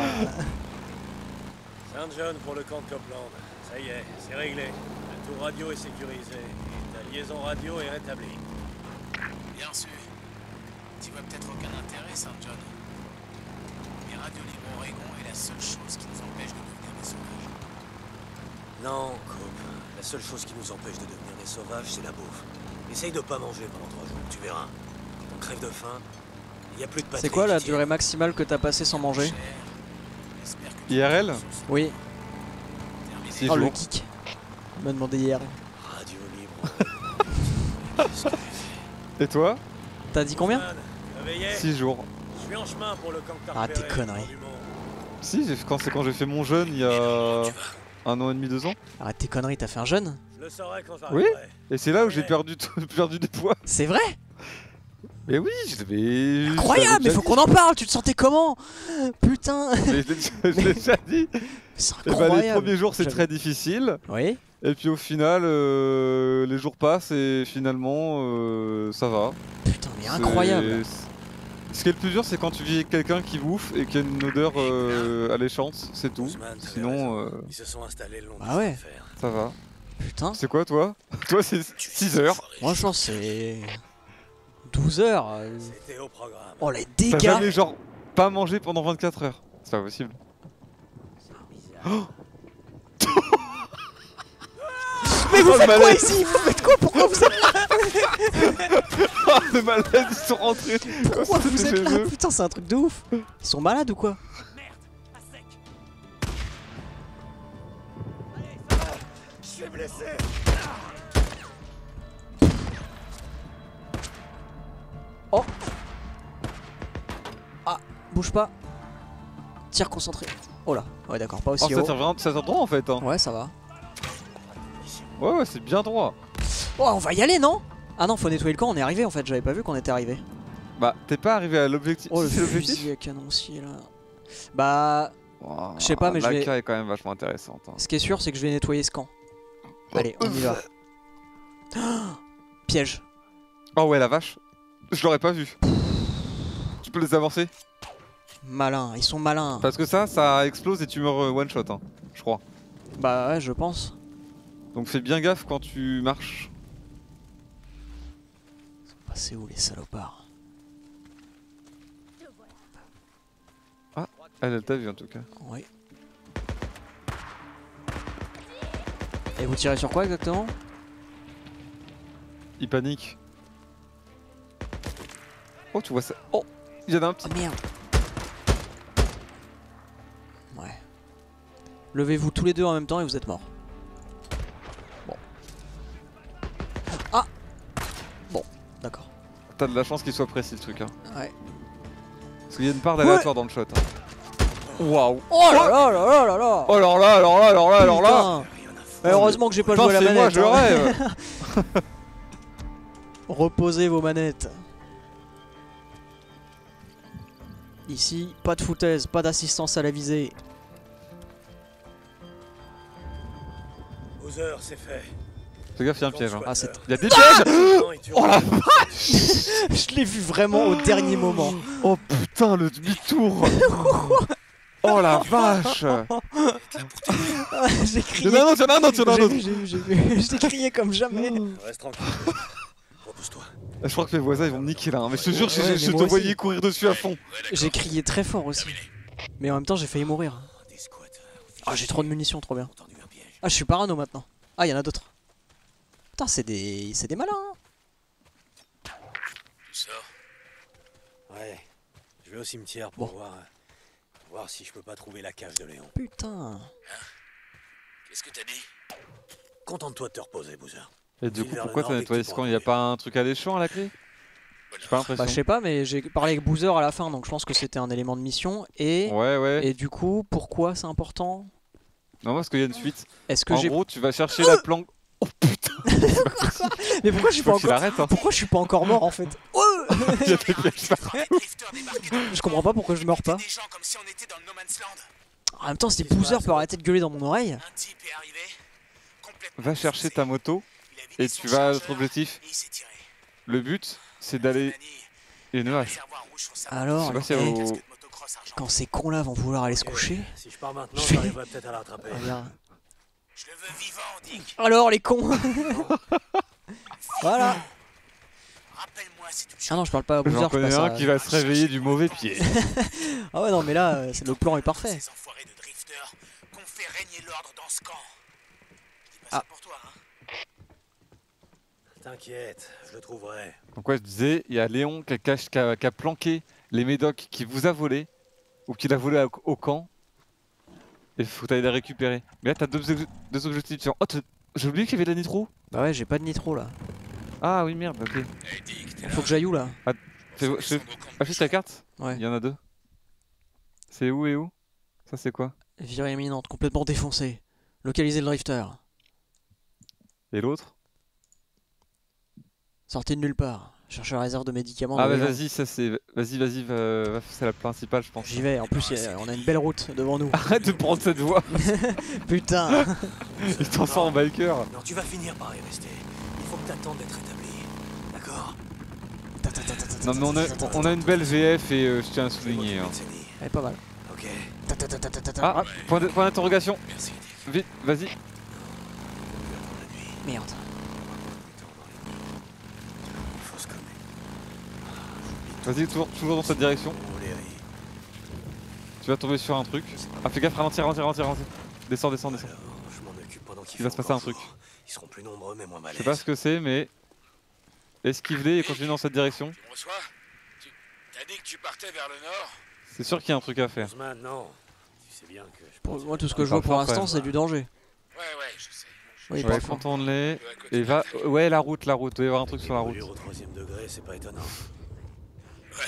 Saint John pour le camp de Copland. Ça y est, c'est réglé. Le tour radio est sécurisé. Et ta liaison radio est rétablie. Bien sûr. Tu vois peut-être aucun intérêt, Saint John. Mais Radio Libre Oregon est la seule chose qui nous empêche de devenir des sauvages. Non, Cope. La seule chose qui nous empêche de devenir des sauvages, c'est la bouffe. Essaye de pas manger pendant 3 jours, tu verras. On crève de faim. Il y a plus de batterie. C'est quoi la durée maximale que t'as passée sans manger? IRL? Oui. 6 Oh jours. le geek. Il m'a demandé hier. Radio Libre. Qu'est-ce que j'ai fait? Et toi? T'as dit combien? 6 6 jours. Je suis en chemin pour le camp de Ah, tes Tarpéré, conneries. au nord du monde. Si, quand j'ai fait mon jeûne il y a 1 an et demi, 2 ans. Arrête tes conneries, t'as fait un jeûne? Je le saurai quand Oui. j'arriverai. Et c'est là où j'ai perdu des poids. C'est vrai? Mais oui, je l'avais... Incroyable, mais faut qu'on en parle, tu te sentais comment? Putain. Je l'ai déjà dit. C'est Et bah, incroyable. les premiers jours c'est très difficile. Oui. Et puis au final, les jours passent et finalement ça va. Putain, mais incroyable. Ce qui est le plus dur, c'est quand tu vis avec quelqu'un qui bouffe et qui a une odeur alléchante, c'est tout. Sinon, Ils se sont installés le long Ah ouais. ça va. Putain. C'est quoi toi? Toi c'est 6 heures. Moi je pense c'est 12 heures. C'était au programme. Oh les T'as dégâts. jamais genre pas mangé pendant 24 heures. C'est pas possible. Oh Mais vous Oh, faites le quoi malaise. ici? Vous faites quoi? Pourquoi vous êtes là? Ah, le malade, ils sont rentrés. Pourquoi Comme vous si êtes c'était là? chez eux. Putain, c'est un truc de ouf. Ils sont malades ou quoi? Je suis blessé. Oh. Ah, bouge pas. Tir concentré. Oh là. Ouais d'accord, pas aussi Oh, ça haut. tire vraiment, ça tire droit en fait. Hein. Ouais, ça va. Ouais, c'est bien droit. Oh, on va y aller, non? Ah non, faut nettoyer le camp, on est arrivé en fait, j'avais pas vu qu'on était arrivé. Bah, t'es pas arrivé à l'objectif. Oh, le C'est l'objectif. fusil à canoncier là. Bah, Oh, je sais pas, mais je la vais... est quand même vachement intéressante. Hein. ce qui est sûr, c'est que je vais nettoyer ce camp. Allez, on y va. Piège. Oh ouais, la vache. Je l'aurais pas vu. Tu peux les avancer? Malin, ils sont malins. Parce que ça explose et tu meurs one shot, hein, je crois. Bah ouais, je pense. Donc fais bien gaffe quand tu marches. C'est où les salopards? Ah, elle t'a vu en tout cas. Oui. Et vous tirez sur quoi exactement? Il panique. Oh, tu vois ça. Oh, il y en a un petit. Oh merde. Ouais. Levez-vous tous les deux en même temps et vous êtes morts. Bon. Ah. Bon, d'accord. T'as de la chance qu'il soit précis le truc. Hein. Ouais. Parce qu'il y a une part d'aléatoire dans le shot. Hein. Waouh. Oh là là là là là là. Oh alors là, alors là, alors là, alors là. Putain. Heureusement que j'ai pas joué à la c'est moi, manette. je rêve. Reposez vos manettes. Ici, pas de foutaise, pas d'assistance à la visée. Boozer, c'est fait. Fais gaffe, il y a un piège. Hein. Ah, c'est... Il y a des pièges. Oh la Je l'ai vu vraiment au dernier moment. Oh putain, le demi-tour. Oh la vache. J'ai crié. Il y en a un autre, il y en a un autre, il y en a un autre. J'ai vu. J'ai crié comme jamais. Reste tranquille. Repousse-toi. Je crois que mes voisins ils vont me niquer là. Hein. Mais je te jure, Ouais, je mais te moi voyais aussi. courir dessus à fond. J'ai crié très fort aussi. Mais en même temps, j'ai failli mourir. Ah, j'ai trop de munitions, trop bien. Ah, je suis parano maintenant. Ah, il y en a d'autres. Putain, c'est des malins. Hein. Tu sors? Ouais. Je vais au cimetière pour voir si je peux pas trouver la cage de Léon. Putain. Qu'est-ce que t'as dit? Contente-toi de te reposer, Boozer. Et du coup, pourquoi t'as nettoyé ce camp? Il y a pas un truc alléchant à la clé? J'ai pas l'impression. Bah, je sais pas, mais j'ai parlé avec Boozer à la fin, donc je pense que c'était un élément de mission. Et, Ouais. et du coup, pourquoi c'est important? Non, parce qu'il y a une suite. Est-ce que En j'ai. gros, tu vas chercher la planque. Oh putain. Mais pourquoi je suis pas Faut qu'il encore. arrête, hein. Pourquoi je suis pas encore mort en fait? Il y a des pièges partout. Je comprends pas pourquoi je meurs pas. En même temps, si Boozer peut arrêter de gueuler dans mon oreille. Va chercher ta moto et tu vas à notre objectif. Le but, c'est d'aller. Et une hache. Alors, Je sais pas si au... quand ces cons là vont vouloir aller se coucher. Si je pars maintenant, j'arriverai peut-être à la rattraper. Regarde. Je le veux vivant, Dick. Alors les cons. Voilà. Ah non, je parle pas à Boozer, J'en je connais passe un à... qui va se réveiller du mauvais pied. Ah ouais, non, mais là, le plan est parfait. Ah. T'inquiète, je le trouverai. Donc ouais, je disais, il y a Léon qui a planqué les médocs qui vous a volé, ou qui l'a volé au camp. Et faut aller les récupérer. Mais là, t'as deux objectifs différents. Oh, j'ai oublié qu'il y avait de la nitro. Bah ouais, j'ai pas de nitro là. Ah oui, merde, ok. Faut que j'aille où là? Affiche la carte. Ouais. Il y en a deux. C'est où et où? Ça c'est quoi? Virée imminente, complètement défoncé. Localiser le drifter. Et l'autre? Sortez de nulle part. Cherchez la réserve de médicaments. Ah de bah Léon. vas-y, ça c'est... Vas-y, c'est la principale je pense. J'y vais, en plus on a une belle route devant nous. Arrête de prendre cette voie. Putain. Il t'en sort en biker. Non, tu vas finir par y rester. Il faut que t'attendes d'être établi. D'accord? Non mais on a une belle VF et je tiens à souligner. Hein. Elle est pas mal. Ok. Ah, point d'interrogation. Merci. Vite, vas-y. Merde. Fausse conne. Vas-y, toujours dans cette direction. Tu vas tomber sur un truc. Ah, fais gaffe, ralentis. Descends. Alors, je m'en occupe pendant qu'il Il va se fait passer un encore truc. jour. Ils seront plus nombreux mais moins Je malaises. sais pas ce que c'est, mais... Esquive-les et continue dans cette direction. Tu me reçois? T'as dit que tu partais vers le nord? C'est sûr qu'il y a un truc à faire. Maintenant, tu sais bien que je Pour pense moi, tout ce Ah, que je vois pour parfois, l'instant, c'est du danger. Ouais, je sais. Oui, Ouais, parfois. contourne-les. Et va... Ouais, la route. Il doit y avoir un truc sur la route. au 3ème degré, c'est pas étonnant. Ouais.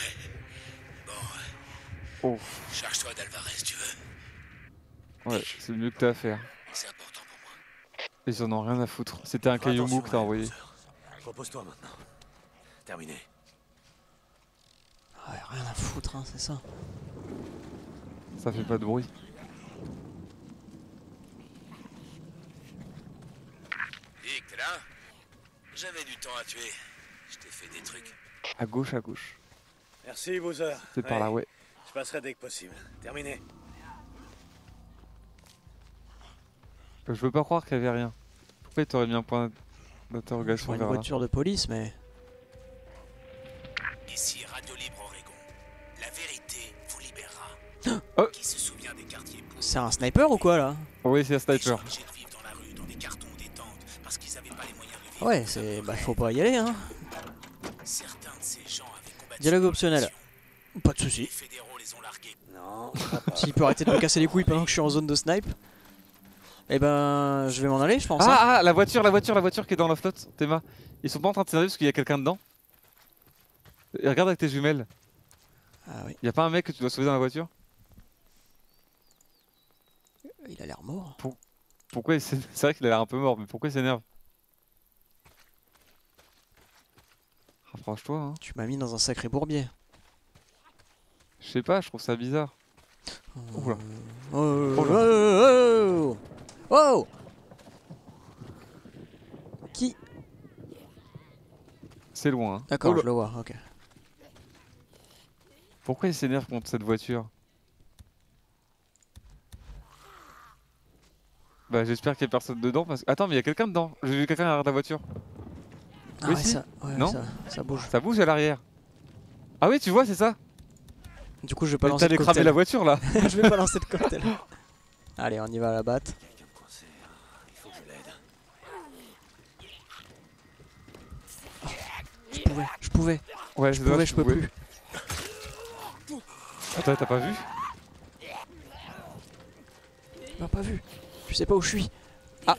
Oh. Charge-toi d'Alvarez, tu veux. Ouais, c'est le mieux que t'as à faire. C'est important pour moi. Ils en ont rien à foutre. C'était un caillou mou que t'as envoyé. Repose-toi maintenant. Terminé. Ouais, rien à foutre, hein, c'est ça. Ça fait pas de bruit. Dick, t'es là? J'avais du temps à tuer. Je t'ai fait des trucs. À gauche. Merci, Boozer. C'est par là, ouais. Je passerai dès que possible. Terminé. Je veux pas croire qu'il y avait rien. Pourquoi il t'aurait mis un point Je d'interrogation vois une vers là? voiture de police, mais... Ici, Radio Libre Oregon. La vérité vous libérera. Oh. Qui se souvient des quartiers pauvres? C'est un sniper ou quoi, là? Oui, c'est un Des sniper. gens obligés de vivre dans la rue, dans des cartons ou des tentes, parce qu'ils avaient pas les moyens de vivre. Ouais, c'est... Bah, faut pas y aller, hein. Certains de ces gens avaient combattu. Dialogue optionnel. Pas de soucis. Les fédéraux les ont largués. Non. S'il peut arrêter de me casser les couilles pendant que je suis en zone de snipe, eh ben, je vais m'en aller, je pense. hein. Ah, la voiture qui est dans l'off-lot, Théma. Ils sont pas en train de s'énerver parce qu'il y a quelqu'un dedans. Et regarde avec tes jumelles. Ah oui, Y a pas un mec que tu dois sauver dans la voiture? il a l'air mort. Pourquoi il s'énerve? C'est vrai qu'il a l'air un peu mort, mais pourquoi il s'énerve? Rapproche-toi, hein. Tu m'as mis dans un sacré bourbier. Je sais pas, je trouve ça bizarre. Oula. Oh Qui? C'est loin, hein. D'accord, Oula. je le vois, ok. Pourquoi il s'énerve contre cette voiture? Bah j'espère qu'il y a personne dedans parce que... Attends, mais il y a quelqu'un dedans. J'ai vu quelqu'un à l'arrière de la voiture. Ah Oui, ouais, si. ça, ouais, Non ça bouge. Ça bouge à l'arrière. Ah oui, tu vois, c'est ça. Du coup, je vais pas Mais lancer t'allais de cramer cocktail. la voiture là. Je vais pas lancer de cocktail. Allez, on y va à la batte. Quelqu'un de coincé. Il faut que je l'aide. Je pouvais. Ouais, Je pouvais, je peux plus. Attends, t'as pas vu? Tu m'as pas vu. Tu sais pas où je suis. Ah.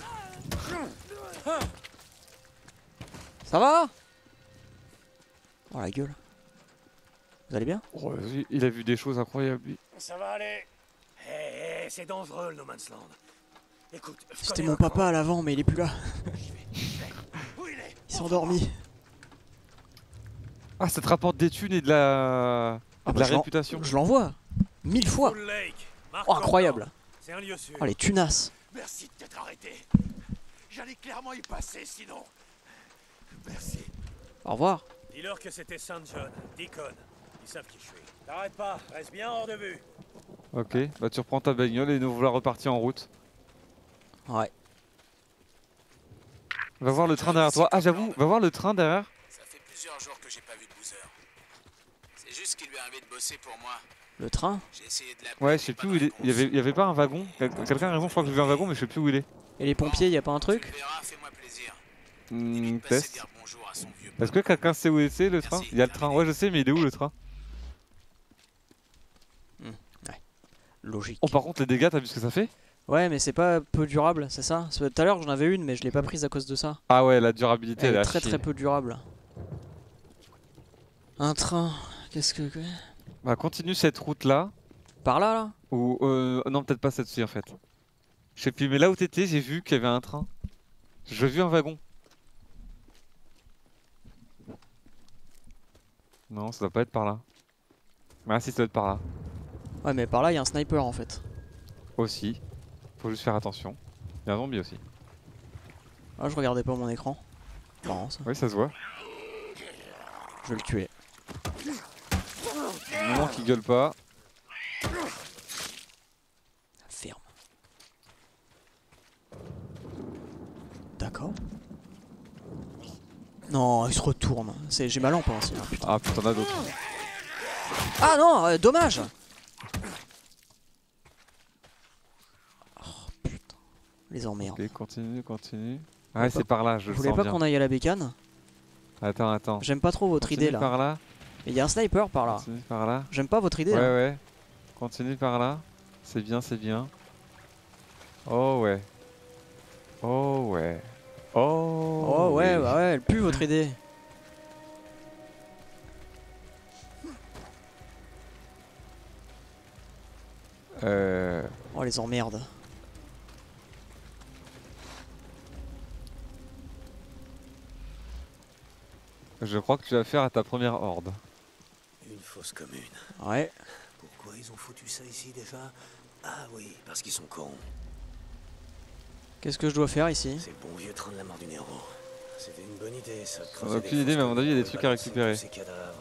Ça va? Oh la gueule. Vous allez bien? Oh, vas-y, il a vu des choses incroyables lui. Ça va aller. Hé, c'est dangereux le No Man's Land. Écoute, je C'était connais mon un camp. papa à l'avant, mais il est plus là. Où il est? Il s'est endormi. Ah, ça te rapporte des thunes et de la, Ah de bah, la je l'en- réputation. Je l'envoie. 1000 fois. Bull Lake. Mark Oh, incroyable. Gordon. C'est un lieu sûr. Oh, les tunasses. Merci de t'être arrêté. J'allais clairement y passer sinon. Merci. Au revoir. Dis-leur que c'était Saint John, Deacon. Ils savent qui je suis. T'arrêtes pas, reste bien hors de vue. Ok, bah tu reprends ta bagnole et nous voilà repartir en route. Ouais. Va voir le train derrière toi. Ah j'avoue, va voir le train derrière. Ça fait plusieurs jours que j'ai pas vu de Boozer. C'est juste qu'il lui est arrivé de bosser pour moi. Le train. J'ai essayé de l'appeler. Ouais, je sais plus où il est. Il y avait pas un wagon. Quelqu'un a raison, je crois que j'ai vu un wagon, mais je sais plus où il est. Et les pompiers, y a pas un truc? Tu verras, fais-moi plaisir. Passer Test. dire bonjour à son vieux Est-ce que quelqu'un sait où c'est le train? Il y a le train, ouais je sais, mais il est où le train? Logique. Oh par contre les dégâts, t'as vu ce que ça fait? Ouais, mais c'est pas peu durable, c'est ça? Parce que tout à l'heure j'en avais une, mais je l'ai pas prise à cause de ça. Ah ouais, la durabilité Elle elle est a très chier. très peu durable. Un train. Qu'est-ce que. Bah continue cette route là. Par là, là? Ou non, peut-être pas cette-ci en fait. Je sais plus, mais là où t'étais, j'ai vu qu'il y avait un train. J'ai vu un wagon. Non, ça doit pas être par là. Ah si, ça doit être par là. Ouais, mais par là, il y a un sniper en fait. Aussi. Faut juste faire attention. Il y a un zombie aussi. Ah, je regardais pas mon écran. Marrant ça. Oui, ça se voit. Je vais le tuer. Du moment qu'il gueule pas. Ferme. D'accord. Non, il se retourne. J'ai ma lampe aussi. Hein, putain. Ah putain, t'en as d'autres. Ah non, dommage. Oh putain. Les emmerdes. Ok, continue, continue. Ah ouais, c'est par là, je Vous le voulez sens pas bien. qu'on aille à la bécane? Attends, attends. J'aime pas trop votre idée Continue là. par là. Mais il y a un sniper par là. Continue par là. J'aime pas votre idée Ouais, là. ouais. Continue par là. C'est bien, c'est bien. Oh ouais. Oh ouais. Oh, Oh ouais, oui. bah ouais, elle pue votre idée. Oh les emmerdes. Je crois que tu vas faire à ta première horde. Une fosse commune. Ouais. Pourquoi ils ont foutu ça ici déjà? Ah oui, parce qu'ils sont cons. Qu'est-ce que je dois faire ici? C'est le bon vieux train de la mort du Nero. C'était une bonne idée, ça. On a aucune idée, mais à mon avis, il y a des trucs à récupérer. Ces cadavres.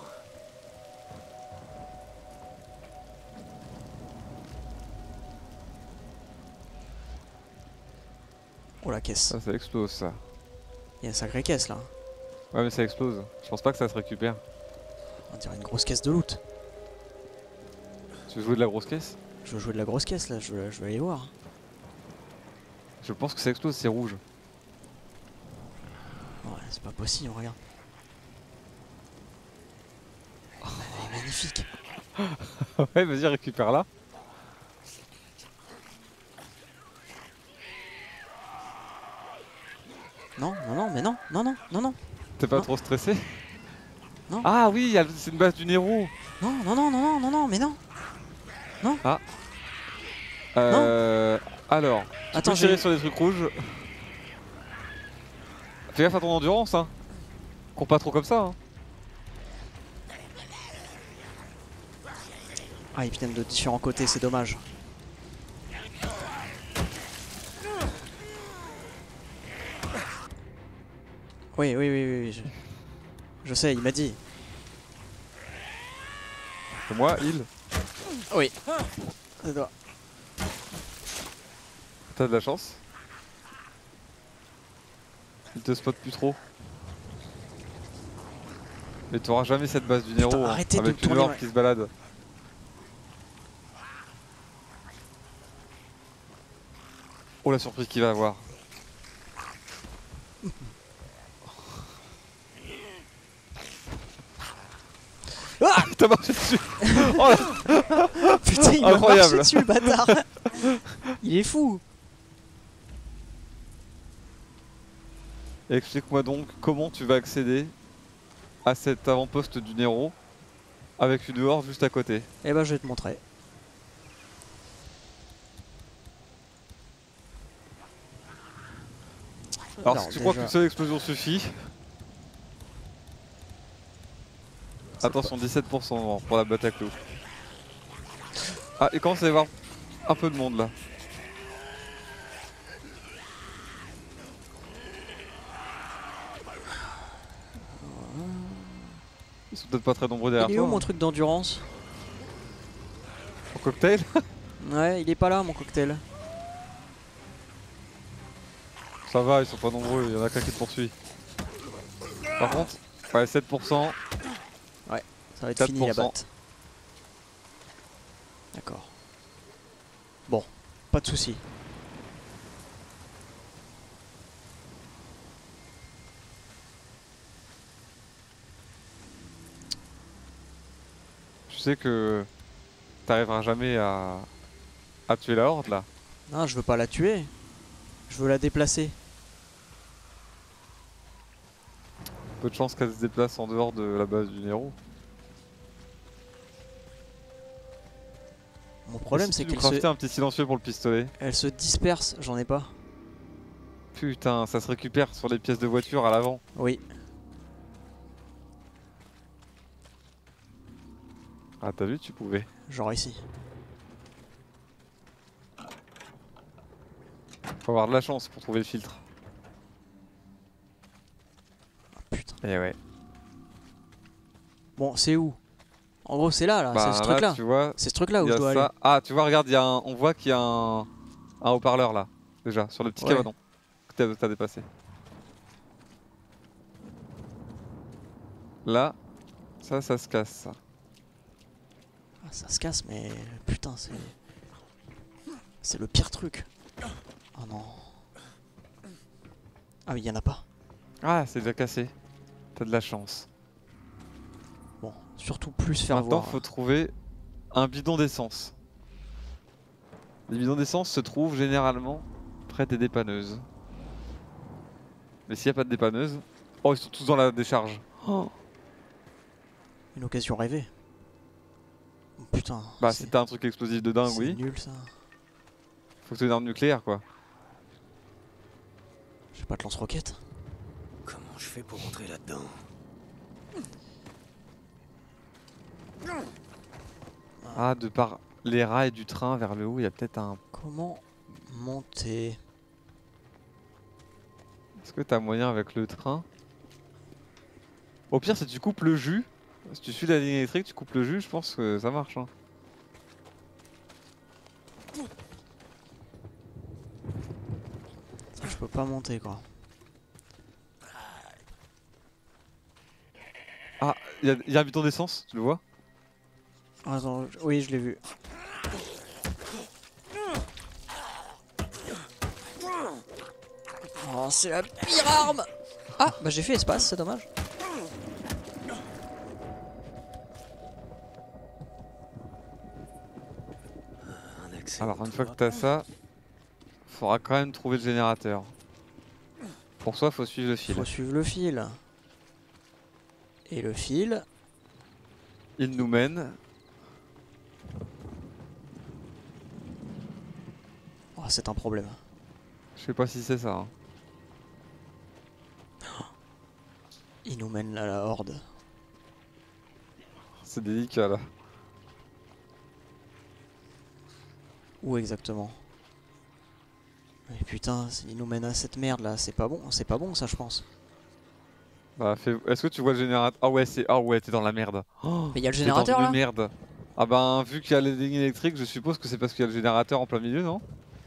Oh la caisse. Ça explose ça. Il y a une sacrée caisse là. Ouais, mais ça explose. Je pense pas que ça se récupère. On dirait une grosse caisse de loot. Tu veux jouer de la grosse caisse? Je veux jouer de la grosse caisse là, je veux aller voir. Je pense que ça explose, c'est rouge. Ouais, c'est pas possible, regarde. Oh, elle est magnifique. Ouais, vas-y, récupère là. Non, non, non, mais non, non, non, non, non. T'es pas Non. trop stressé? Non. Ah oui, c'est une base du Nero. Non, non, non, non, non, non, non, mais non. Ah. Alors, tu Attends, peux tirer sur des trucs rouges. Fais gaffe à ton endurance, hein. Cours pas trop comme ça, hein. Ah, ils viennent de différents côtés, c'est dommage. Oui, oui, oui, oui, oui. Je sais, il m'a dit. Et moi, il. Oui. C'est toi. T'as de la chance. Il te spot plus trop. Mais t'auras jamais cette base du Nero hein, arrêtez de avec une tourner, horde ouais. qui se balade. Oh la surprise qu'il va avoir. Ah T'as marché dessus. Oh là. Putain, il m'a Incroyable. marché dessus, le bâtard. Il est fou. Explique-moi donc comment tu vas accéder à cet avant-poste du Nero avec une horde juste à côté. Eh ben, je vais te montrer. Alors si tu crois qu'une seule explosion suffit... Attention, 17% pour la Bataclan. Ah, il commence à y avoir un peu de monde là. Ils sont peut-être pas très nombreux derrière Il est toi. où mon truc d'endurance? Mon cocktail. Ouais, il est pas là, mon cocktail. Ça va, ils sont pas nombreux, il y en a qu'un qui te poursuit. Par contre, ouais, 7%. Ouais, ça va être fini la 4%. batte. D'accord. Bon, pas de soucis. Tu sais que t'arriveras jamais à tuer la horde là. Non, je veux pas la tuer. Je veux la déplacer. Peu de chance qu'elle se déplace en dehors de la base du Nero. Mon problème c'est qu'elle crafter un petit silencieux pour le pistolet. Elle se disperse, j'en ai pas. Putain, ça se récupère sur les pièces de voiture à l'avant. Oui. Ah t'as vu, tu pouvais. Genre ici. Faut avoir de la chance pour trouver le filtre. Oh, putain. Et ouais. Bon, c'est où? En gros, c'est là, Bah, c'est ce truc là. Tu vois, c'est ce truc là où y je a dois ça. aller. Ah, tu vois, regarde, on voit qu'il y a un haut-parleur là, déjà, sur le petit Ouais. cabanon que t'as dépassé. Là, ça se casse ça. Ah, ça se casse, mais putain, c'est le pire truc. Oh non. Ah oui, y en a pas. Ah, c'est déjà cassé. T'as de la chance. Bon, surtout plus faire Maintenant, voir. faut trouver un bidon d'essence. Les bidons d'essence se trouvent généralement près des dépanneuses. Mais s'il n'y a pas de dépanneuse... Oh, ils sont tous dans la décharge. Oh. Une occasion rêvée. Oh, putain. Bah, si t'as un truc explosif de dingue, c'est oui. nul ça. Faut que tu aies une arme nucléaire, quoi. J'ai pas de lance-roquette. Comment je fais pour rentrer là-dedans? Ah, de par les rails du train vers le haut, il y a peut-être un... Comment monter? Est-ce que t'as moyen avec le train? Au pire, si tu coupes le jus, si tu suis la ligne électrique, tu coupes le jus, je pense que ça marche. Hein. Ça, je peux pas monter quoi. Ah, il y a un bidon d'essence, tu le vois? Attends, oui, je l'ai vu. Oh, c'est la pire arme! Ah, bah j'ai fait espace, c'est dommage. Alors, une fois que t'as ça, faudra quand même trouver le générateur. Pour ça, faut suivre le fil. Faut suivre le fil. Et le fil... Il nous mène. Oh, c'est un problème. Je sais pas si c'est ça. Hein. Il nous mène à la horde. C'est délicat là. Où exactement? Mais putain, il nous mène à cette merde là, c'est pas bon ça je pense. Bah, est-ce que tu vois le générateur? Ah ouais, t'es dans la merde. Oh, mais il y a le générateur là? Merde. Ah ben, vu qu'il y a les lignes électriques, je suppose que c'est parce qu'il y a le générateur en plein milieu, non?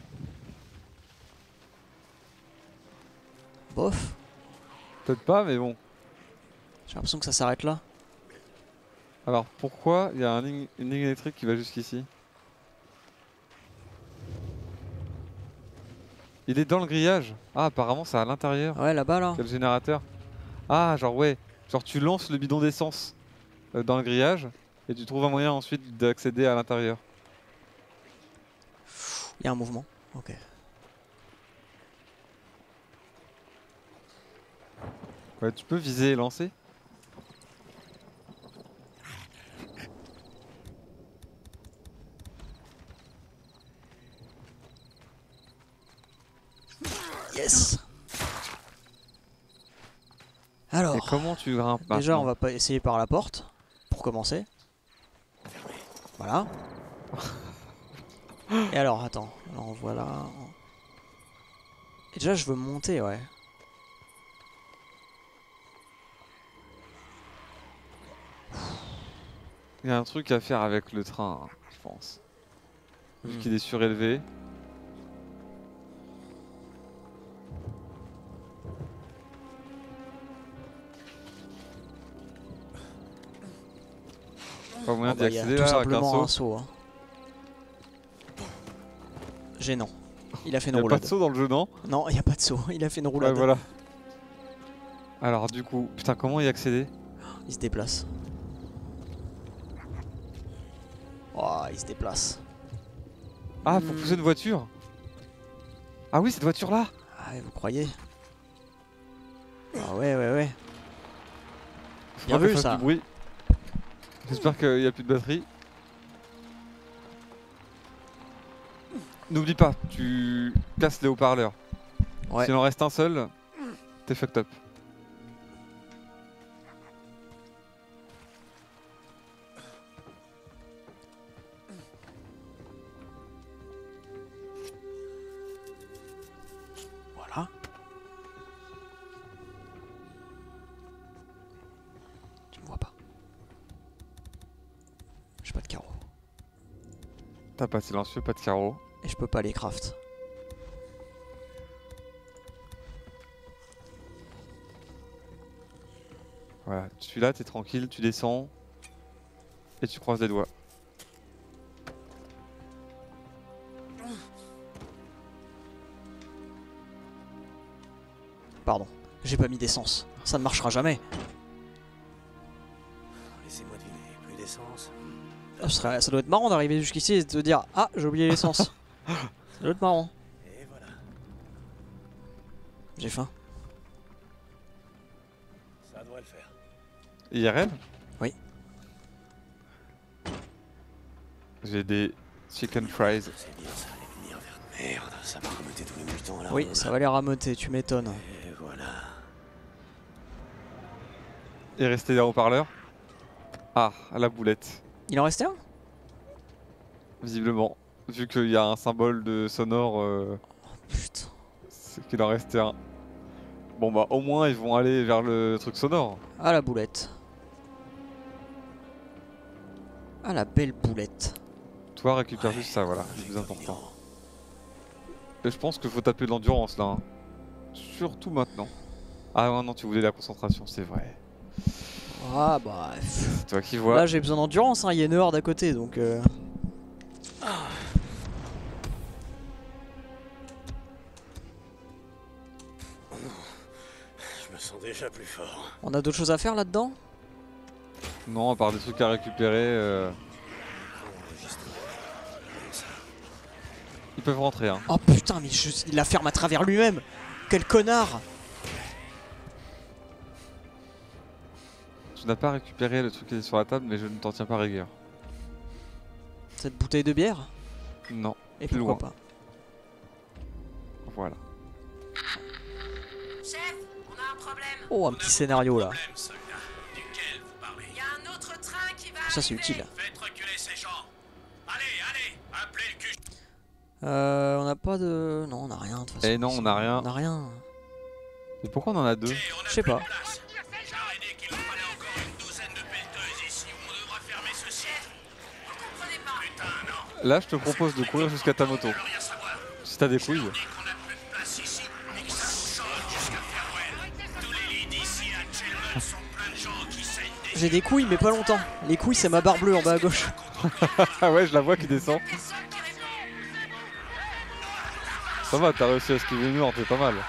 Bof. Peut-être pas, mais bon. J'ai l'impression que ça s'arrête là. Alors, pourquoi il y a une ligne électrique qui va jusqu'ici? Il est dans le grillage. Ah, apparemment, c'est à l'intérieur. Ouais, là-bas là. Quel générateur? Ah, genre ouais. Genre tu lances le bidon d'essence dans le grillage et tu trouves un moyen ensuite d'accéder à l'intérieur. Il y a un mouvement. Ok. Ouais, tu peux viser et lancer. Yes. Alors, et comment tu grimpes maintenant? déjà on va pas essayer par la porte pour commencer. Voilà. Et alors attends, alors voilà. Et déjà je veux monter, ouais. Il y a un truc à faire avec le train, je pense. Vu qu'il est surélevé. Pas moyen d'y accéder tout là avec un simplement saut. un saut. Hein. Gênant. Il a fait une Y'a roulade. pas de saut dans le jeu, non? Non, il n'y a pas de saut. Il a fait une roulade. Ouais, voilà. Alors du coup, putain, comment y accéder? Il se déplace. Oh, il se déplace. Ah, faut pousser une voiture. Ah oui, cette voiture là. Ah ouais, vous croyez? Ah ouais, ouais, ouais. Faut Bien pas qu'elle vu fasse ça. du bruit. J'espère qu'il n'y a plus de batterie. N'oublie pas, tu casses les haut-parleurs. Ouais. S'il en reste un seul, t'es fucked up. Voilà. Tu me vois pas. J'ai pas de carreaux. T'as pas de silencieux, pas de carreau. Et je peux pas les craft. Voilà, celui-là, t'es tranquille, tu descends et tu croises les doigts. Pardon, j'ai pas mis d'essence. Ça ne marchera jamais. Laissez-moi deviner, plus d'essence. Ça doit être marrant d'arriver jusqu'ici et de te dire ah, j'ai oublié l'essence. Ça doit être marrant. Et voilà. J'ai faim. Ça devrait le faire. IRL? Oui. J'ai des chicken fries. C'est bien ça, les lumières vertes. Merde, ça m'a remonté tous les mutants là. Oui, ça va les rameuter, tu m'étonnes. Et voilà. Et rester des haut-parleurs. Ah, la boulette. Il en restait un? Visiblement. Vu qu'il y a un symbole de sonore, Putain. c'est qu'il en restait un. Bon bah au moins ils vont aller vers le truc sonore. Ah la boulette. Ah la belle boulette. Toi récupère juste ça, voilà, c'est le plus important. Et je pense qu'il faut taper de l'endurance là. Hein. Surtout maintenant. Ah ouais, non, tu voulais la concentration, c'est vrai. Ah bah... C'est toi qui vois. Là j'ai besoin d'endurance, hein. Il y a une horde à côté donc... Je me sens déjà plus fort. On a d'autres choses à faire là-dedans? Non, à part des trucs à récupérer. Ils peuvent rentrer, hein. Oh putain, mais il la ferme à travers lui-même. Quel connard. Tu n'as pas récupéré le truc qui est sur la table, mais je ne t'en tiens pas rigueur. Cette bouteille de bière? Non. Et plus pourquoi loin. pas? Voilà. Chef, on a un problème. Oh, un petit scénario là. Duquel vous parlez? Il y a un autre train qui va Ça c'est arriver. utile. Faites reculer ces gens. Allez, appelez le cul. On n'a pas de... Non, on n'a rien de toute façon. Eh non, on n'a rien. On n'a rien. Et pourquoi on en a deux? Je sais pas. J'aurais dit qu'il nous fallait encore une douzaine de pelleteuses ici où on devra fermer ce site. Vous comprenez pas? Putain, non. Là, je te propose de courir jusqu'à ta moto. Si t'as des couilles. J'ai des couilles mais pas longtemps. Les couilles c'est ma barre bleue en bas à gauche. Ah ouais, je la vois qui descend. Ça va, t'as réussi à esquiver une mort, t'es pas mal.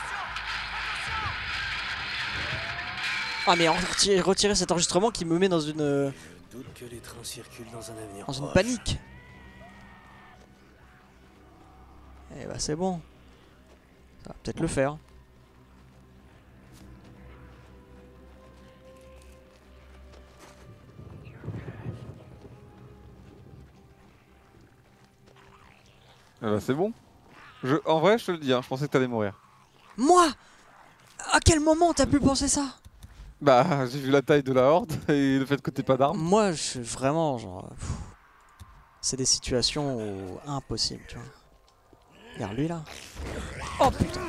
Ah mais retirer cet enregistrement qui me met dans une... Je doute que les trains circulent dans un avenir Dans une proche. panique. Eh bah c'est bon. Ça va peut-être le faire. Ah bah c'est bon. En vrai, je te le dis, hein, je pensais que t'allais mourir. Moi? À quel moment t'as pu penser ça? Bah, j'ai vu la taille de la horde et le fait que t'aies pas d'armes. Moi, je suis vraiment genre... C'est des situations impossibles, tu vois. Regarde lui là. Oh putain.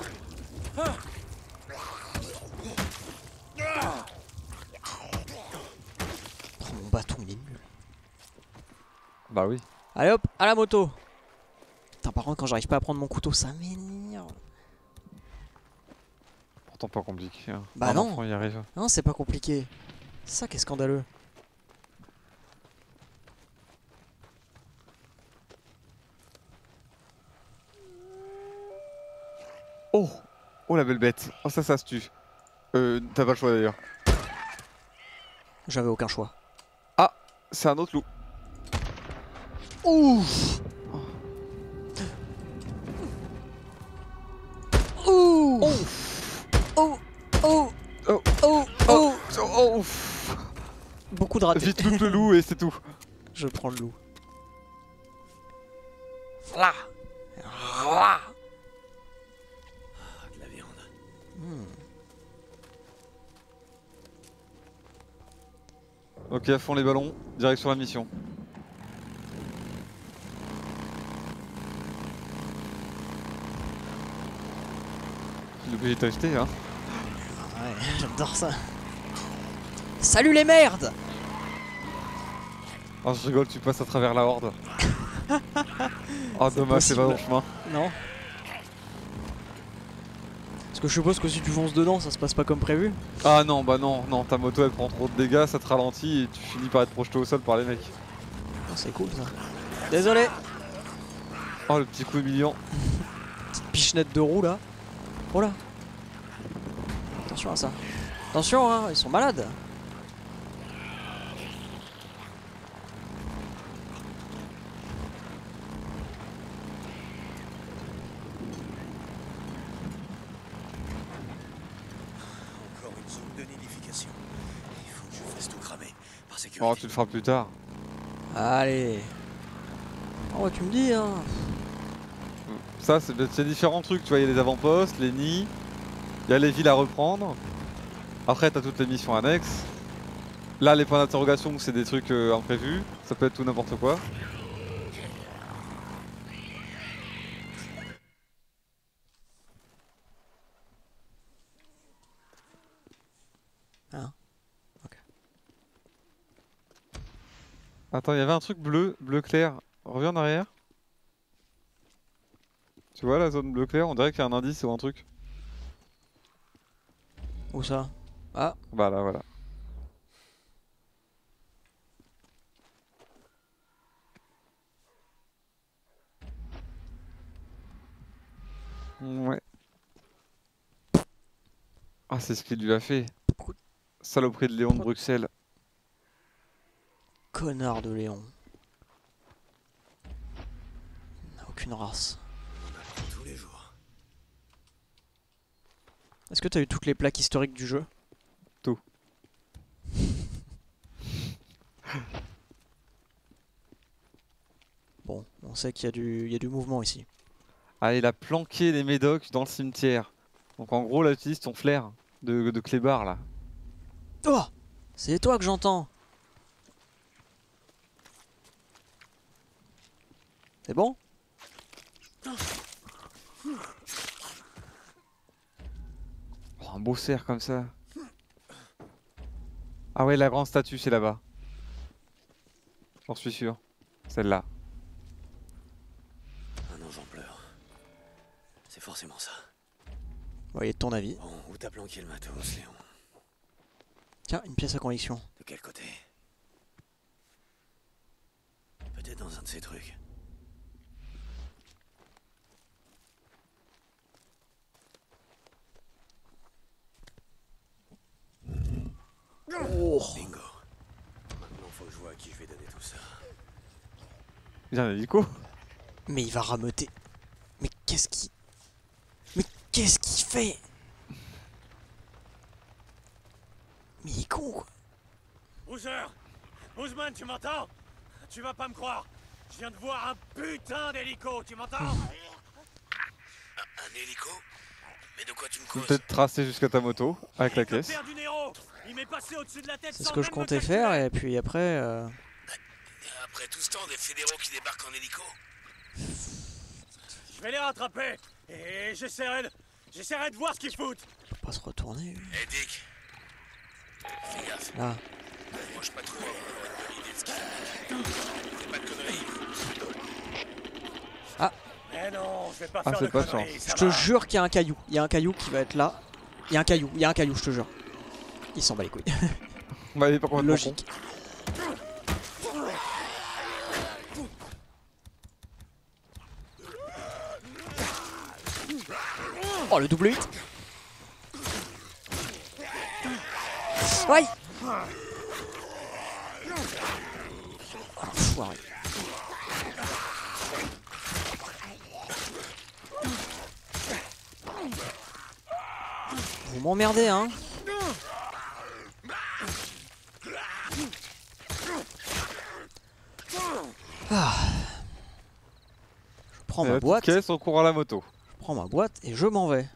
Oh, mon bâton il est nul. Bah oui. Allez hop, à la moto. Putain, par contre quand j'arrive pas à prendre mon couteau, ça m'énerve. Pourtant pas compliqué. Hein. Bah Un non. enfant y arrive. Non, c'est pas compliqué. C'est ça qui est scandaleux. Oh, oh la belle bête. Oh ça se tue. T'as pas le choix d'ailleurs. J'avais aucun choix. Ah, c'est un autre loup. Ouf. Ouh. Oh. Oh. Oh. Oh. Oh. Oh. Oh. Oh. Beaucoup de ratés. Vite loot le loup et c'est tout. Je prends le loup. Là. Là. De la viande. Ok, à fond les ballons, direction la mission. J'ai obligé de t'acheter, hein. Ouais, j'adore ça. Salut les merdes! Oh, je rigole, tu passes à travers la horde. Oh, dommage, c'est pas dans le chemin. Non. Parce que je suppose que si tu fonces dedans, ça se passe pas comme prévu. Ah non, bah non, non, ta moto elle prend trop de dégâts, ça te ralentit et tu finis par être projeté au sol par les mecs. Oh, c'est cool ça. Désolé. Oh, le petit coup humiliant. Petite pichenette de roue là. Oh là. Attention à ça. Attention, hein, ils sont malades. Encore une zone de nidification. Il faut que je fasse tout cramer. Par Oh, sécurité. tu le feras plus tard. Allez. Oh, tu me dis, hein. Ça, c'est différents trucs, tu vois, il y a les avant-postes, les nids, il y a les villes à reprendre. Après, t'as toutes les missions annexes. Là, les points d'interrogation, c'est des trucs imprévus. Ça peut être tout n'importe quoi. Hein. Ok. Attends, il y avait un truc bleu, bleu clair. Reviens en arrière. Tu vois la zone bleu clair, on dirait qu'il y a un indice ou un truc. Où ça? Ah. Bah là, voilà. Ouais. Ah, c'est ce qu'il lui a fait. Saloperie de Léon de Bruxelles. Connard de Léon. Il n'a aucune race. On apprend tous les jours. Est-ce que t'as eu toutes les plaques historiques du jeu? Tout. Bon, on sait qu'il y a du mouvement ici. Ah, il a planqué les médocs dans le cimetière. Donc en gros, là, tu utilises ton flair de clébard, là. Oh! C'est toi que j'entends! C'est bon? Oh, un beau cerf comme ça. Ah ouais, la grande statue, c'est là-bas. J'en suis sûr. Celle-là. Ah non, j'en pleure. C'est forcément ça. Voyez de ton avis. Bon, où t'as planqué le matos, Léon? Tiens, une pièce à conviction. De quel côté? Peut-être dans un de ces trucs. Oh. Bingo. Maintenant, faut que je vois à qui je vais donner tout ça. Il y a un hélico. Mais il va rameuter. Mais qu'est-ce qu'il... Mais qu'est-ce qu'il fait? Mais il est con quoi. Boozer! Boozman, tu m'entends? Tu vas pas me croire. Je viens de voir un putain d'hélico, tu m'entends? Un hélico? Mais de quoi tu me Tu peux causes? peut-être tracer jusqu'à ta moto avec la caisse. Hélicoptère du Nero. Il m'est passé au-dessus de la tête. C'est sans ce que je même me comptais calculer. faire et puis après... Après tout ce temps, des fédéraux qui débarquent en hélico? Je vais les rattraper. Et j'essaierai de voir ce qu'ils foutent. Il peut pas se retourner. Lui. Hé Dick, fais gaffe. Là. Approche pas trop avant d'avoir une bonne idée de ce qu'ils font. Fais pas de conneries. Mais non, je vais pas Ah, faire c'est de pas de conneries, chance. ça Je te va. jure qu'il y a un caillou. Il y a un caillou qui va être là. Il y a un caillou, je te jure. Il s'en bat les couilles. Bah, il est pas complètement Logique. Oh le double 8. Ouais. Enfoiré. Vous m'emmerdez hein. Ah. prends Et ma la boîte. petite caisse, on court à la moto. Je prends ma boîte et je m'en vais.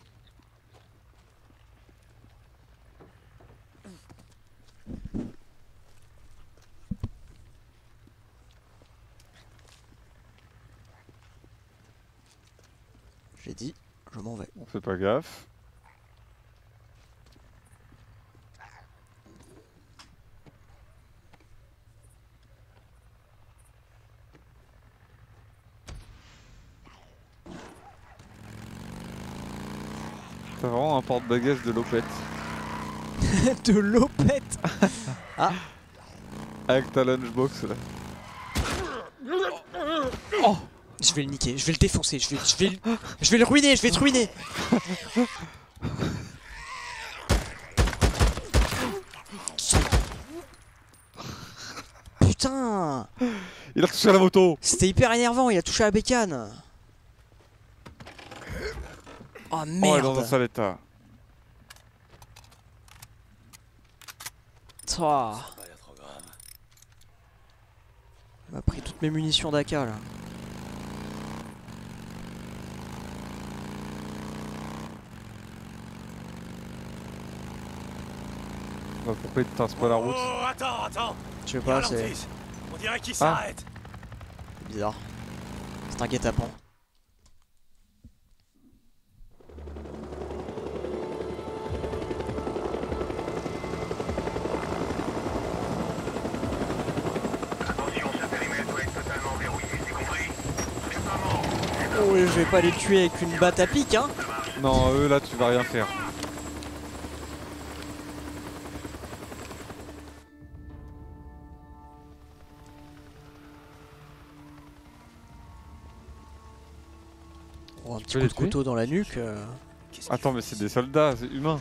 J'ai dit, je m'en vais. On fait pas gaffe. T'as vraiment un porte-bagages de lopette. De lopette. Ah. Avec ta lunchbox là. Oh. Je vais le niquer, je vais le défoncer, je vais le ruiner, je vais te ruiner. Putain. Il a touché à la moto. C'était hyper énervant, il a touché à la bécane. Oh Oh, merde. dans un sale état. Oh. Il m'a pris toutes mes munitions d'AK là. Bah, pourquoi il te trace pas la route? Oh, attends. Je sais pas, c'est On dirait qu'il s'arrête. bizarre. C'est un guet-apens. Oh, je vais pas les tuer avec une batte à pic, hein. Non, eux là, tu vas rien faire. Oh, un petit coup de couteau dans la nuque. Attends, mais c'est des soldats, c'est humain.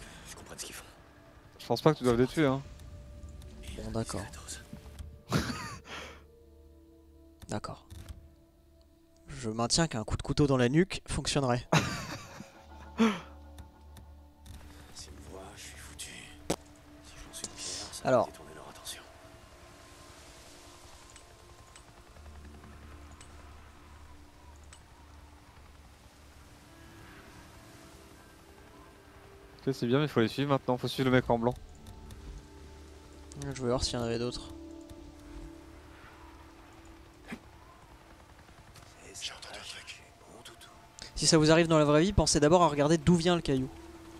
Je pense pas que tu dois les tuer, hein. Bon, d'accord. D'accord. Je maintiens qu'un coup de couteau dans la nuque fonctionnerait. Alors. Ok, c'est bien, mais il faut les suivre maintenant, faut suivre le mec en blanc. Je vais voir s'il y en avait d'autres. Si ça vous arrive dans la vraie vie, pensez d'abord à regarder d'où vient le caillou.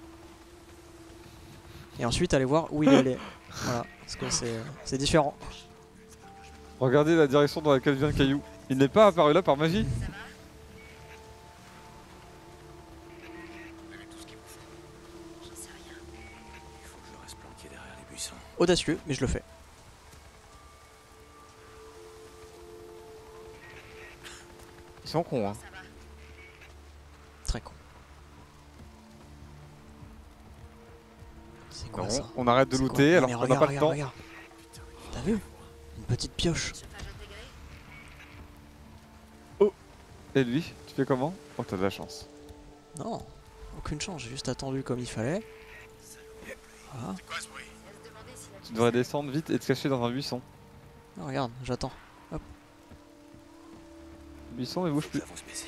Et ensuite allez voir où il est allé. Voilà, parce que c'est différent. Regardez la direction dans laquelle vient le caillou. Il n'est pas apparu là par magie. Audacieux, mais je le fais. Ils sont cons, hein. Très con. C'est quoi Non, ça? on arrête de looter alors qu'on n'a pas le temps. Regarde. T'as vu? Une petite pioche. Oh. Et lui, tu fais comment? Oh, t'as de la chance. Non, aucune chance, j'ai juste attendu comme il fallait. Voilà. Tu devrais descendre vite et te cacher dans un buisson. Oh, regarde, j'attends. Hop. Buisson, mais bouge plus.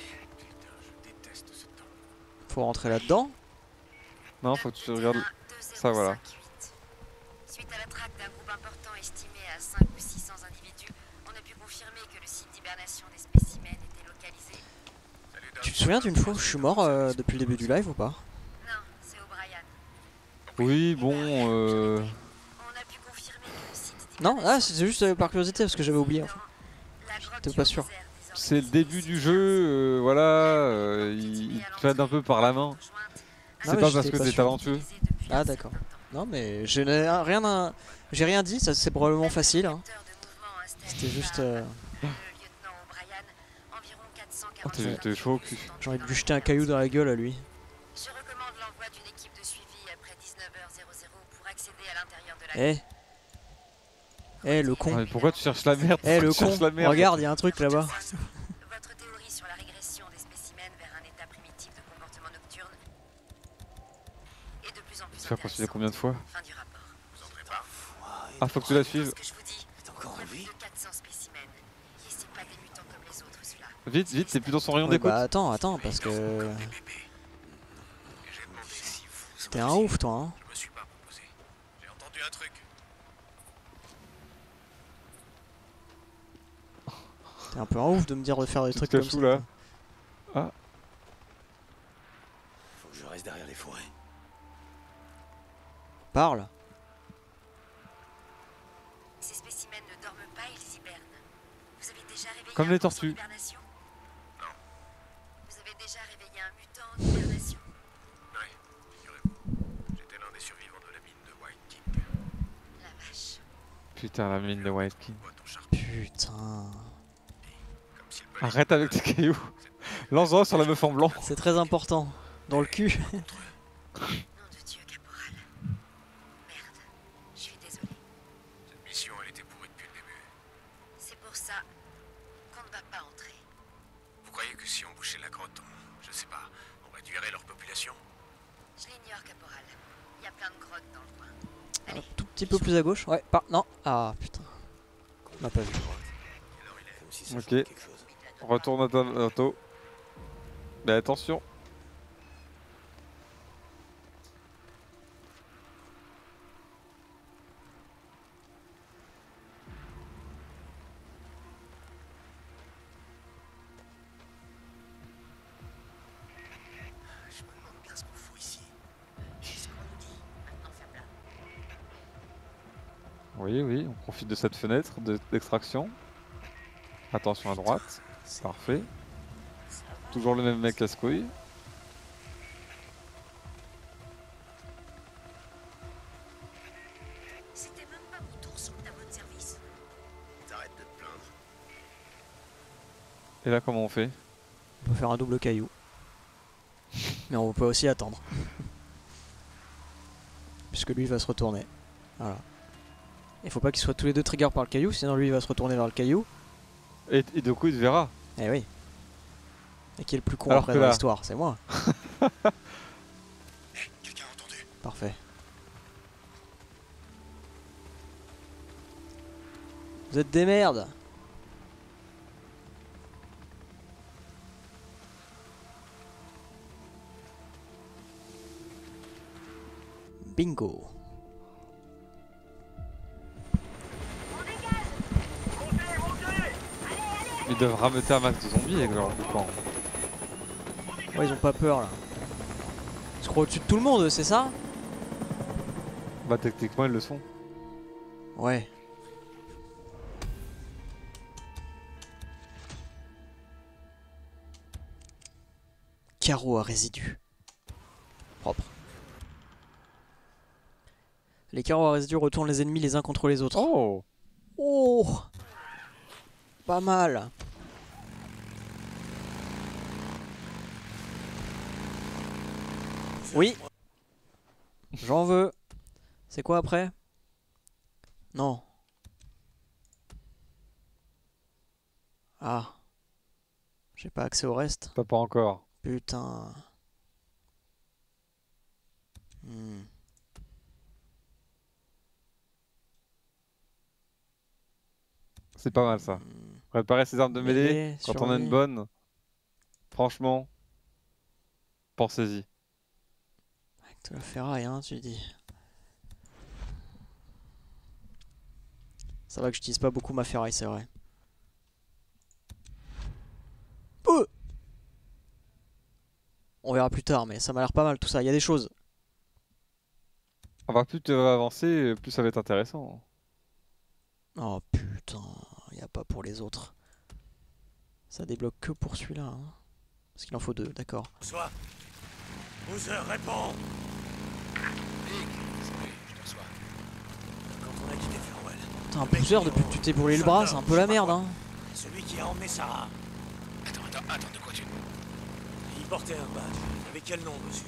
Faut rentrer là-dedans. Non, faut que tu regardes ça, voilà. Suite à la traque d'un groupe important estimé à 5 ou 600 individus, on a pu confirmer que le site d'hibernation des spécimens était localisé. Tu te souviens d'une fois où je suis mort depuis le début du live ou pas? Non, c'est O'Brien. Oui, bon. On a pu confirmer que le site Non, ah, c'était juste par curiosité parce que j'avais oublié. T'es pas sûr? C'est le début du jeu, voilà. Il te traîne un peu par la main. C'est pas parce que t'es talentueux. Ah, d'accord. Non, mais je n'ai rien à... J'ai rien dit, ça c'est probablement facile. Hein. C'était juste. Oh, t'es chaud au cul. J'ai envie de lui jeter un caillou dans la gueule à lui. Je recommande l'envoi d'une équipe de suivi après 19h00 pour accéder à l'intérieur de la... Eh, le con. Mais pourquoi tu cherches la merde? Eh, le con. Regarde, il y a un truc là-bas. Votre théorie sur la régression des spécimens vers un état primitif de comportement nocturne est de plus en plus Tu vas continuer combien de fois? Fin du rapport. Ah, faut que tu la suives. Ce que je vous dis, encore plus de 400 spécimens. Et c'est pas des mutants comme les autres, ceux-là. Vite, vite, c'est plus dans son rayon d'écoute. Bah attends, parce que... T'es un ouf toi hein. Je me suis pas proposé. J'ai entendu un truc. T'es un peu un ouf de me dire de faire des trucs comme ça. Là. Ah. Faut que je reste derrière les forêts. Parle. Ces spécimens ne dorment pas, ils hibernent. Vous avez déjà réveillé Comme un les monstre en tortues. hibernation? Non. Vous avez déjà réveillé un mutant en hibernation? Ouais, figurez-vous. J'étais l'un des survivants de la mine de White King. La vache. Putain, la mine de White King. Putain. Arrête avec tes cailloux. Lance-en sur la meuf en blanc. C'est très important. Dans le cul. Nom de Dieu, caporal. Merde, je suis désolée. Cette mission, elle était pourrie depuis le début. C'est pour ça qu'on ne va pas entrer. Vous croyez que si on bouchait la grotte, je sais pas, on réduirait leur population? Je l'ignore, caporal. Il y a plein de grottes dans le coin. Un Allez, tout petit peu plus à gauche. Ouais, pas. Non. Ah putain. On m'a pas vu. Ok. Retourne à ta moto. Mais attention. Je me demande bien ce qu'on fout ici. c'est ce qu'on nous dit. Maintenant, fais plat. Oui, oui, on profite de cette fenêtre d'extraction. Attention à droite. Parfait. Toujours le même mec casse-couille. C'était même pas mon tour sur le tableau de service. T'arrêtes de te plaindre. Et là, comment on fait? On peut faire un double caillou. Mais on peut aussi attendre. Puisque lui il va se retourner. Voilà. Il faut pas qu'ils soient tous les deux triggers par le caillou, sinon lui il va se retourner vers le caillou. Et du coup, il te verra. Eh oui. Et qui est le plus con Alors après que dans là- l'histoire? C'est moi. Quelqu'un a entendu? Parfait. Vous êtes des merdes. Bingo. Ils doivent rameuter un max de zombies avec leur boucan. Ouais, ils ont pas peur là. Ils se croient au-dessus de tout le monde, c'est ça? Bah, techniquement, ils le sont. Ouais. Carreau à résidus. Propre. Les carreaux à résidus retournent les ennemis les uns contre les autres. Oh! Oh! Pas mal. Oui. J'en veux. C'est quoi après? Non. Ah. J'ai pas accès au reste. Pas encore. Putain. Hmm. C'est pas mal ça. Préparer ses armes de mêlée quand on a une bonne. Franchement, pensez-y. Avec de la ferraille, hein, tu dis. Ça va que j'utilise pas beaucoup ma ferraille, c'est vrai. On verra plus tard, mais ça m'a l'air pas mal tout ça. Il y a des choses. On va plus tu vas avancer, plus ça va être intéressant. Oh putain, il n'y a pas pour les autres. Ça débloque que pour celui-là. Hein. Parce qu'il en faut deux, d'accord. Bonsoir. Boozer, réponds. Dick, désolé, je te reçois. Quand on a quitté Farewell. Putain, Boozer, depuis que tu t'es brûlé le bras, c'est un peu la merde, hein. Celui qui a emmené Sarah. Attends, de quoi tu... Il portait un badge. Avec quel nom dessus?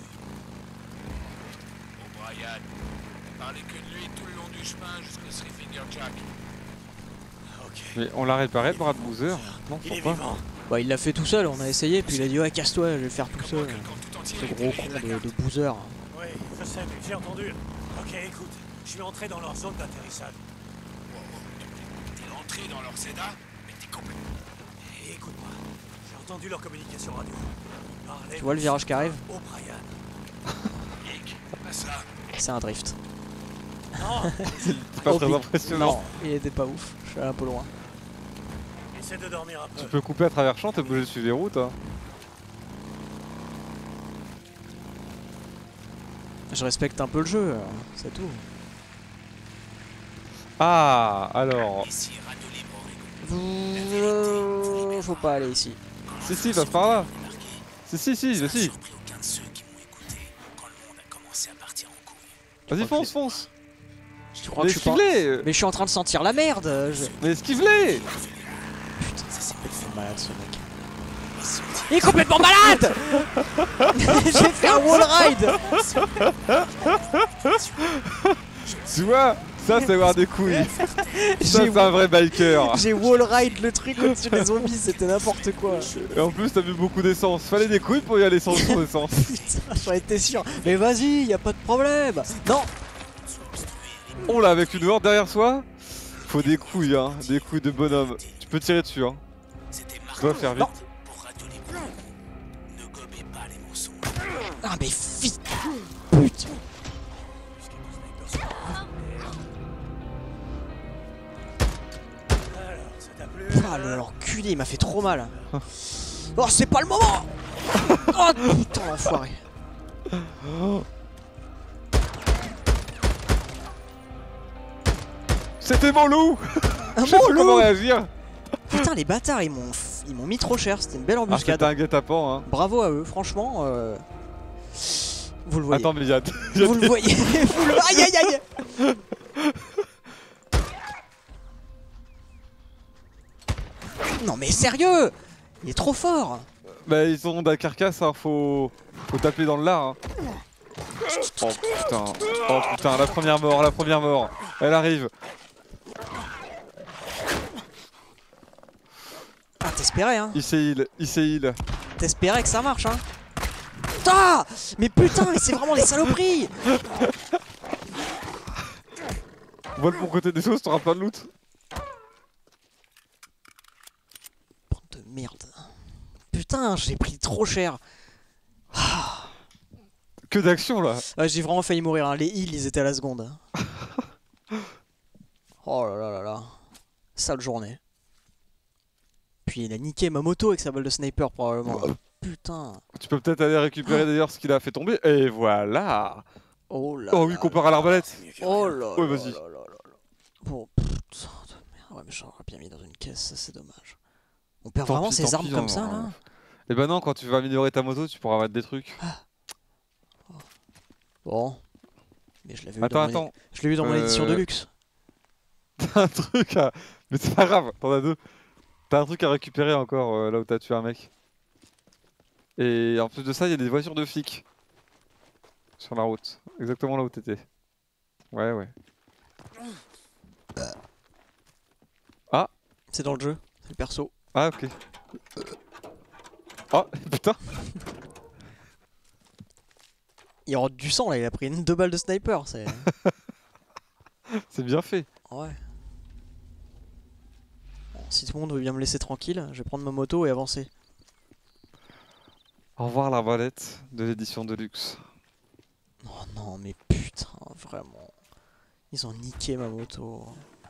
O'Brien. On parlait que de lui tout le long du chemin jusqu'au Three Finger Jack. Ok. Mais on l'a réparé le bras de Boozer? Non, Il est pourquoi? vivant. Bah, il l'a fait tout seul, on a essayé, puis il a dit ouais, casse-toi, je vais le faire tout seul. Ce gros con de Boozer. Oui, je sais, j'ai entendu. Ok, écoute, je suis entré dans leur zone d'atterrissage. T'es rentré dans leur Zeda, mais t'es complètement... Et écoute-moi, entendu leur communication radio. Ils parlaient Tu vois le virage qui arrive? O'Brien. Nick, pas ça. C'est un drift. Non, C'est pas très impressionnant. Non, il était pas ouf. Je suis allé un peu loin. essaie de dormir un peu. Tu peux couper à travers champs, t'es obligé de suivre les routes. Hein. Je respecte un peu le jeu, c'est tout. Ah, alors. Ici, Radio Libre. Faut pas aller ici. Si, passe par là. Si, Ça n'a si. surpris aucun de ceux qui m'ont écouté quand le monde a commencé à partir en couille. Vas-y, fonce. Tu crois Mais que je suis pas... esquive-les. Mais je suis en train de sentir la merde. Mais esquive-les. Putain, ça c'est complètement malade ce mec. Il est complètement malade. J'ai fait un wall ride. Tu vois, ça c'est avoir des couilles. Ça c'est un vrai biker. J'ai wall ride le truc au-dessus des zombies, c'était n'importe quoi. Et en plus t'as vu beaucoup d'essence. Fallait des couilles pour y aller sans essence. Putain, j'en étais sûr. Mais vas-y, y a pas de problème. Non. Oh là, avec une horde derrière soi. Faut des couilles, hein. Des couilles de bonhomme. Tu peux tirer dessus, hein. Tu dois faire vite. Non. Pour Radio Libre. Ne gobez pas les mensonges. Ah mais vite. Putain. Ah l'enculé, il m'a fait trop mal. Oh c'est pas le moment. Oh putain l'enfoiré. C'était mon loup. Un Je sais pas bon comment loup. réagir. Putain les bâtards ils m'ont mis trop cher, c'était une belle Ah, embuscade. c'était un guet-apens, hein. Bravo à eux, franchement. Vous le voyez. Attends, mais y'a... Vous le voyez. Vous le... Aïe aïe aïe. Non mais sérieux. Il est trop fort. Bah ils ont de la carcasse, hein. Faut taper dans le lard, hein. Oh putain, la première mort. Elle arrive. Ah t'espérais hein. Il s'est heal. T'espérais que ça marche hein. Ah mais putain mais c'est vraiment des saloperies. Vole pour côté des choses, t'auras plein de loot. Bande de merde. Putain j'ai pris trop cher. Que d'action là. J'ai vraiment failli mourir hein. Les heals ils étaient à la seconde. Oh là là là là. Sale journée. Puis il a niqué ma moto avec sa balle de sniper probablement. Putain. Tu peux peut-être aller récupérer d'ailleurs ce qu'il a fait tomber. Et voilà. Oh là. Oh oui, comparé à l'arbalète. Oh là. Ouais, vas-y. Bon, putain de merde. Ouais, mais j'aurais bien mis dans une caisse, ça c'est dommage. On perd Tant vraiment pis, ces tant armes pis, comme hein. ça là. Et bah non, quand tu vas améliorer ta moto, tu pourras mettre des trucs. Bon. Mais je l'avais vu Attends. Je l'ai vu dans mon édition de luxe. T'as un truc à... Mais c'est pas grave, t'en as deux. T'as un truc à récupérer encore là où t'as tué un mec. Et en plus de ça, il y a des voitures de flics. Sur la route. Exactement là où t'étais. Ouais. Ah. C'est dans le jeu, c'est le perso. Ah ok. Oh putain. Il rentre du sang là, il a pris 2 balles de sniper, c'est... C'est bien fait. Ouais. Bon, si tout le monde veut bien me laisser tranquille, je vais prendre ma moto et avancer. Au revoir l'arbalète de l'édition de luxe. Oh non mais putain, vraiment. Ils ont niqué ma moto.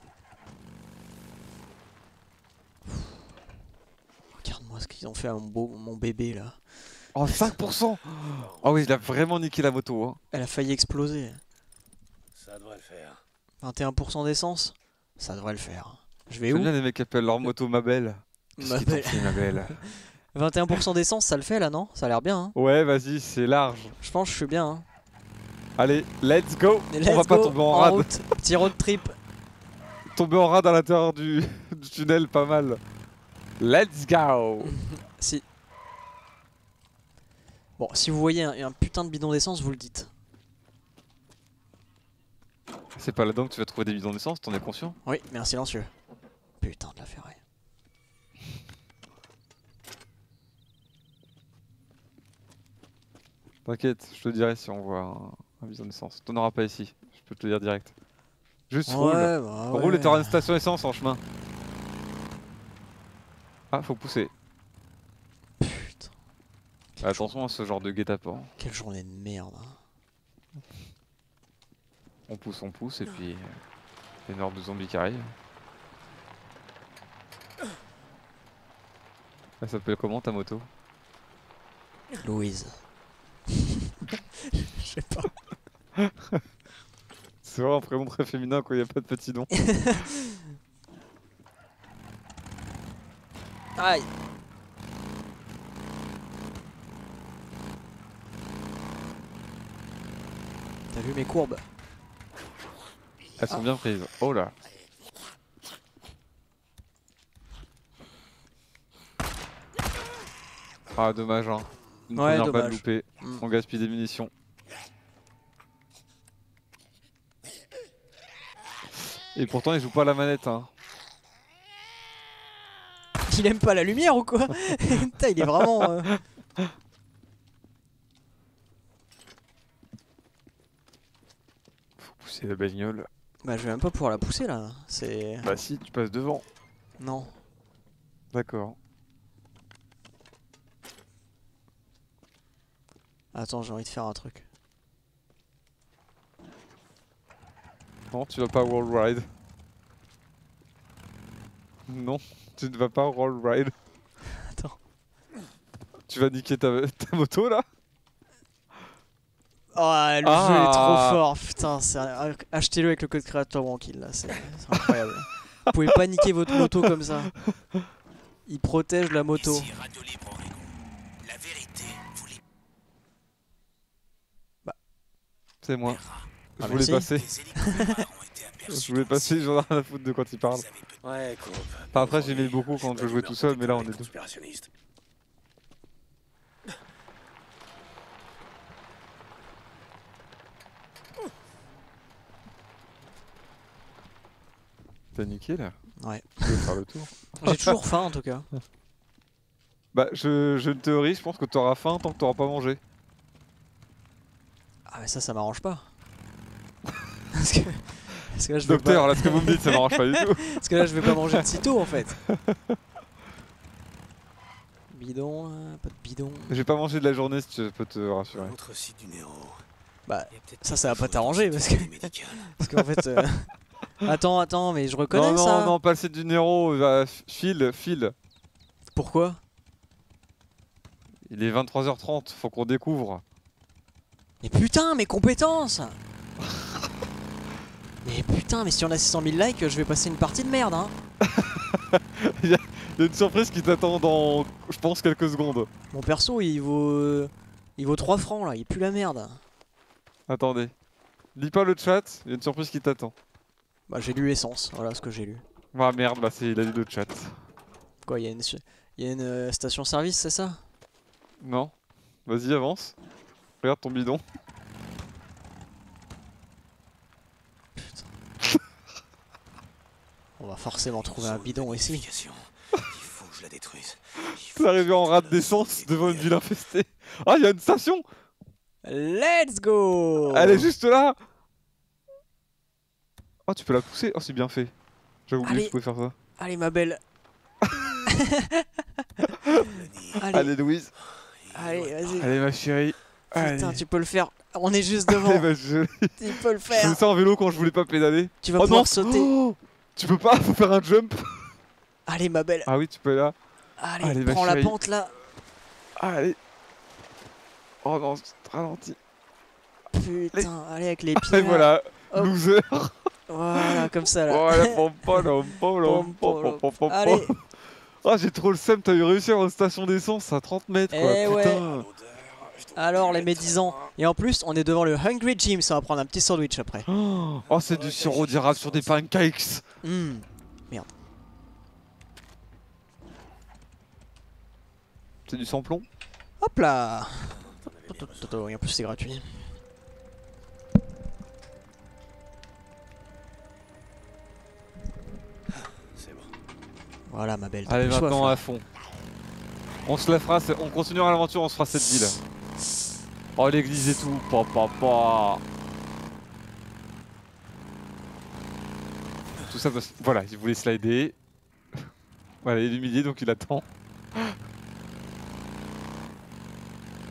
Regarde-moi ce qu'ils ont fait à mon bébé là. Oh 5%. Oh oui, il a vraiment niqué la moto, hein. Elle a failli exploser. Ça devrait le faire. 21% d'essence, ça devrait le faire. Je vais où? J'aime bien les mecs qui appellent leur moto ma belle. Ma belle. Ma belle. 21% d'essence, ça le fait là, non? Ça a l'air bien, hein? Ouais, vas-y, c'est large. Je pense que je suis bien, hein? Allez, let's go. Let's On va pas go, tomber en rade. route. Petit road trip. Tomber en rade à l'intérieur du tunnel, pas mal. Let's go. Si. Bon, si vous voyez un putain de bidon d'essence, vous le dites. C'est pas là-dedans que tu vas trouver des bidons d'essence, t'en es conscient? Oui, mais un silencieux. Putain de la ferraille. T'inquiète, je te dirai si on voit un bidon d'essence. T'en auras pas ici, je peux te le dire direct. Juste Ouais, roule. bah ouais. Roule et t'auras une station essence en chemin. Ah, faut pousser. Attention à ce genre de guet-apens. Quelle journée de merde. On pousse et puis... une horde de zombies qui arrive. Elle s'appelle comment ta moto? Louise. Je sais pas. C'est vraiment un prénom très féminin quand il n'y a pas de petit nom. Aïe. T'as vu mes courbes? Elles sont bien prises. Oh là. Ah dommage hein. Une première balle loupée. On gaspille des munitions. Et pourtant il joue pas à la manette hein. Il aime pas la lumière ou quoi? Putain, il est vraiment... Faut pousser la bagnole. Bah je vais même pas pouvoir la pousser là. C'est... Bah si, tu passes devant. Non. D'accord. Attends, j'ai envie de faire un truc. Non, tu vas pas World Ride. Non, tu ne vas pas World Ride. Attends. Tu vas niquer ta moto là? Oh, le jeu est trop fort, putain, achetez-le avec le code créateur Wankill là, c'est incroyable. Vous pouvez pas niquer votre moto comme ça. Il protège la moto. Bah. C'est moi. Je voulais merci. passer. Je voulais passer, j'en ai rien à foutre de quand il parle. Ouais, coupe. Enfin, après j'aimais beaucoup quand je jouais tout seul, mais là on est deux. T'as niqué là? Ouais. Tu veux faire le tour? J'ai toujours faim en tout cas. Bah une théorie, je pense que t'auras faim tant que t'auras pas mangé. Ah mais ça m'arrange pas. Parce que là, je Docteur, pas... là ce que vous me dites ça m'arrange pas du tout. Parce que là je vais pas manger de sitôt en fait. Bidon, pas de bidon. J'ai pas mangé de la journée si tu peux te rassurer. Autre site du Nero. Bah ça va pas t'arranger parce que... parce qu'en fait... Attends, mais je reconnais ça. Non, pas le site du Nero, file. Pourquoi? Il est 23h30, faut qu'on découvre. Mais putain, mes compétences. Mais putain, mais si on a 600 000 likes, je vais passer une partie de merde hein. Il y a une surprise qui t'attend dans, je pense, quelques secondes. Mon perso, il vaut 3 francs là, il pue la merde. Attendez. Lis pas le chat, il y a une surprise qui t'attend. Bah j'ai lu essence, voilà ce que j'ai lu. Ah merde, bah il a lu le chat. Quoi, il y a une station-service, c'est ça? Non. Vas-y, avance. Regarde ton bidon. Putain. On va forcément trouver un bidon ici. Il faut que je la détruise. T'es arrivé en rate d'essence devant une ville infestée. Ah, il y a une station. Let's go. Elle est juste là. Oh, tu peux la pousser? Oh, c'est bien fait. J'avais oublié que tu pouvais faire ça. Allez, ma belle. Allez, Louise. Allez, vas-y. Allez, ma chérie. Putain, tu peux le faire. On est juste devant. Allez, ma chérie. Tu peux le Je faire. faisais ça en vélo quand je voulais pas pédaler. Tu vas pouvoir sauter. Oh, tu peux pas, faut faire un jump. Allez, ma belle. Ah oui, tu peux là. Allez, prends la pente là. Allez. Oh non, ralentis. Putain, allez avec les pieds. Et voilà, hop. loser. Voilà, comme ça là. Voilà, Allez. Oh, j'ai trop le seum, t'as eu réussi à avoir une station d'essence à 30 mètres quoi. Eh putain. ouais. Alors les médisants. Et en plus, on est devant le Hungry Jim, ça va prendre un petit sandwich après. Oh, c'est du sirop d'érable sur des pancakes. Merde. C'est du sans-plomb. Hop là. Et en plus c'est gratuit. Voilà ma belle. Allez maintenant à fond. On se la fera, on continuera l'aventure, on se fera cette ville. Oh l'église et tout, papa. Tout ça, voilà, il voulait slider. Voilà, il est humilié donc il attend.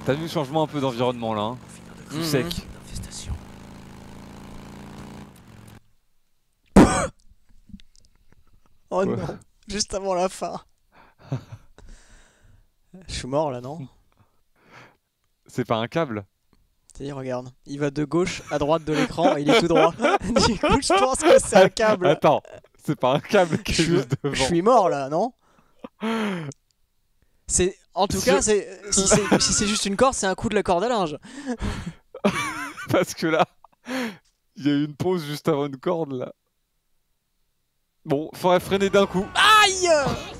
T'as vu le changement un peu d'environnement là, hein. Tout sec. Infestation. Oh Ouais. non, juste avant la fin. Je suis mort là, non? C'est pas un câble? T'sais, regarde, il va de gauche à droite de l'écran et il est tout droit. Du coup, je pense que c'est un câble. Attends, c'est pas un câble qui est juste devant. Je suis mort là, non? C'est en tout cas, si c'est juste une corde, c'est un coup de la corde à linge. Parce que là, il y a eu une pause juste avant une corde là. Bon, faudrait freiner d'un coup. Aïe!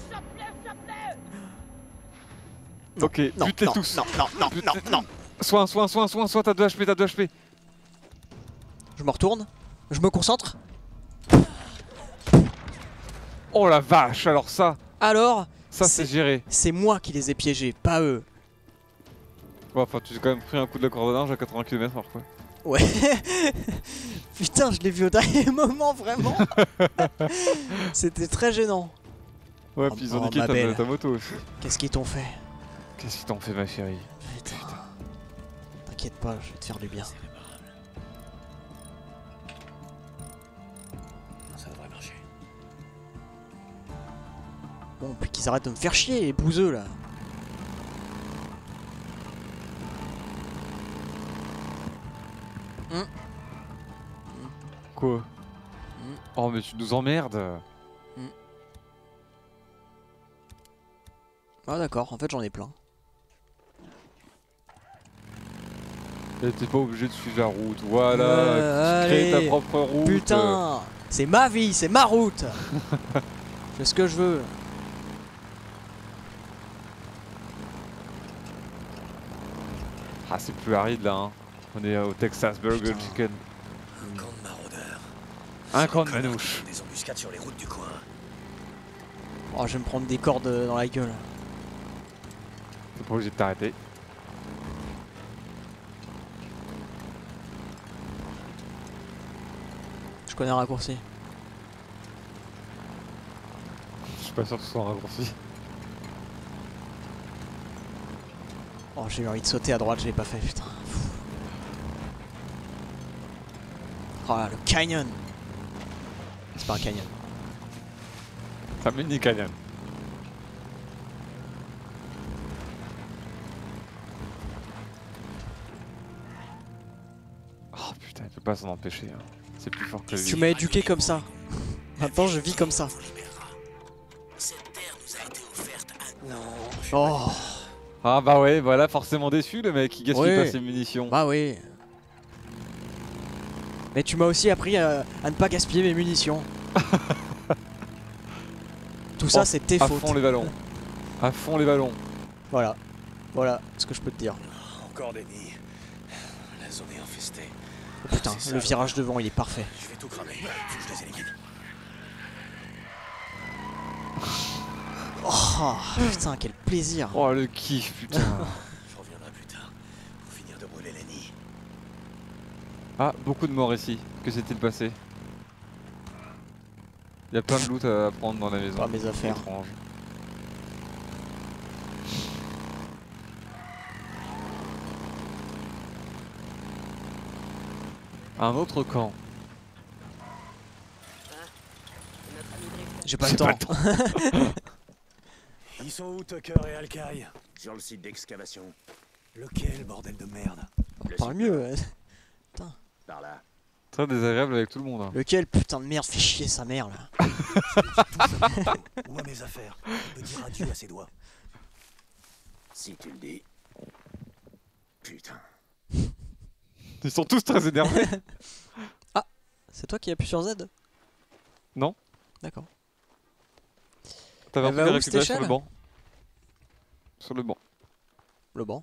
Ok, Non, bute-les non, tous. non, non, non, non, non. Soin, t'as 2 HP, t'as 2 HP. Je me retourne, je me concentre. Oh la vache, alors ça, Alors, c'est géré. c'est moi qui les ai piégés, pas eux. Ouais, enfin, tu as quand même pris un coup de la corde à linge à 80 km/h quoi. Ouais. Putain, je l'ai vu au dernier moment, vraiment. C'était très gênant. Ouais, Oh, puis ils ont oh, niqué ma belle. ta moto aussi. Qu'est-ce qu'ils t'ont fait? Qu'est-ce qu'ils t'ont fait, ma chérie? Putain. T'inquiète pas, je vais te faire du bien. Ça devrait marcher. Bon, puis qu'ils arrêtent de me faire chier, les bouseux là. Quoi? Oh, mais tu nous emmerdes. Ah d'accord, en fait j'en ai plein. Et t'es pas obligé de suivre la route, voilà, tu crées ta allez. propre route. Putain, c'est ma vie, c'est ma route. Je fais ce que je veux. Ah, c'est plus aride là, hein. On est au Texas Burger Putain. Chicken. Un camp de maraudeurs. Un camp de Ces connards manouches. font des embuscades sur les routes du coin. Oh, je vais me prendre des cordes dans la gueule. T'es pas obligé de t'arrêter. Je connais un raccourci. Je suis pas sûr que ce soit un raccourci. Oh, j'ai eu envie de sauter à droite, je l'ai pas fait, putain. Oh là, le canyon. C'est pas un canyon. C'est un mini canyon. Oh putain, il peut pas s'en empêcher. Hein. C'est plus fort que lui. Tu m'as éduqué comme ça. Maintenant, je vis comme ça. Cette terre nous a été offerte à nous. Oh, Ah bah ouais, voilà, forcément déçu le mec, il gaspille Oui. pas ses munitions. bah oui. Mais tu m'as aussi appris à ne pas gaspiller mes munitions. Tout ça, Oh, c'est tes à fautes. fond les ballons. À fond les ballons. Voilà. Voilà ce que je peux te dire. Encore des nids. La zone est infestée. Oh, putain, C'est ça, le virage devant, il est parfait. Je vais tout cramer. Faut que je les élimine. Oh, putain, quel plaisir. Oh le kiff, putain. Je reviendrai plus tard pour finir de brûler les nids. Ah, beaucoup de morts ici. Que s'est-il passé? Il y a plein de loot à prendre dans la maison. Pas mes affaires. Étrange. Un autre camp. J'ai pas le J'ai temps. pas Ils sont où, Tucker et Alkai? Sur le site d'excavation. Lequel, bordel de merde? Parle mieux. Par là. Très désagréable avec tout le monde. Hein. Lequel putain de merde fait chier sa mère là. Où à mes affaires? Il peut dire adieu à ses doigts. Si tu le dis. Putain. Ils sont tous très énervés. C'est toi qui appuies sur Z? Non. D'accord. T'avais un Elle truc va à où, cette récupérer sur le échelle banc. Sur le banc. Le banc.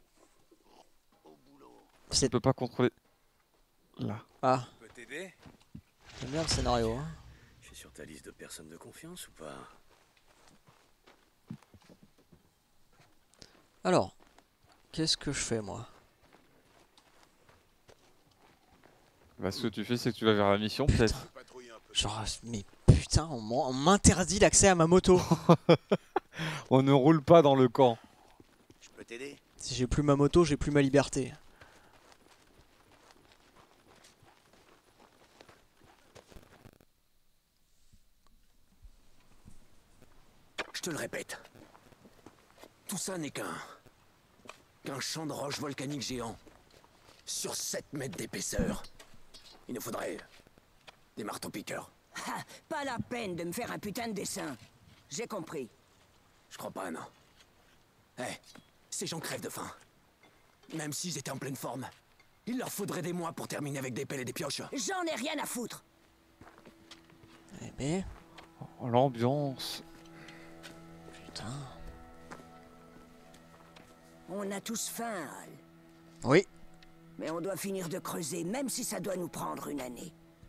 Tu peux pas contrôler. Là. Ah, Je peux t'aider? j'aime bien le scénario. Hein. Je suis sur ta liste de personnes de confiance ou pas? Alors, qu'est-ce que je fais moi? Bah, ce que tu fais, c'est que tu vas vers la mission, peut-être. Genre, mais putain, on m'interdit l'accès à ma moto. On ne roule pas dans le camp. Je peux t'aider? Si j'ai plus ma moto, j'ai plus ma liberté. Je te le répète. Tout ça n'est qu'un champ de roches volcaniques géant. Sur 7 mètres d'épaisseur. Il nous faudrait des marteaux-piqueurs. Pas la peine de me faire un putain de dessin. J'ai compris. Je crois pas, non. Eh, ces gens crèvent de faim. Même s'ils étaient en pleine forme. Il leur faudrait des mois pour terminer avec des pelles et des pioches. J'en ai rien à foutre. Eh ben... Oh, l'ambiance. Putain... On a tous faim, Al. Oui. Mais on doit finir de creuser, même si ça doit nous prendre une année.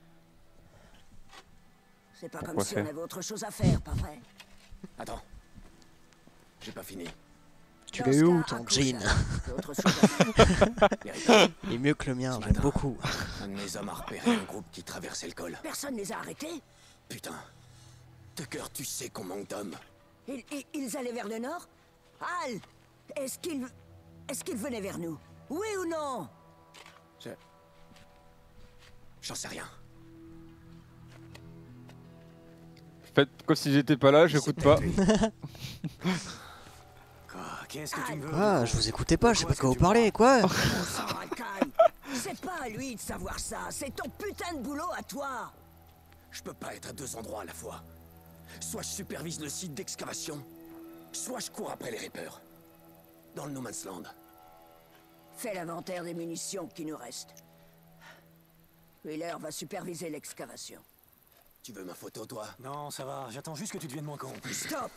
C'est pas comme si on avait autre chose à faire, pas vrai? Attends. J'ai pas fini. Tu l'as eu où ton jean? Il est mieux que le mien, j'aime beaucoup. Un de mes hommes a repéré un groupe qui traversait le col. Personne les a arrêtés? Putain. Tucker, tu sais qu'on manque d'hommes. Ils allaient vers le nord? Al! Est-ce qu'ils venaient vers nous? Oui ou non? J'en sais rien. Faites comme si j'étais pas là, j'écoute pas. Qu'est-ce que tu veux? Ah, je vous écoutais pas, je sais pas de quoi vous parlez, quoi. C'est pas à lui de savoir ça, c'est ton putain de boulot à toi. Je peux pas être à 2 endroits à la fois. Soit je supervise le site d'excavation, soit je cours après les Reapers. Dans le No Man's Land. Fais l'inventaire des munitions qui nous restent. Wheeler va superviser l'excavation. Tu veux ma photo, toi? Non, ça va, j'attends juste que tu deviennes moins con. Stop!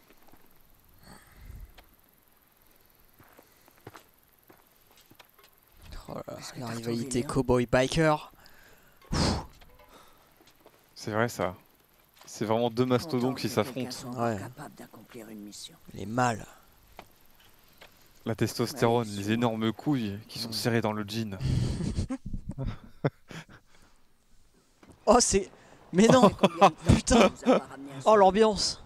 Oh là, la rivalité cowboy-biker. C'est vrai ça. C'est vraiment deux mastodontes qui s'affrontent. Ouais. Les mâles. La testostérone, les énormes couilles qui sont serrées dans le jean. Oh c'est... Mais non. Putain. Oh l'ambiance.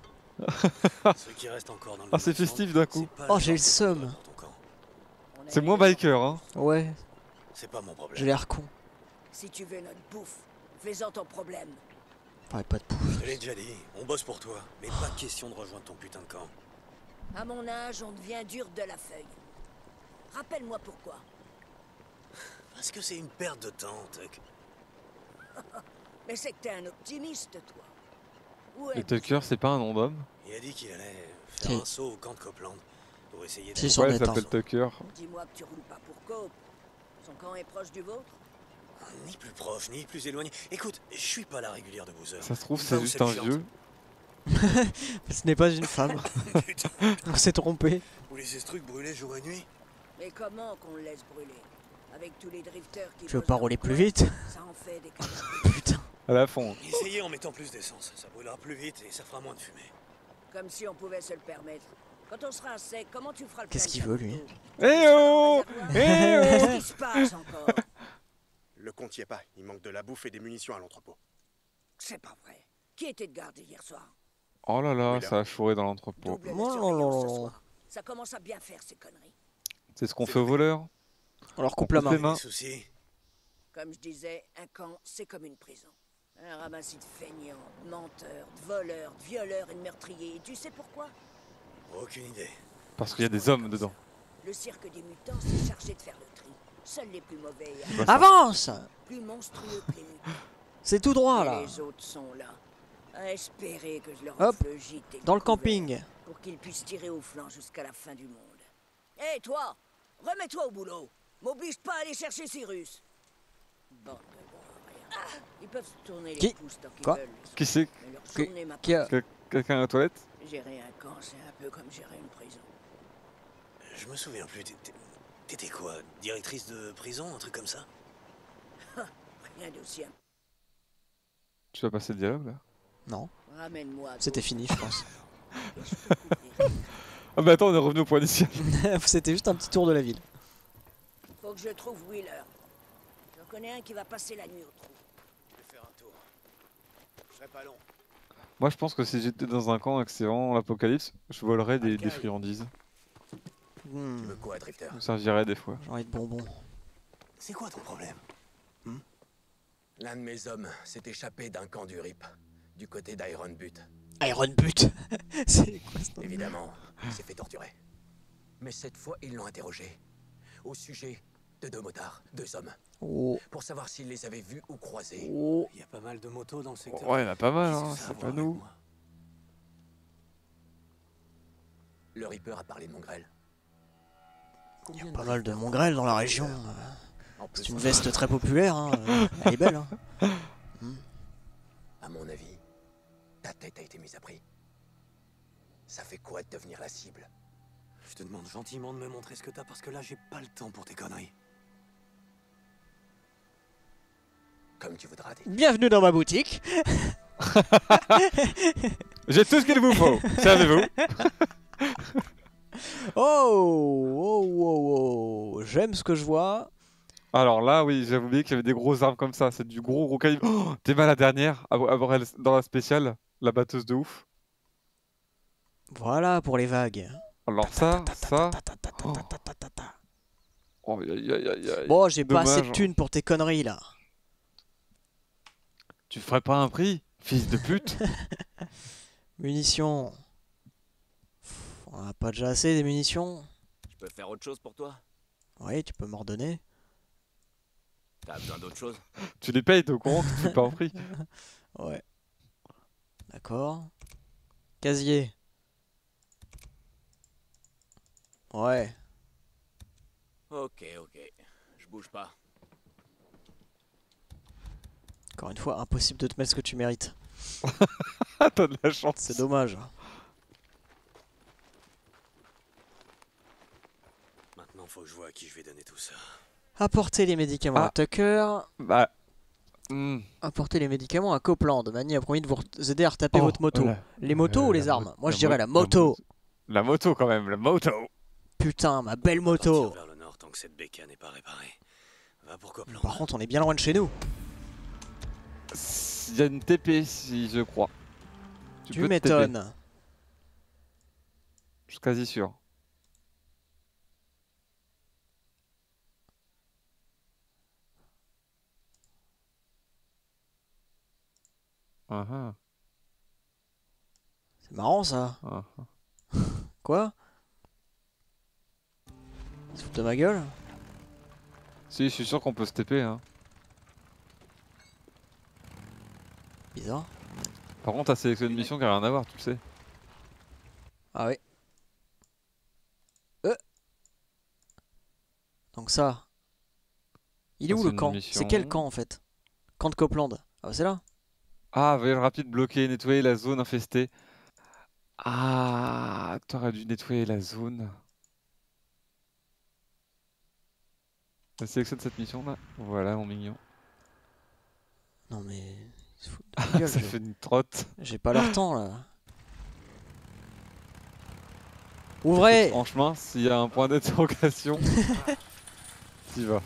Ah c'est festif d'un coup. Oh j'ai le seum. C'est moins biker hein. Ouais. C'est pas mon problème. J'ai l'air con. Si tu veux notre bouffe, fais-en ton problème. Pas de bouffe. Je te l'ai déjà dit, on bosse pour toi, mais pas question de rejoindre ton putain de camp. À mon âge, on devient dur de la feuille. Rappelle-moi pourquoi. Parce que c'est une perte de temps, Tuck. Mais c'est que t'es un optimiste, toi. Et Tucker, c'est pas un nom d'homme? Il a dit qu'il allait faire un saut au camp de Copeland pour essayer de... Ouais, il s'appelle Tucker. Dis-moi que tu roules pas pour Cope. Son camp est proche du vôtre? Ni plus proche, ni plus éloigné. Écoute, je suis pas la régulière de Boozer. Ça se trouve, c'est juste un vieux. Ce n'est pas une femme. On s'est trompé. Vous laissez ce truc brûler jour et nuit? Mais comment qu'on le laisse brûler? Avec tous les drifters qui... Tu veux pas rouler plus vite? Ça en fait des cadavres. Putain. À la fond. Essayez en mettant plus d'essence. Ça brûlera plus vite et ça fera moins de fumée. Comme si on pouvait se le permettre. Quand on sera à sec, comment tu feras le... Qu'est-ce qu'il veut, lui? Eh oh! Eh oh! Qu'est-ce qui se passe encore? Le compte y est pas. Il manque de la bouffe et des munitions à l'entrepôt. C'est pas vrai. Qui était de garde hier soir? Oh là là, ça a chouré dans l'entrepôt. Ça commence à bien faire ces conneries. C'est ce qu'on fait aux voleurs. On leur coupe la main. Comme je disais, un camp, c'est comme une prison. Un ramassis de feignants, de menteurs, de voleurs, de violeurs et de meurtriers. Et tu sais pourquoi? Aucune idée. Parce qu'il y a des hommes dedans. Le cirque des mutants s'est chargé de faire le tri. Seuls les plus mauvais... Avance! Plus monstrueux que les mutants. C'est tout droit, et là. les autres sont là. À espérer que je leur Hop, offre le gîte et dans le couvert camping. pour qu'ils puissent tirer au flanc jusqu'à la fin du monde. Hé, toi! Remets-toi au boulot! M'oblige pas à aller chercher Cyrus! Bon, rien. Ils peuvent se tourner les pouces tant qu'ils veulent. Qui c'est? Quelqu'un à la toilette? Gérer un camp, c'est un peu comme gérer une prison. Je me souviens plus. T'étais quoi? Directrice de prison? Un truc comme ça? Rien d'aussi. Tu vas passer le dialogue là? Non. Ramène-moi. C'était fini, je pense. Ah bah attends, on est revenu au point initial. C'était juste un petit tour de la ville. Faut que je trouve Wheeler. J'en connais un qui va passer la nuit au trou. Je vais faire un tour. Je serai pas long. Moi je pense que si j'étais dans un camp et que c'est vraiment l'apocalypse, je volerais des friandises. Tu veux quoi, Drifter? Ça servirait des fois. J'ai envie de bonbons. C'est quoi ton problème? L'un de mes hommes s'est échappé d'un camp du RIP, du côté d'Iron Butte. Iron Butte. C'est quoi ce nom? Évidemment, il s'est fait torturer. Mais cette fois, ils l'ont interrogé. Au sujet de 2 motards, 2 hommes. Oh. Pour savoir s'ils les avaient vus ou croisés. Oh. Il y a pas mal de motos dans le secteur. Ouais, il y en a pas mal, hein, c'est pas nous. Le Reaper a parlé de Mongrel. Il y a pas mal de mongrels dans la région. C'est une veste très populaire, hein. Elle est belle. Hein. À mon avis, ta tête a été mise à prix. Ça fait quoi de devenir la cible? Je te demande gentiment de me montrer ce que t'as parce que là j'ai pas le temps pour tes conneries. Comme tu voudras, Dick. Bienvenue dans ma boutique. J'ai tout ce qu'il vous faut, servez-vous. Oh, j'aime ce que je vois. Alors là, oui, j'avais oublié qu'il y avait des grosses armes comme ça. C'est du gros calibre. Oh, t'es mal la dernière, dans la spéciale, la batteuse de ouf. Voilà pour les vagues. Alors ça. Oh, bon, j'ai pas assez de thunes pour tes conneries là. Tu ferais pas un prix, fils de pute? Munitions. On a pas déjà assez des munitions? Je peux faire autre chose pour toi? Oui, tu peux m'ordonner. T'as besoin d'autre chose? Tu les payes, t'es au courant que tu fais pas un prix? Ouais. D'accord. Casier. Ouais. Ok. Je bouge pas. Encore une fois, impossible de te mettre ce que tu mérites. T'as de la chance. C'est dommage. Maintenant, faut que je vois à qui je vais donner tout ça. Apporter les médicaments à Tucker. Bah. Apporter les médicaments à Copeland. Manny a promis de vous aider à retaper votre moto. Les motos ou les armes? Moi je dirais la moto. La moto quand même, la moto. Putain, ma belle moto. Vers le nord tant que cette bécane n'est pas réparée. Va pour Copeland. Par contre, on est bien loin de chez nous. Il y a une TP si je crois. Tu m'étonnes. Je suis quasi sûr. C'est marrant ça. Quoi? Ils se foutent de ma gueule? Si, je suis sûr qu'on peut se TP hein. Bizarre. Par contre, t'as sélectionné une mission qui a rien à voir, tu le sais. Ah oui. Donc ça. Il est où le camp? C'est quel camp en fait? Camp de Copeland. Ah bah c'est là. Ah, voyage rapide bloqué, nettoyer la zone infestée. Ah, t'aurais dû nettoyer la zone. Sélectionne cette mission là. Voilà mon mignon. Non mais... Ils se foutent de ma gueule, ça fait une trotte. J'ai pas leur temps là. Ouvrez! Franchement, s'il y a un point d'interrogation, t'y vas.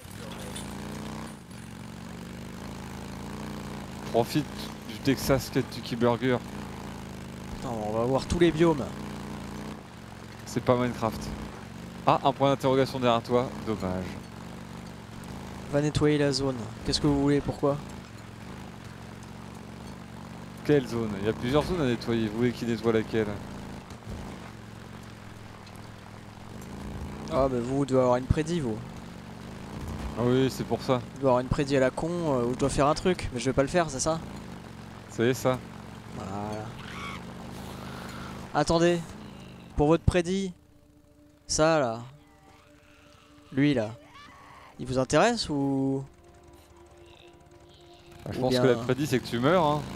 Profite du Texas Kentucky Burger. Putain, on va voir tous les biomes. C'est pas Minecraft. Ah, un point d'interrogation derrière toi, dommage. Va nettoyer la zone. Qu'est-ce que vous voulez? Pourquoi? Quelle zone? Il y a plusieurs zones à nettoyer. Vous voulez qui nettoie laquelle? Ah bah vous devez avoir une prédit vous. Ah oui, c'est pour ça. Je dois avoir une prédit à la con où je dois faire un truc, mais je vais pas le faire, c'est ça? C'est ça. Voilà. Attendez. Pour votre prédit, ça là. Lui là. Il vous intéresse ou... Bah, je pense que la prédit c'est que tu meurs hein.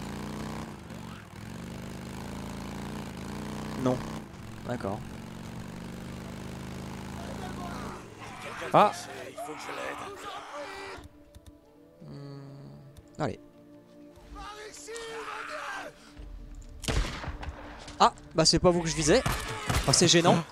Non. D'accord. Ah! Il faut que je l'aide. Allez. Ah, bah c'est pas vous que je visais. Oh, c'est gênant.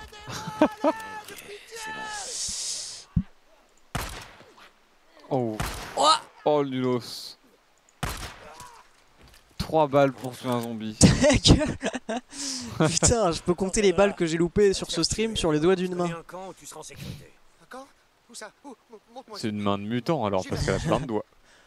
Oh. Oh nulos. 3 balles pour tuer un zombie. Putain, je peux compter les balles que j'ai loupées sur ce stream sur les doigts d'une main. C'est une main de mutant alors, parce qu'elle a plein de doigts.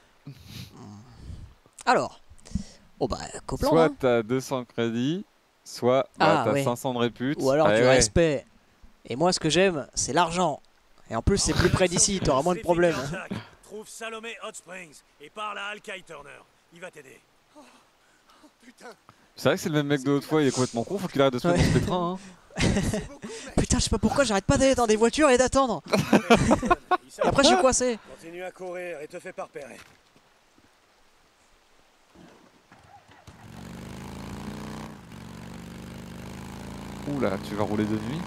Alors. Oh bah, coplant. Soit hein. t'as 200 crédits, soit t'as ouais. 500 de répute. Ou alors du respect. Et moi, ce que j'aime, c'est l'argent. Et en plus, c'est plus près d'ici, t'auras moins de problèmes. Trouve Salomé Hot Springs et parle à Al Kai Turner. Il va t'aider. C'est vrai que c'est le même mec de l'autre fois, il est complètement con, faut qu'il arrête de se mettre dans ce pétrin. Hein. Putain, je sais pas pourquoi j'arrête pas d'aller dans des voitures et d'attendre. Et après, je suis coincé. Continue à courir et te fais pas repérer. Oula, tu vas rouler de nuit?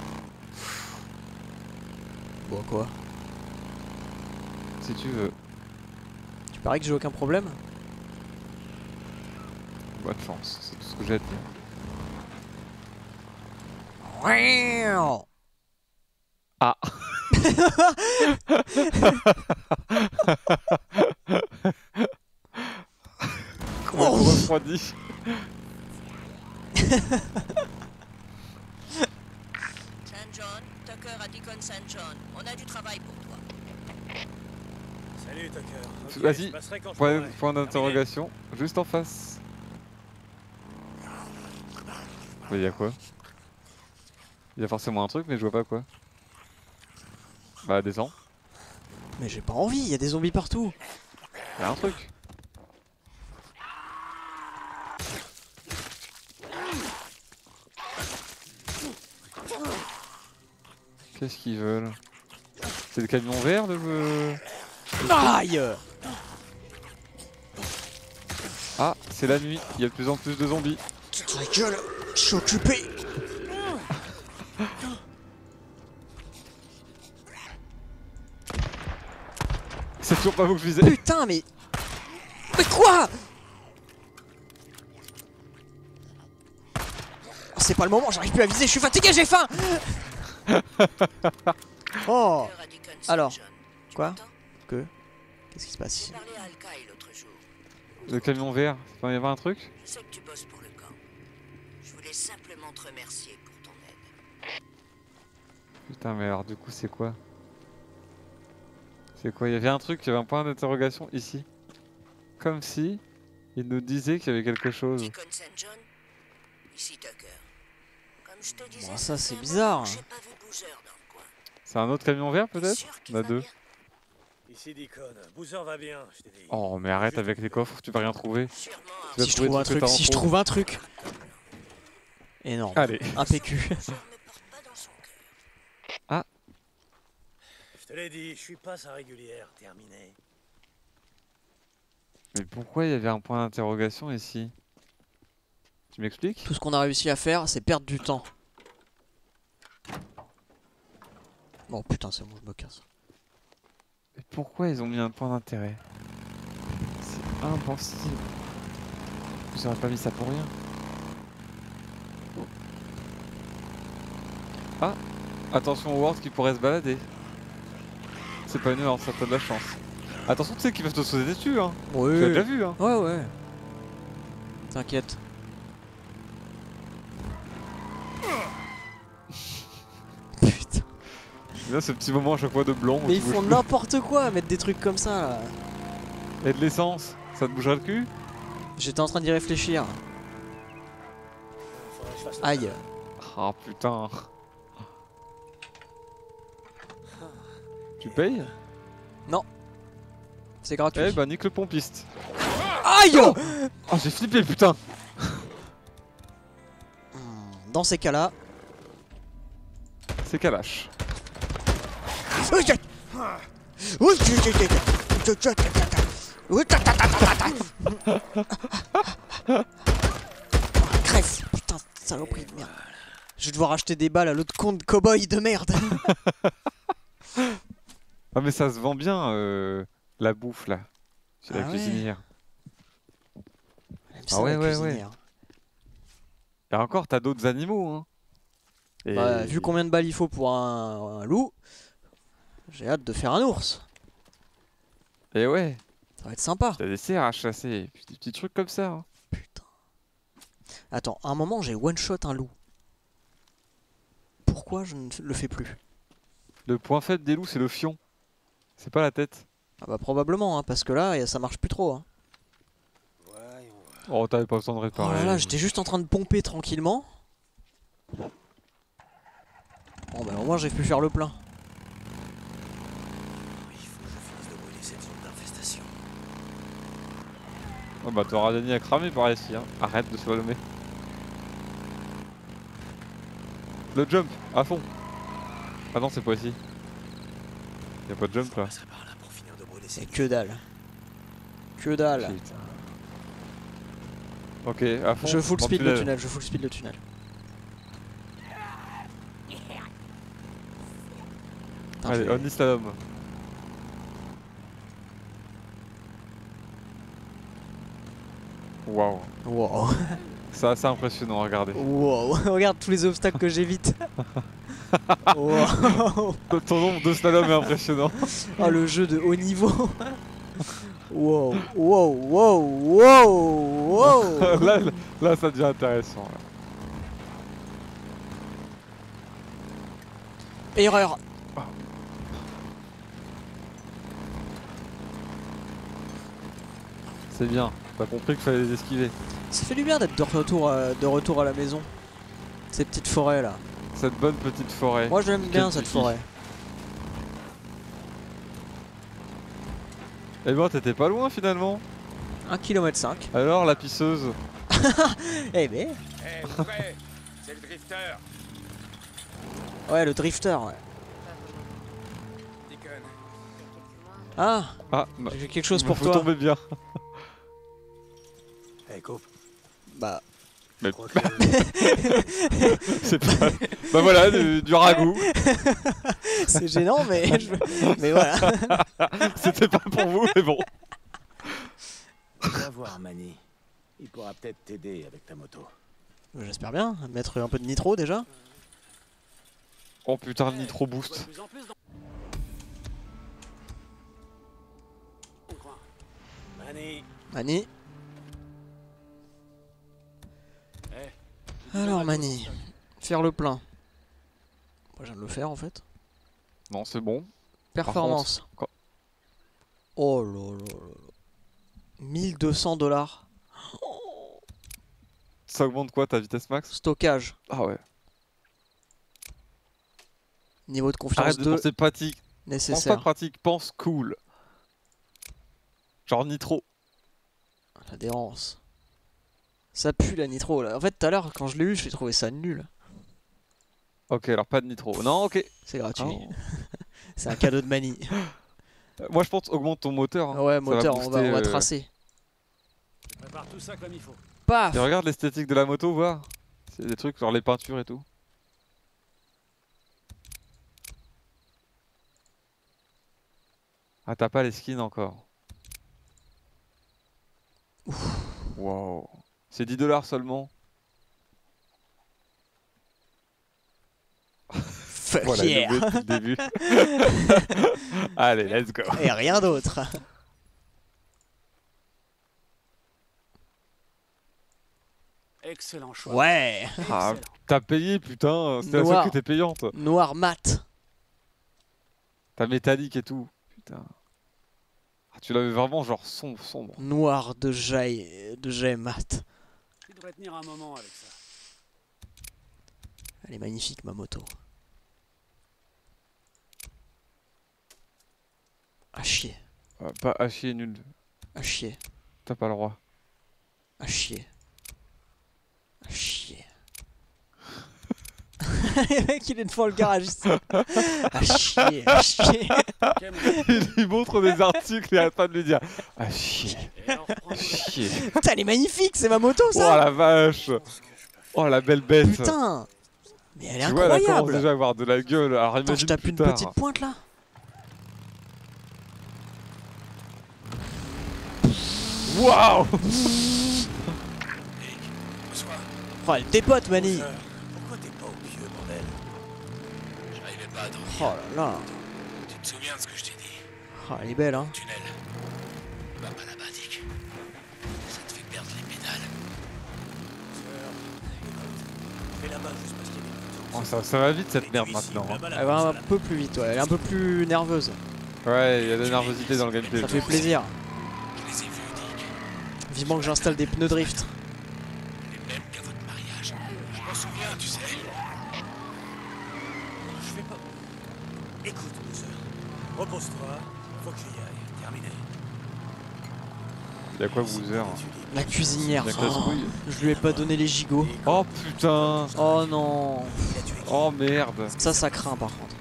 Bon, quoi? Si tu veux. Tu paries que j'ai aucun problème? Bonne chance, c'est tout ce que j'ai à te dire. Ah. Comment on refroidit. Saint John, Tucker à Deacon Saint John. On a du travail pour toi. Salut Tucker. Okay, vas-y, point d'interrogation, juste en face. Il y a quoi? Il y a forcément un truc, mais je vois pas quoi. Bah, descends. Mais j'ai pas envie, il y a des zombies partout. Il y a un truc. Qu'est-ce qu'ils veulent? C'est le camion vert de... Aïe! Ah, c'est la nuit, il y a de plus en plus de zombies. Ta gueule, je suis occupé. C'est toujours pas vous que je visais. Putain, mais... Mais quoi? Oh, c'est pas le moment, j'arrive plus à viser, je suis fatigué, j'ai faim. Oh. Alors, quoi? Qu'est-ce qui se passe ici? Le camion vert, il va y avoir un truc? Je sais que tu bosses pour le camp. Je voulais simplement te remercier pour ton aide. Putain, mais alors du coup c'est quoi? C'est quoi? Il y avait un truc, il y avait un point d'interrogation ici. Comme si il nous disait qu'il y avait quelque chose. Deacon St. John, ici Tucker. Comme je te disais, bon, ça c'est bizarre. j'ai pas vu Boozer dans le coin. C'est un autre camion vert peut-être? On a deux. Ici Deacon, Boozer va bien, je t'ai dit. Oh mais arrête avec les coffres, tu vas rien trouver. Si je trouve un truc, si je trouve un truc. Énorme. Allez. Un PQ. Ah. Je te l'ai dit, je suis pas sa régulière, terminé. Mais pourquoi il y avait un point d'interrogation ici? Tu m'expliques? Tout ce qu'on a réussi à faire, c'est perdre du temps. Bon putain, c'est bon, je me casse. Et pourquoi ils ont mis un point d'intérêt? C'est impossible. Ils auraient pas mis ça pour rien. Ah, attention aux Words qui pourraient se balader. C'est pas une Horde, ça t'as de la chance. Attention, tu sais qu'ils peuvent te sauter dessus, hein. Oui. Tu l'as déjà vu, hein. Ouais, ouais. T'inquiète. Putain. J'aime bien ce petit moment à chaque fois de blanc. Mais ils font n'importe quoi à mettre des trucs comme ça là. Et de l'essence, ça te bougera le cul? J'étais en train d'y réfléchir. Aïe. Ah putain. Tu payes? Non. C'est gratuit. Eh bah nique le pompiste. Aïe! Oh, oh j'ai flippé putain. Dans ces cas-là. C'est Kalash. Crève, putain, saloperie de merde. Je vais devoir acheter des balles à l'autre con de cow-boy de merde. Ah mais ça se vend bien la bouffe là. C'est la cuisinière. Ah ouais, ouais. Et encore, t'as d'autres animaux, hein. Et... Bah, vu combien de balles il faut pour un loup, j'ai hâte de faire un ours. Et ouais. Ça va être sympa. T'as des cerfs à chasser, puis des petits trucs comme ça. Hein. Putain. Attends, à un moment j'ai one shot un loup. pourquoi je ne le fais plus. Le point faible des loups, c'est le fion. C'est pas la tête. Ah bah probablement, hein, parce que là, ça marche plus trop. Hein. Oh, t'avais pas besoin de réparer. Oh là là, j'étais juste en train de pomper tranquillement. Bon bah au moins j'ai pu faire le plein. Il faut que je finisse de brûler cette zone d'infestation. Oh bah t'auras Denis à cramer par ici, hein. Arrête de slalomer. Le jump, à fond. Ah non, c'est pas ici. Y'a pas de jump là. C'est que dalle. Que dalle. Putain. Ok, à fond. Je full dans speed tunnel. le tunnel, je full speed le tunnel. Allez, on y slalom. Waouh. Wow. C'est assez impressionnant, regardez. Wow, regarde tous les obstacles que j'évite. Wow. Ton nombre de slalom est impressionnant. Ah, le jeu de haut niveau. Wow, wow, wow, wow, wow. là, ça devient intéressant. Là. Erreur. C'est bien, t'as compris qu'il fallait les esquiver. Ça fait du bien d'être de retour à la maison. Ces petites forêts là. Cette bonne petite forêt. Moi j'aime bien cette forêt. Eh ben t'étais pas loin finalement. 1,5 km. Alors la pisseuse. Eh ben. Eh, vrai, c'est le drifter. Ouais, le drifter, ouais. Deacon. Ah, bah, j'ai quelque chose pour vous toi. tombez bien. Hey, Cope. Bah. Mais... c'est pas... Bah voilà, du ragoût. C'est gênant, mais mais voilà. C'était pas pour vous, mais bon. Va voir Manny. Il pourra peut-être t'aider avec ta moto. J'espère bien. Mettre un peu de nitro déjà. Oh putain, le nitro boost. Manny. Alors Manny, faire le plein. Moi je viens de le faire en fait. Non, c'est bon. Performance. Contre, oh là là là. $1200. Ça augmente quoi ta vitesse max? Stockage. Ah ouais. Niveau de confiance. Arrête de penser pratique. Nécessaire. Pense pas pratique, pense cool. Genre nitro. L'adhérence. Ça pue la nitro là. En fait tout à l'heure quand je l'ai eu j'ai trouvé ça nul. Ok, alors pas de nitro. Non, ok. C'est gratuit. Oh. C'est un cadeau de Manny. Moi je pense augmente ton moteur. Hein. Ouais, Ça moteur, va on booster, va tracer. Je prépare tout ça comme il faut. Paf. Et regarde l'esthétique de la moto, voir. C'est des trucs genre les peintures et tout. Ah, t'as pas les skins encore. Wow. C'est $10 seulement. Fuck voilà, yeah. depuis le début. Allez, let's go. Et rien d'autre. Excellent choix. Ouais. Ah, t'as payé, putain. C'était la seule qui était payante. Noir mat. T'as métallique et tout. Putain. Ah, tu l'avais vraiment genre sombre. Noir de jet mat. Tu devrais tenir un moment avec ça. Elle est magnifique ma moto. À chier. Pas à chier, nul. À chier. T'as pas le droit. À chier. À chier. Le mec il est devant le garage ici. À chier, à chier. Il lui montre des articles et arrête pas de lui dire à chier. À chier. Putain elle est magnifique, c'est ma moto ça. Oh la vache. Oh la belle bête. Putain. Mais elle est tu vois, elle incroyable. commence déjà à avoir de la gueule. Alors attends, je tape une petite pointe là. Waouh. Oh elle dépote Manny. Pourquoi t'es pas au pieu, bordel? J'arrivais pas à dormir. Oh là là. Tu te souviens de ce que je t'ai dit? Oh elle est belle hein. Tunnel. Va pas là-bas, Dick. Ça te fait perdre les pédales. Fais là-bas juste parce qu'il y a des motos. Oh, ça va vite cette merde maintenant. Hein. Elle va un peu plus vite, ouais. Elle est un peu plus nerveuse. Ouais, il y a de la nervosité dans le gameplay. Ça fait plaisir. Vivement que j'installe des pneus drift. Les mêmes qu'à votre mariage. Je m'en souviens, tu sais. Je vais pas... Écoute, Bowser, repose-toi, faut que j'y aille, terminé. Y'a quoi, Bowser? La cuisinière. Oh, je lui ai pas donné les gigots. Oh putain. Oh non. Oh merde. Ça craint par contre.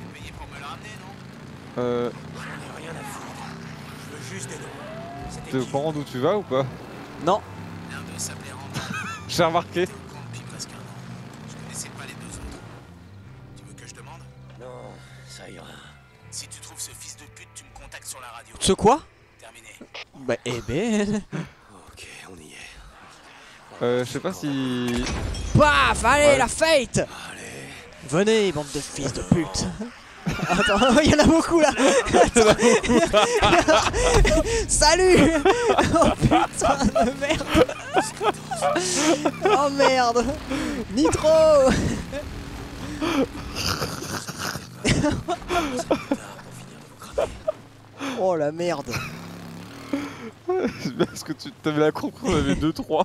J'en ai rien à foutre. Je veux juste des noms. T'es au courant d'où tu vas ou pas? Non. J'ai remarqué. Depuis presque un an. Je connaissais pas les deux autres. Tu veux que je demande? Non, ça ira. Si tu trouves ce fils de pute, tu me contactes sur la radio. Ce quoi? Terminé. Bah eh ben... Ok, on y est. Je sais pas si... Paf, allez, Ouais. la fête. Allez. Venez, bande de fils de pute. Attends, il y en a beaucoup là. Salut. Oh putain de merde. Oh merde. Nitro. Oh la merde. Parce que tu t'avais la con qu'on avait 2-3.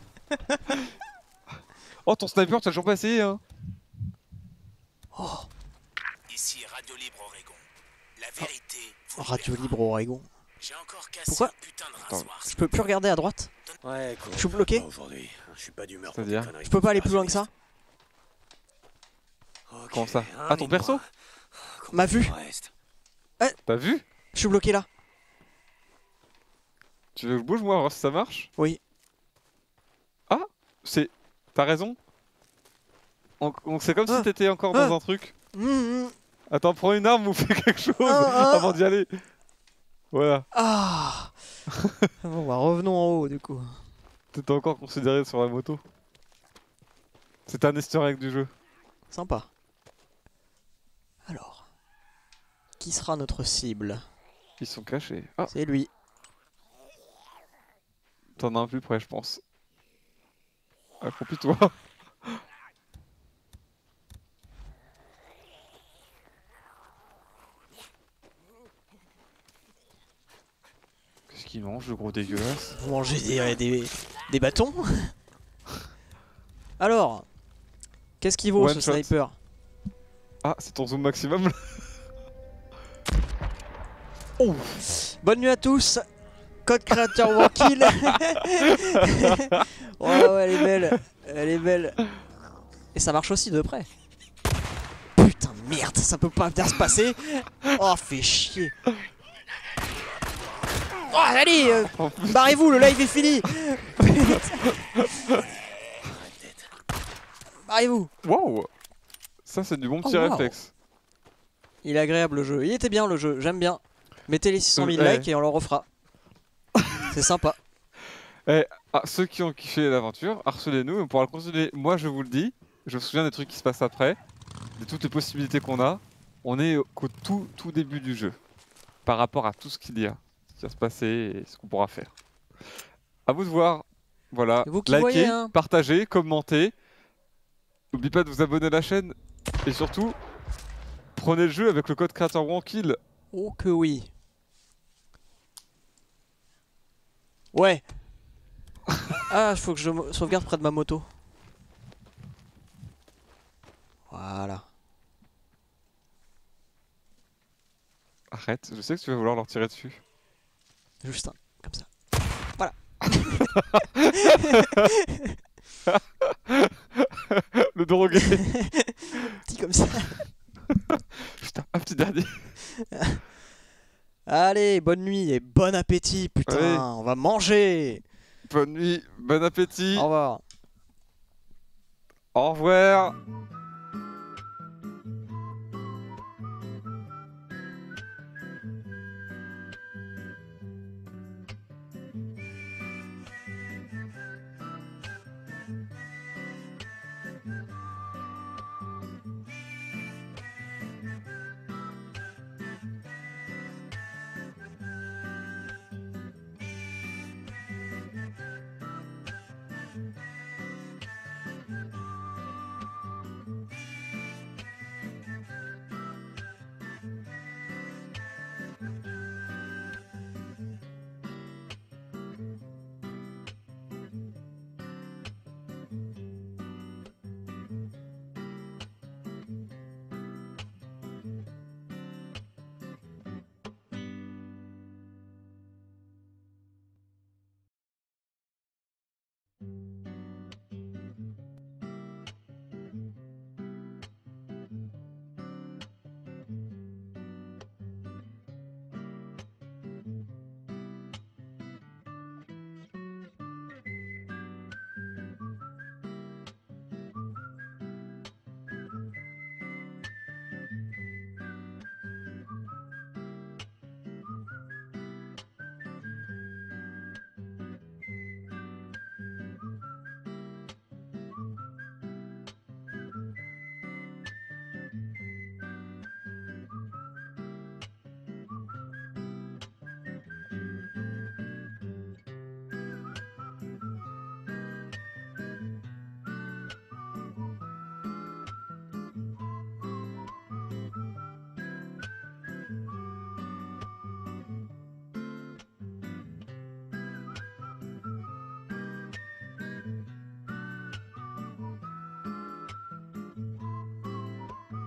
Oh ton sniper t'as toujours pas essayé hein. Oh. Ici Radio Libre Oregon. La vérité. Radio Libre Oregon. J'ai encore cassé Pourquoi? un putain de rasoir. Je peux plus regarder à droite? Ouais, cool. Je suis bloqué? Aujourd'hui, je suis pas d'humeur. C'est-à-dire? Je peux pas aller plus loin que ça? Comment ça? Ah ton perso? Ma vue? T'as vu? Je suis bloqué là. Tu veux que je bouge moi, voir si ça marche? Oui. Ah, c'est... T'as raison. C'est comme si t'étais encore dans un truc. Attends, prends une arme ou fais quelque chose avant d'y aller. Voilà. Ah. Bon bah revenons en haut du coup. T'étais encore considéré sur la moto. C'est un easter egg du jeu. Sympa. Alors. Qui sera notre cible? Ils sont cachés. Ah. C'est lui. T'en as un plus près je pense. Accroupis-toi. Qu'est-ce qu'il mange le gros dégueulasse? Vous mangez des bâtons? Alors. Qu'est-ce qu'il vaut One ce shot. sniper? Ah c'est ton zoom maximum là. Oh. Bonne nuit à tous. Code créateur Wankill. Oh ouais, elle est belle. Elle est belle. Et ça marche aussi de près. Putain de merde, ça peut pas bien se passer. Oh, fait chier. Oh, allez, barrez-vous, le live est fini. Barrez-vous. Wow. Ça c'est du bon petit wow. réflexe. Il est agréable le jeu. Il était bien le jeu, j'aime bien. Mettez les 600 000 likes et on le refera. C'est sympa. Et ceux qui ont kiffé l'aventure, harcelez-nous, on pourra le continuer. Moi je vous le dis, je me souviens des trucs qui se passent après, de toutes les possibilités qu'on a. On est qu'au tout début du jeu, par rapport à tout ce qu'il y a, ce qui va se passer et ce qu'on pourra faire. À vous de voir. Voilà, likez, voyez, hein. partagez, commentez. N'oubliez pas de vous abonner à la chaîne. Et surtout, prenez le jeu avec le code créateur Wankill. Oh que oui. Ouais. Ah, il faut que je sauvegarde près de ma moto. Voilà. Arrête, je sais que tu vas vouloir leur tirer dessus. Juste un, comme ça. Voilà. Le drogué. Petit comme ça. Putain, un petit dernier. Allez, bonne nuit et bon appétit, putain, ouais. On va manger. Bonne nuit, bon appétit. Au revoir. Au revoir.